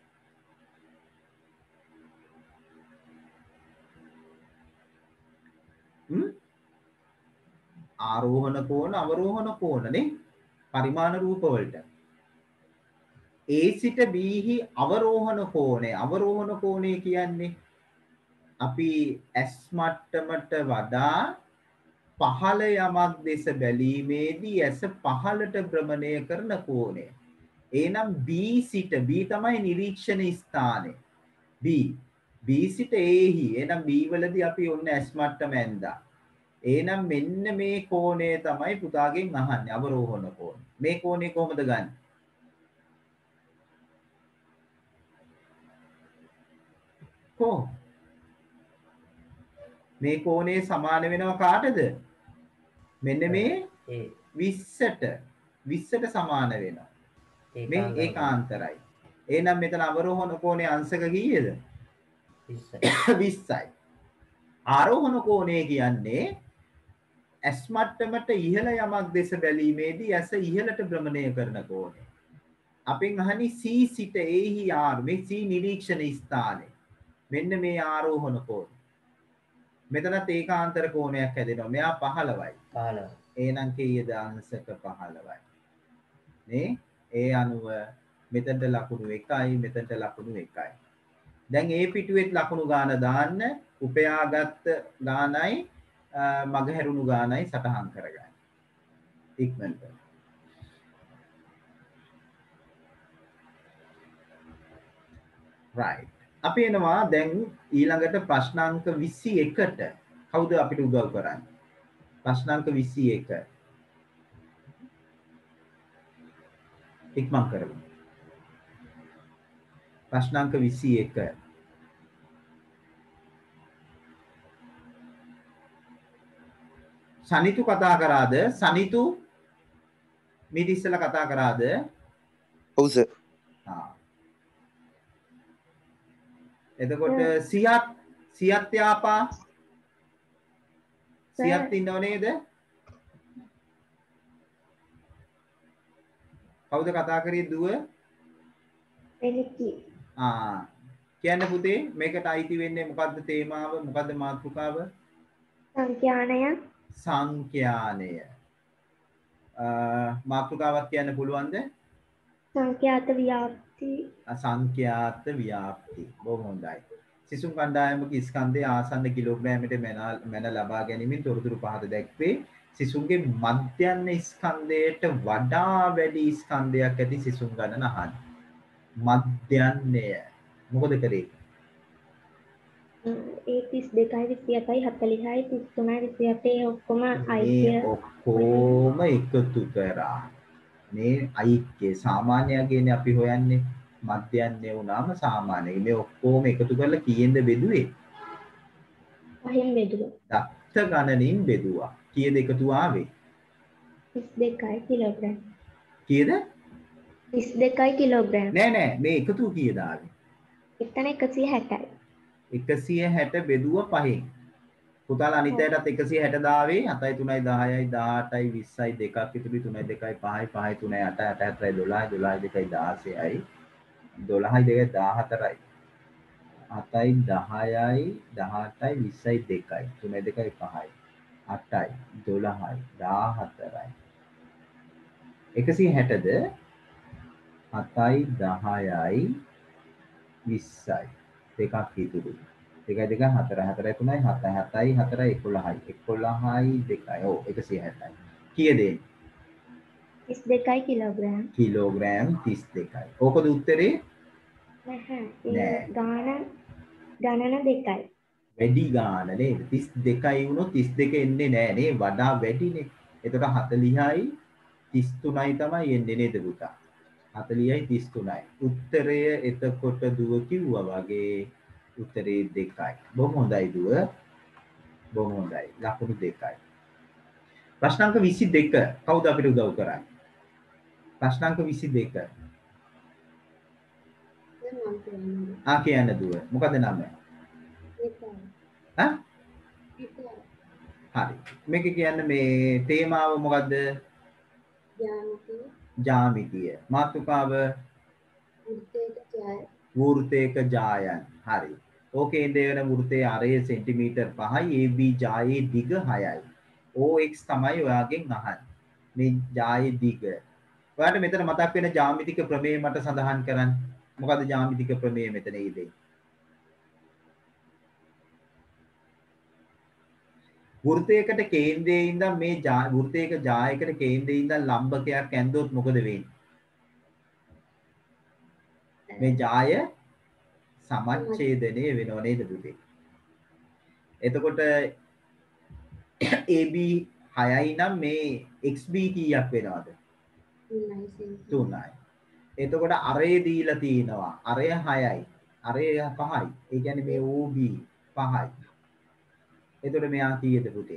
ආරෝහණ කෝණ අවරෝහණ කෝණනේ පරිමාණ රූප වලට. A සිට B හි අවරෝහණ කෝණය කියන්නේ අපි S මට්ටමට වඩා පහළ යමක් දෙස බැලීමේදී ඇස පහළට භ්‍රමණය කරන කෝණය. එනම් B සිට B තමයි නිරීක්ෂණ ස්ථානය. B සිට A හි එනම් B වලදී අපි ඔන්න S මට්ටම ඇඳා. එනම් මෙන්න මේ කෝණය තමයි පුතාගෙන් අහන්නේ අවරෝහණ කෝණය. මේ කෝණය කොහොමද ගන්නේ? මේ කෝණය සමාන වෙනවා කාටද? මෙන්න මේ 20ට සමාන වෙනවා. මේ ඒකාන්තරයි. එහෙනම් මෙතන අවරෝහණ කෝණයේ අංශක කීයද? 20යි. ආරෝහණ කෝණය කියන්නේ S මට්ටමට ඉහළ යමක් දෙස බැලීමේදී ඇස ඉහළට භ්‍රමණය කරන කෝණය. අපෙන් අහන්නේ C සිට A හි R මේ C නිරීක්ෂණ ස්ථානය. මෙන්න මේ ආරෝහණ කෝණය. මෙතනත් ඒකාන්තර කෝණයක් හැදෙනවා. මෙයා 15යි. 15. එහෙනම් කීයද අංශක 15යි. නේ? ඒ අනුව මෙතනට ලකුණු 1යි මෙතනට ලකුණු 1යි. දැන් ඒ පිටුවෙත් ලකුණු ගාන දාන්න උපයාගත් ගානයි මගහැරුණු ගානයි සටහන් කරගන්න. ඉක්මනට. right. අපි එනවා දැන් ඊළඟට ප්‍රශ්නාංක 21ට. කවුද අපිට උදව් කරන්නේ? ප්‍රශ්නාංක 21. ඉක්මන් කරමු. ප්‍රශ්නාංක 21. සනිතු කතා කරාද? සනිතු මීට ඉස්සෙල්ලා කතා කරාද? ඔව් සර්. එතකොට සියත් යාපා සියත් ඉන්නව නේද? කවුද කතා කරේ දුව? එලිකි. කියන්න පුතේ මේකට අයිති වෙන්නේ මොකද්ද තේමාව? මොකද්ද මාතෘකාව? සංඛ්‍යානය. සංඛ්‍යානය. මාතෘකාවක් කියන්න පුළුවන්ද? සංඛ්‍යාත ව්‍යාප්ති. සංඛ්‍යාත ව්‍යාප්ති. බොහොම හොඳයි. සිසුන් කණ්ඩායමක ස්කන්ධයේ ආසන්න කිලෝග්‍රෑමයට මැන ලබා ගැනීමෙන් තොරතුරු පහත දැක්වේ. සිසුන්ගේ මධ්‍යන්න ස්කන්ධයට වඩා වැඩි ස්කන්ධයක් ඇති සිසුන් ගණන අහන්න. මධ්‍යන්නය මොකද කරේ? ඒ 32යි 28යි 40යි 33යි 28යි ඔක්කොම අයිතිය ඔක්කොම එකතු කරා. මේ ඓක්‍ය සාමාන්‍යයගේනේ අපි හොයන්නේ. මධ්‍යන්නේ වුණාම සාමාන්‍ය. මේ ඔක්කොම එකතු කරලා කීයෙන්ද බෙදුවේ? 5න් බෙදුවා. දත්ත ගණනින් බෙදුවා. කීයද එකතු ආවේ? 32යි කිලෝග්‍රෑම්. කීයද? 32යි කිලෝග්‍රෑම්. නෑ මේ එකතු කීයද ආවේ? එතන 160යි. 160 බෙදුව 5න්. පුතාලා අනිත් අයටත් 160 දාවේ 7යි 3යි 10යි 18යි 20යි දෙකක් ඉතුරු 3යි 2යි 5යි 5යි 3යි 8යි 8යි 4යි 12යි 12යි 2යි 16යි 12යි 2යි 14යි 7යි 10යි 18යි 20යි 2යි 3යි 2යි 5යි 8යි 12යි 14යි 160ද 7යි 10යි 20යි දෙකක් ඉතුරු 2යි 2යි 4යි 4යි 3යි 7යි 7යි 4යි 11යි 11යි 2යි ඔව් 160යි කීයද 32යි කිලෝග්‍රෑම්. කිලෝග්‍රෑම් 32යි. ඕකද උත්තරේ? නැහැ. ගණන දෙකයි. වැඩි ගාන නේද? 32යි වුණොත් 32 එන්නේ නැහැ නේ. වඩා වැඩිනේ. එතකොට 40යි 33යි තමයි එන්නේ නේද පුතා? 40යි 33යි. උත්තරය එතකොට දුව කිව්වා වගේ උත්තරේ 2යි. බොහොම හොඳයි දුව. බොහොම හොඳයි. ලකුණු 2යි. ප්‍රශ්නාංක 22 කවුද අපිට උදව් කරන්නේ? ප්‍රශ්නාංක 22. කියන්න දුව. මොකද නම? හරි. මේක කියන්නේ මේ තේමාව මොකද්ද? ජ්‍යාමිතිය. මාතෘකාව වෘත්තයක ජායන්. හරි. ඕකේ දෙවන වෘත්තයේ අරය සෙන්ටිමීටර් 5යි AB ජායේ දිග 6යි. OX තමයි ඔයාගෙන් අහන්නේ. මේ ජායේ දිග. ඔයාලට මෙතන මතක් වෙන ජ්‍යාමිතික ප්‍රමේය මට සඳහන් කරන්න. මොකද්ද ජ්‍යාමිතික ප්‍රමේය මෙතන ඉදේ? වෘත්තයකට කේන්ද්‍රයේ ඉඳන් මේ වෘත්තයක ජායකට කේන්ද්‍රයේ ඉඳන් ලම්බකයක් ඇන්දොත් මොකද වෙන්නේ? මේ ජාය සමච්ඡේදනය වෙනව නේද පුතේ? එතකොට AB 6යි නම් මේ XB කීයක් වෙනවද? 3යි. එතකොට අරේ දීලා තිනවා. අරය 6යි. අරය 5යි. ඒ කියන්නේ මේ OB 5යි. එතකොට මෙයා කීයද පුතේ?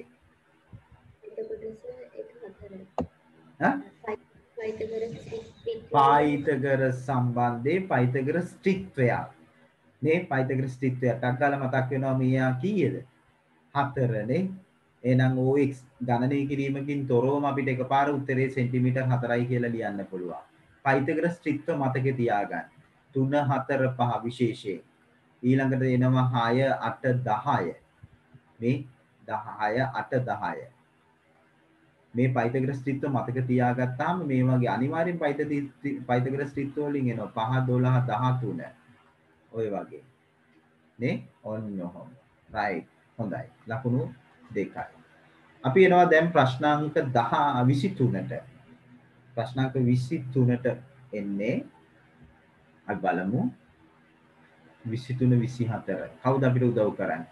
පයිතගරස් සම්බන්ධයේ පයිතගරස් ත්‍රිත්වයක්. මේ පයිතගරස් ත්‍රිත්වයක් අක්කාලා මතක් වෙනවා මෙයා කීයද? 4නේ. එහෙනම් OX ගණනය කිරීමකින් තොරවම අපිට එකපාර උත්තරේ සෙන්ටිමීටර් 4යි කියලා ලියන්න පුළුවන්. පයිතගරස් ත්‍රිත්ව මතකේ තියාගන්න. 3 4 5 විශේෂයෙන්. ඊළඟට එනවා 6 8 10. මේ 10 8 10. මේ පයිතගරස් ත්‍රිත්ව මතක තියාගත්තාම මේ වගේ අනිවාර්යෙන් පයිතගරස් ත්‍රිත්ව වලින් එනවා 5 12 13 ඔය වගේ. නේ ඔන්න ඔහොම right හොඳයි ලකුණු 2යි අපි එනවා දැන් ප්‍රශ්නාංක 23ට ප්‍රශ්නාංක 23ට එන්නේ අපි බලමු 23 24 කවුද අපිට උදව් කරන්නේ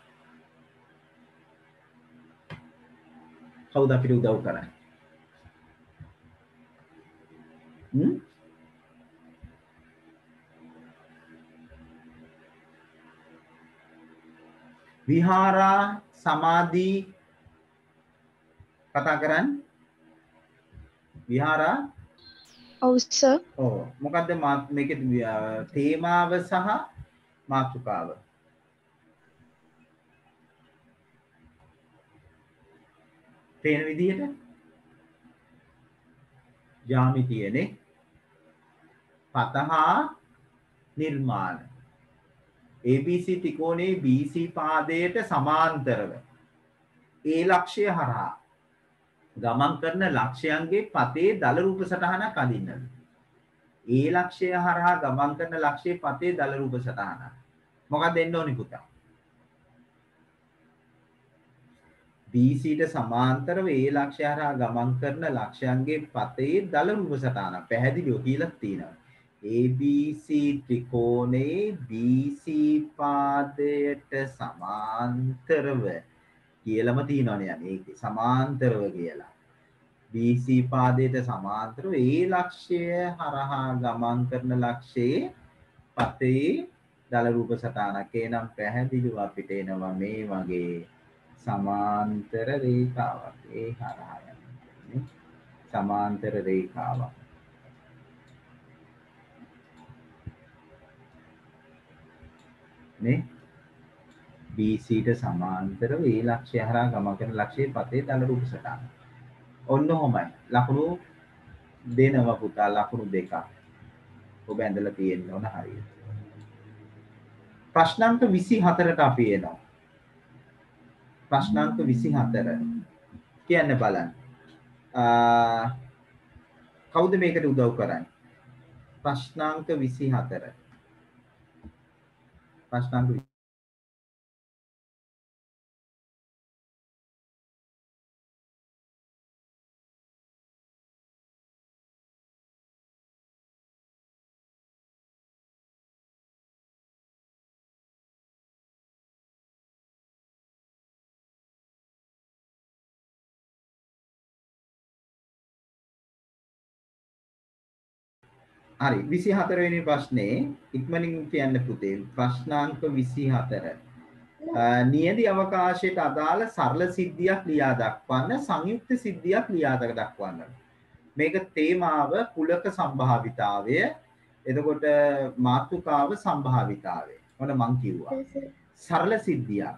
කවුද අපිට උදව් කරන්නේ විහාරා සමාධි කතා කරන්නේ විහාරා ඔව් සර් ඔව් මොකද්ද මේකේ තේමාව සහ මාතෘකාව පේන විදිහට ජ්‍යාමිතියනේ පතහා නිර්මාණ ABC ත්‍රිකෝණයේ BC පාදයට සමාන්තරව ඒ ලක්ෂය හරහා ගමන් කරන ලක්ෂයන්ගේ පතේ දල රූප සටහනක් අඳින්නලු. ඒ ලක්ෂය හරහා ගමන් කරන ලක්ෂයේ පතේ දල රූප සටහනක්. මොකක්ද දෙන්න ඕනි පුතා? BC ට සමාන්තරව ඒ ලක්ෂය හරහා ගමන් කරන ලක්ෂයන්ගේ පතේ දල රූප සටහනක්. පැහැදිලිව කියලා තියෙනවා. ABC ත්‍රිකෝණයේ BC පාදයට සමාන්තරව කියලාම තියෙනවනේ යන්නේ ඒකේ සමාන්තරව කියලා. BC පාදයට සමාන්තරව ඒ ලක්ෂය හරහා ගමන් කරන ලක්ෂයේ පතේ දල රූප සටහනක්. එනම් පැහැදිලිව අපිට එනවා මේ වගේ සමාන්තර රේඛාවක්. ඒ හරහා යන්නේ සමාන්තර රේඛාවක්. නේ BC ට සමාන්තරව ඒ ලක්ෂය හරහා ගමන් කරන ලක්ෂයේ පතේ දල රූප සටහන. ඔන්න ඔහොමයි. ලකුණු දෙනවා පුතා ලකුණු 2ක්. ඔබ ඇඳලා තියෙන්න ඕන හරියට. ප්‍රශ්නාංක 24ට අපි එනවා. ප්‍රශ්නාංක 24 කියන්න බලන්න. කවුද මේකට උදව් කරන්නේ? ප්‍රශ්නාංක 24. ප්‍රශ්නාංක හරි 24 වෙනි ප්‍රශ්නේ ඉක්මනින් කියන්න පුතේ ප්‍රශ්නාංක 24 නියදි අවකාශයට අදාළ සරල සිද්ධියක් ලියා දක්වන්න සංයුක්ත සිද්ධියක් ලියා දක්වන්න මේක තේමාව කුලක සම්භාවිතාවය එතකොට මාතෘකාව සම්භාවිතාවය මොන මං කිව්වා සරල සිද්ධියක්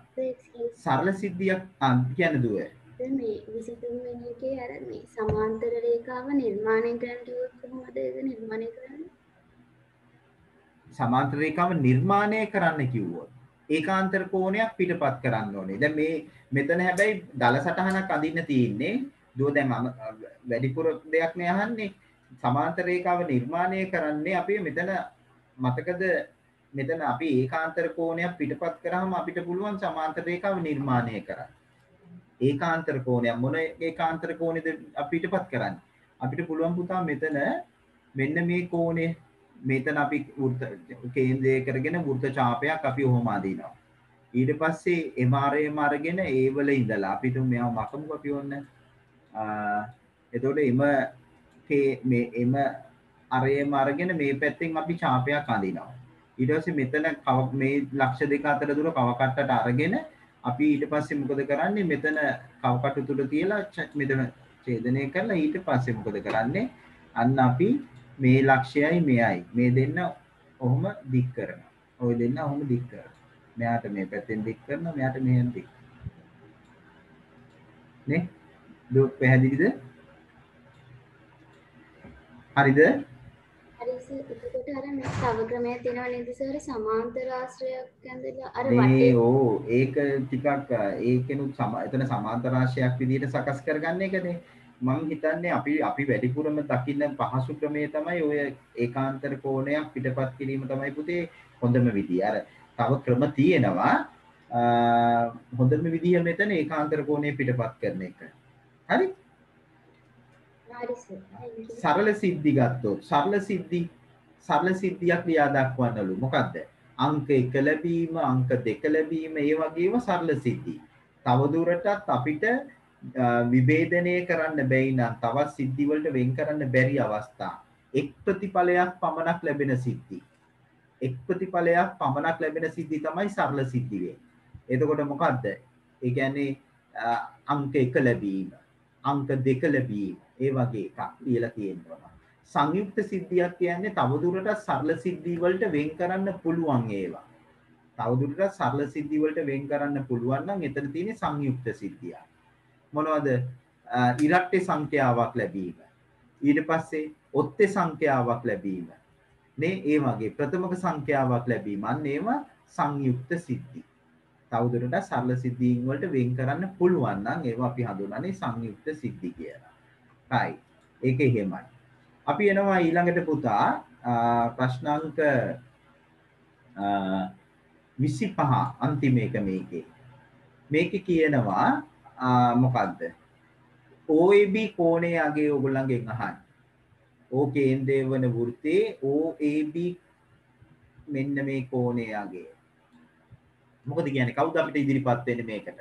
කියන්නේ දුවේ මේ 23 වෙනි එකේ අර මේ සමාන්තර රේඛාව නිර්මාණය කරන්න කිව්වොත් කොහොමද ඒක නිර්මාණය කරන්නේ? සමාන්තර රේඛාව නිර්මාණය කරන්න කිව්වොත් ඒකාන්තර කෝණයක් පිටපත් කරන්න ඕනේ. දැන් මේ මෙතන හැබැයි දල සටහනක් අඳින්න තියෙන්නේ. දුව දැන් මම වැඩිපුර දෙයක් නේ අහන්නේ. සමාන්තර රේඛාව නිර්මාණය කරන්නේ අපි මෙතන මතකද මෙතන අපි ඒකාන්තර කෝණයක් පිටපත් කරාම අපිට පුළුවන් සමාන්තර රේඛාව නිර්මාණය කරන්න. ඒකාන්තර කෝණයක් මොන ඒකාන්තර කෝණෙද අපිටපත් කරන්නේ අපිට පුළුවන් පුතා මෙතන මෙන්න මේ කෝණය මෙතන අපි වෘත්ත කේන්ද්‍රය කරගෙන වෘත්ත ඡාපයක් අපි ඔහොම අදිනවා ඊට පස්සේ MRM අරගෙන ඒ වල ඉඳලා අපිට මෙයා මකමු අපි ඔන්න එතකොට මේ RM අරගෙන මේ පැත්තෙන් අපි ඡාපයක් අදිනවා ඊට පස්සේ මෙතන මේ ලක්ෂ දෙක අතර දුර කව කට්ටට අරගෙන අපි ඊට පස්සේ මොකද කරන්නේ මෙතන කවකටු තුල තියලා මෙතන ඡේදනය කරලා ඊට පස්සේ මොකද කරන්නේ අන්න අපි මේ ලක්ෂයයි මෙයයි මේ දෙන්න ඔහොම දික් කරනවා. ඔය දෙන්න ඔහොම දික් කරනවා. මෙයාට මේ පැත්තෙන් දික් කරනවා මෙයාට මෙහෙන් දික්. නේ? දුක් පැහැදිලිද? හරිද? හරි සර් එතකොට අර මේ තව ක්‍රමයක් තියෙනවා නේද සර් සමාන්තර ආශ්‍රයයක් ඇඳලා අර වටේ ඕ ඒක ටිකක් ඒකෙනුත් එතන සමාන්තර ආශ්‍රයයක් විදිහට සකස් කරගන්න එකනේ මම හිතන්නේ අපි වැඩිපුරම දකින්න පහසු ක්‍රමය තමයි ඔය ඒකාන්තර කෝණයක් පිටපත් කිරීම තමයි පුතේ හොඳම විදිය. අර තව ක්‍රම තියෙනවා. හොඳම විදිය මෙතන ඒකාන්තර කෝණය පිටපත් කරන එක. හරි? සරල සිද්ධි ගත්තොත් සරල සිද්ධියක් ලියා දක්වන්නලු. මොකද්ද? අංක 1 ලැබීම, අංක 2 ලැබීම, ඒ වගේම සරල සිද්ධි. තවදුරටත් අපිට විභේදනය කරන්න බැයි නම් තවත් සිද්ධි වලට වෙන් කරන්න බැරි අවස්ථා. එක් ප්‍රතිඵලයක් පමණක් ලැබෙන සිද්ධි. එක් ප්‍රතිඵලයක් පමණක් ලැබෙන සිද්ධි තමයි සරල සිද්ධි වෙන්නේ. එතකොට මොකද්ද? ඒ කියන්නේ අංක 1 ලැබීම, අංක 2 ලැබීම, ඒ වගේ එකක් ලියලා තියෙනවා. සංයුක්ත සිද්ධියක් කියන්නේ තවදුරටත් සරල සිද්ධි වලට වෙන් කරන්න පුළුවන් ඒවා. තවදුරටත් සරල සිද්ධි වලට වෙන් කරන්න පුළුවන් නම් එතන තියෙන්නේ සංයුක්ත සිද්ධිය. මොනවද? ඉරට්ටේ සංඛ්‍යාවක් ලැබීම. ඊට පස්සේ ඔත්තේ සංඛ්‍යාවක් ලැබීම. නේ ඒ වගේ ප්‍රථමක සංඛ්‍යාවක් ලැබීම. අන්න ඒවා සංයුක්ත සිද්ධි. තවදුරටත් සරල සිද්ධීන් වලට වෙන් කරන්න පුළුවන් නම් ඒවා අපි හඳුනන්නේ සංයුක්ත සිද්ධි කියලා. right. ඒක එහෙමයි. අපි එනවා ඊළඟට පුතා ප්‍රශ්නාංක 25 අන්තිම එක මේකේ. මේකේ කියනවා මොකද්ද? OAB කෝණයේ අගේ ඔයගොල්ලන්ගෙන් අහන්න. O කේන්ද්‍රය වන වෘත්තයේ OAB මෙන්න මේ කෝණයේ අගේ. මොකද කියන්නේ? කවුද අපිට ඉදිරිපත් වෙන්නේ මේකට?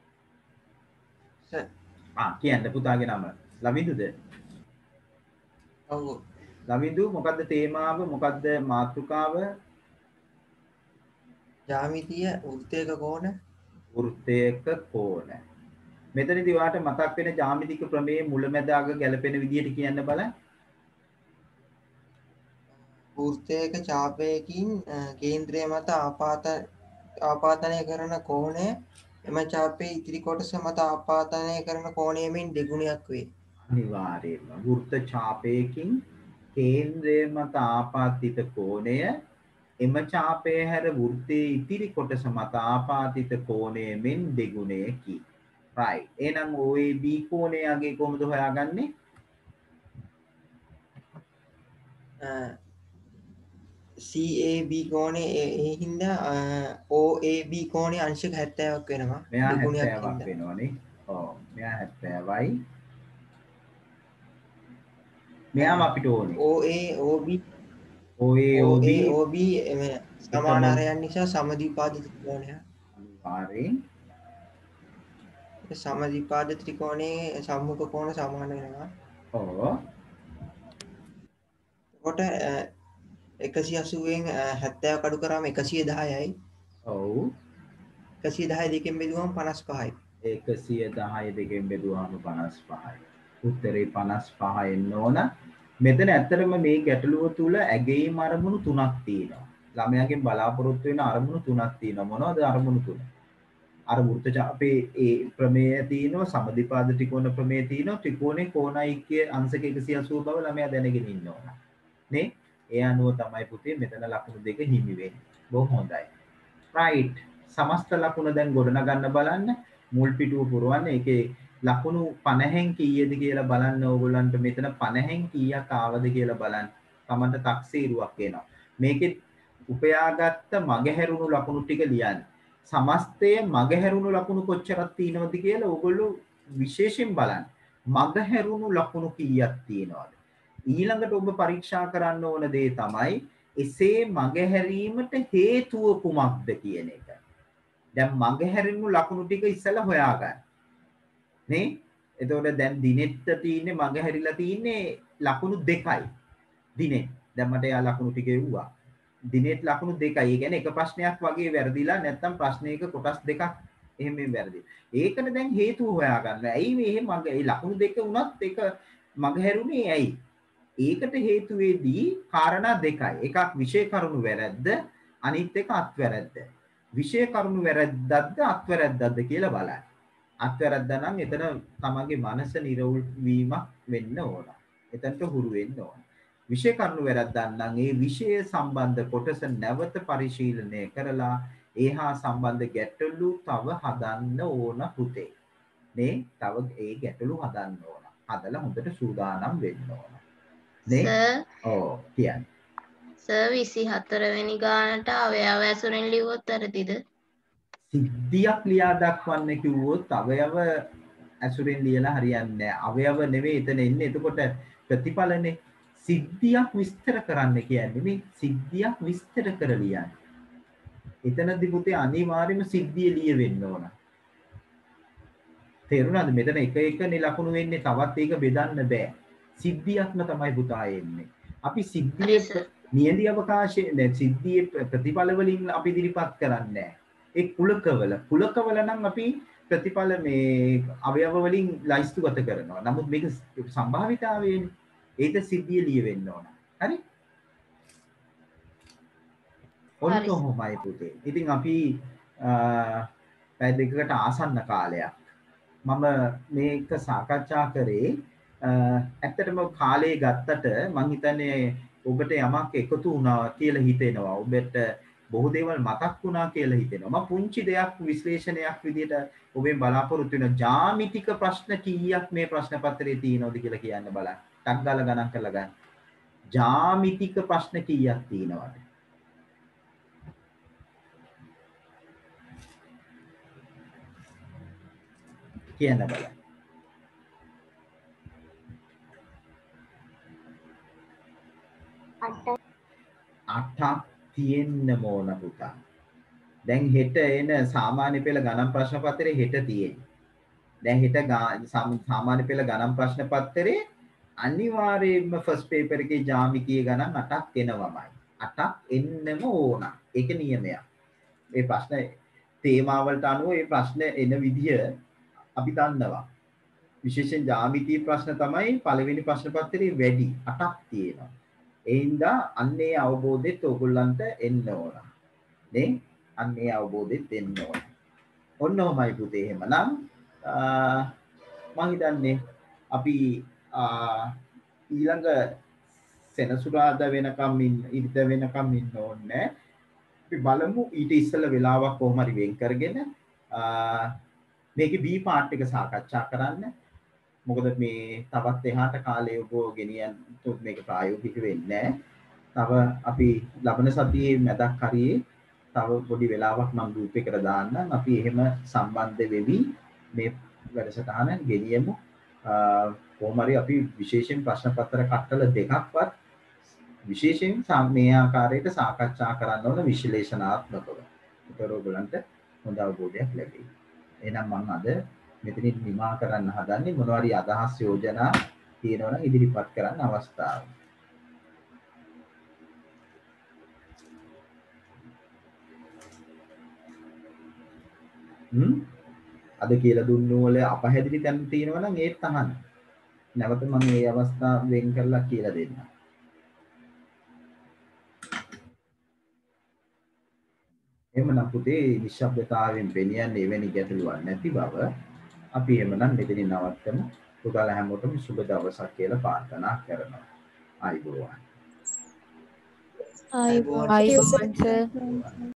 කියන්න පුතාගේ නම. ලවිඳුද? ඔව්. ලවිඳු මොකද්ද තේමාව? මොකද්ද මාතෘකාව? ජ්‍යාමිතිය වෘත්තයක කෝණ. වෘත්තයක කෝණ. මෙතනදී වාට මතක් වෙන ජ්‍යාමිතික ප්‍රමේය මුලැමැද අග ගැලපෙන විදිහට කියන්න බලන්න. වෘත්තයක ඡාපයකින් කේන්ද්‍රය මත ආපාතනය කරන කෝණය එම ඡාපයේ ඉතිරි කොටස මත ආපාතනය කරන කෝණයෙන් දෙගුණයක් වේ. අනිවාර්යයෙන්ම වෘත්ත ඡාපයකින් කේන්ද්‍රය මත ආපාතිත කෝණය එම ඡාපයේ හැර වෘත්තයේ ඉතිරි කොටස මත ආපාතිත කෝණයෙන් දෙගුණයකි. right. එහෙනම් OAB කෝණය අගේ කොහොමද හොයාගන්නේ? CAB කෝණය ඒ හින්දා OAB කෝණය අංශක 70ක් වෙනවා. මෙයා 70ක් වෙනවනේ. ඔව්. මෙයා 70යි. මෙයාම අපිට ඕනේ. OAOB සමානාරයන් නිසා සමද්විපාද ත්‍රිකෝණය. අනිවාර්යෙන් සමද්විපාද ත්‍රිකෝණයේ සම්මුඛ කෝණ සමාන වෙනවා. ඔව්. කොට 180න් 70 කඩු කරාම 110යි. ඔව්. 110 දෙකෙන් බෙදුවම 55යි. 110 දෙකෙන් බෙදුවම 55යි. උත්තරේ 55 එන්න ඕන. මෙතන ඇත්තටම මේ ගැටලුව තුල ඇගීම් අරමුණු තුනක් තියෙනවා. ළමයාගෙන් බලාපොරොත්තු වෙන අරමුණු තුනක් තියෙනවා. මොනවද අරමුණු තුන? අර වෘත්ත ඡාපේ ඒ ප්‍රමේය තියෙනවා, සමද්විපාද ත්‍රිකෝණ ප්‍රමේය තියෙනවා, ත්‍රිකෝණේ කෝණයික්‍ය අංශක 180 බව ළමයා දැනගෙන ඉන්න ඕන. නේ? ඒ අනුව තමයි පුතේ මෙතන ලකුණු දෙක හිමි වෙන්නේ. බොහොම හොඳයි. right. සමස්ත ලකුණ දැන් ගොඩනගන්න බලන්න. මුල් පිටුව පුරවන්න. ඒකේ ලකුණු 50න් කීයද කියලා බලන්න. ඕගොල්ලන්ට මෙතන 50න් කීයක් ආවද කියලා බලන්න. තමන්ට තක්සේරුවක් එනවා. මේකේ උපයාගත්ත මගහැරුණු ලකුණු ටික ලියන්න. සමස්තයේ මගහැරුණු ලකුණු කොච්චරක් තියෙනවද කියලා ඕගොල්ලෝ විශේෂයෙන් බලන්න. මගහැරුණු ලකුණු කීයක් තියෙනවද? ඊළඟට ඔබ පරීක්ෂා කරන්න ඕන දේ තමයි එසේ මගහැරීමට හේතුව කුමක්ද කියන එක. දැන් මගහැරුණු ලකුණු ටික ඉස්සෙල්ලා හොයාගන්න. නේ? එතකොට දැන් දිනෙත් තියෙන්නේ මගහැරිලා තියෙන්නේ ලකුණු 2යි. දිනෙත්. දැන් මට යා ලකුණු ටික එව්වා. දිනෙත් ලකුණු 2යි. ඒ කියන්නේ එක ප්‍රශ්නයක් වගේ වැරදිලා නැත්නම් ප්‍රශ්නයක කොටස් දෙකක් එහෙම වැරදි. ඒකට දැන් හේතුව හොයාගන්න. ඇයි මේ මගේ ලකුණු 2 වුණත් ඒක මගහැරුණේ ඇයි? ඒකට හේතු වෙදී කාරණා දෙකයි. එකක් විෂය කරුණු වැරද්ද, අනිත් එක අත්වැරද්ද. විෂය කරුණු වැරද්දක්ද අත්වැරද්දක්ද කියලා බලන්න. අත්වැරද්ද නම් එතන තමන්ගේ මනස නිරවුල් වීමක් වෙන්න ඕන. එතනට හුරු වෙන්න ඕන. විෂය කරුණු වැරද්දක් නම් ඒ විෂය සම්බන්ධ කොටස නැවත පරිශීලනය කරලා ඒහා සම්බන්ධ ගැටලු තව හදන්න ඕන පුතේ. නේ? තව ඒ ගැටලු හදන්න ඕන. හදලා හොඳට සූදානම් වෙන්න ඕන. සර් ඔව් කියන්නේ. සර් 24 වෙනි ගානට අවයව ඇසුරෙන් ලිව්වොත් වැරදිද? සිද්ධියක් ලියා දක්වන්න කිව්වොත් අවයව ඇසුරෙන් ලියලා හරියන්නේ නැහැ. අවයව නෙවෙයි එතන එන්නේ. එතකොට ප්‍රතිඵලනේ. සිද්ධියක් විස්තර කරන්න කියන්නේ මේ සිද්ධියක් විස්තර කර ලියන්නේ. එතනදී පුතේ අනිවාර්යයෙන්ම සිද්ධිය ලියවෙන්න ඕන. තේරුණාද? මෙතන එක එකනේ ලකුණු වෙන්නේ. තවත් ඒක බෙදන්න බෑ. සිද්ධියක්ම තමයි පුතා එන්නේ. අපි සිද්ධියේ නියඳි අවකාශයේ සිද්ධියේ ප්‍රතිඵල වලින් අපි ඉදිරිපත් කරන්නේ නැහැ. ඒ කුලකවල නම් අපි ප්‍රතිඵල මේ අවයව වලින් ලයිස්තුගත කරනවා. නමුත් මේක සම්භාවිතාවයනේ. ඒක සිද්ධිය ලියවෙන්න ඕන. හරි? ඔන්න කොහොමයි පුතේ. ඉතින් අපි පැය දෙකකට ආසන්න කාලයක් මම මේක සාකච්ඡා කරේ. ඇත්තටම කාලේ ගත්තට මං හිතන්නේ ඔබට යමක් එකතු වුණා කියලා හිතෙනවා. ඔබට බොහෝ දේවල් මතක් වුණා කියලා හිතෙනවා. මම පුංචි දෙයක් විශ්ලේෂණයක් විදිහට ඔබෙන් බලාපොරොත්තු වෙන ජ්‍යාමිතික ප්‍රශ්න කීයක් මේ ප්‍රශ්න පත්‍රයේ තියෙනවද කියලා කියන්න බලන්න. ටක් ගාලා ගණන් කරලා ගන්න. ජ්‍යාමිතික ප්‍රශ්න කීයක් තියෙනවද? කියන්න බලන්න. 8ක් තියෙන්න ඕන පුතා. දැන් හෙට එන සාමාන්‍ය පෙළ ගණන් ප්‍රශ්න පත්‍රයේ හෙට තියෙන්නේ. දැන් හෙට සාමාන්‍ය පෙළ ගණන් ප්‍රශ්න පත්‍රයේ අනිවාර්යයෙන්ම ෆස්ට් පේපර් එකේ ජ්‍යාමිතිය ගණන් 8ක් එනවමයි. 8ක් එන්නම ඕන. ඒක නියමයක්. මේ ප්‍රශ්න තේමා වලට අනුව මේ ප්‍රශ්න එන විදිය අපි දන්නවා. විශේෂයෙන් ජ්‍යාමිතිය ප්‍රශ්න තමයි පළවෙනි ප්‍රශ්න පත්‍රයේ වැඩි 8ක් තියෙනවා. ඒ හින්දා අන්නේ අවබෝධෙත් ඔයගොල්ලන්ට එන්න ඕන. නේ? අන්නේ අවබෝධෙත් එන්න ඕන. ඔන්න ඔහමයි පුතේ. එහෙමනම් මම හිතන්නේ අපි ඊළඟ සෙනසුරාදා වෙනකම් ඉරිද වෙනකම් ඉන්න ඕනේ. අපි බලමු ඊට ඉස්සෙල්ලා වෙලාවක් කොහොම හරි වෙන් කරගෙන මේකේ B part එක සාකච්ඡා කරන්න. මොකද මේ තවත් එහාට කාලය ඔබ ගෙනියන්න මේක ප්‍රායෝගික වෙන්නේ නැහැ. තව අපි ලබන සතියේ මැදක් හරියේ තව පොඩි වෙලාවක් මම ගෲප් එකට දාන්නම්. අපි එහෙම සම්බන්ධ වෙවි මේ වැඩසටහන ගෙනියමු. කොහොම හරි අපි විශේෂයෙන් ප්‍රශ්න පත්‍ර කට්ටල දෙකක්වත් විශේෂයෙන් මේ ආකාරයට සාකච්ඡා කරන්න ඕන විශ්ලේෂණාත්මකව. ඒතර ඔයගලන්ට හොඳ අවබෝධයක් ලැබෙයි. එහෙනම් මම අද මෙතනින් නිමා කරන්න හදන්නේ මොනවා හරි අදහස් යෝජනා තියෙනවා නම් ඉදිරිපත් කරන්න අවස්ථාව. අද කියලා දුන්නු වල අපහැදිලි තැන් තියෙනවා නම් ඒත් අහන්න. නැවත මම මේ අවස්ථාව වෙන් කරලා කියලා දෙන්නම්. එහෙමනම් පුතේ නිශ්ශබ්දතාවයෙන් පෙනියන්නේ එවැනි ගැටලුවක් නැති බව අපි එහෙමනම් මෙතනින් නවත්තමු. ඔයාලා හැමෝටම සුබ දවසක් කියලා ප්‍රාර්ථනා කරනවා. ආයුබෝවන්. ආයුබෝවන්.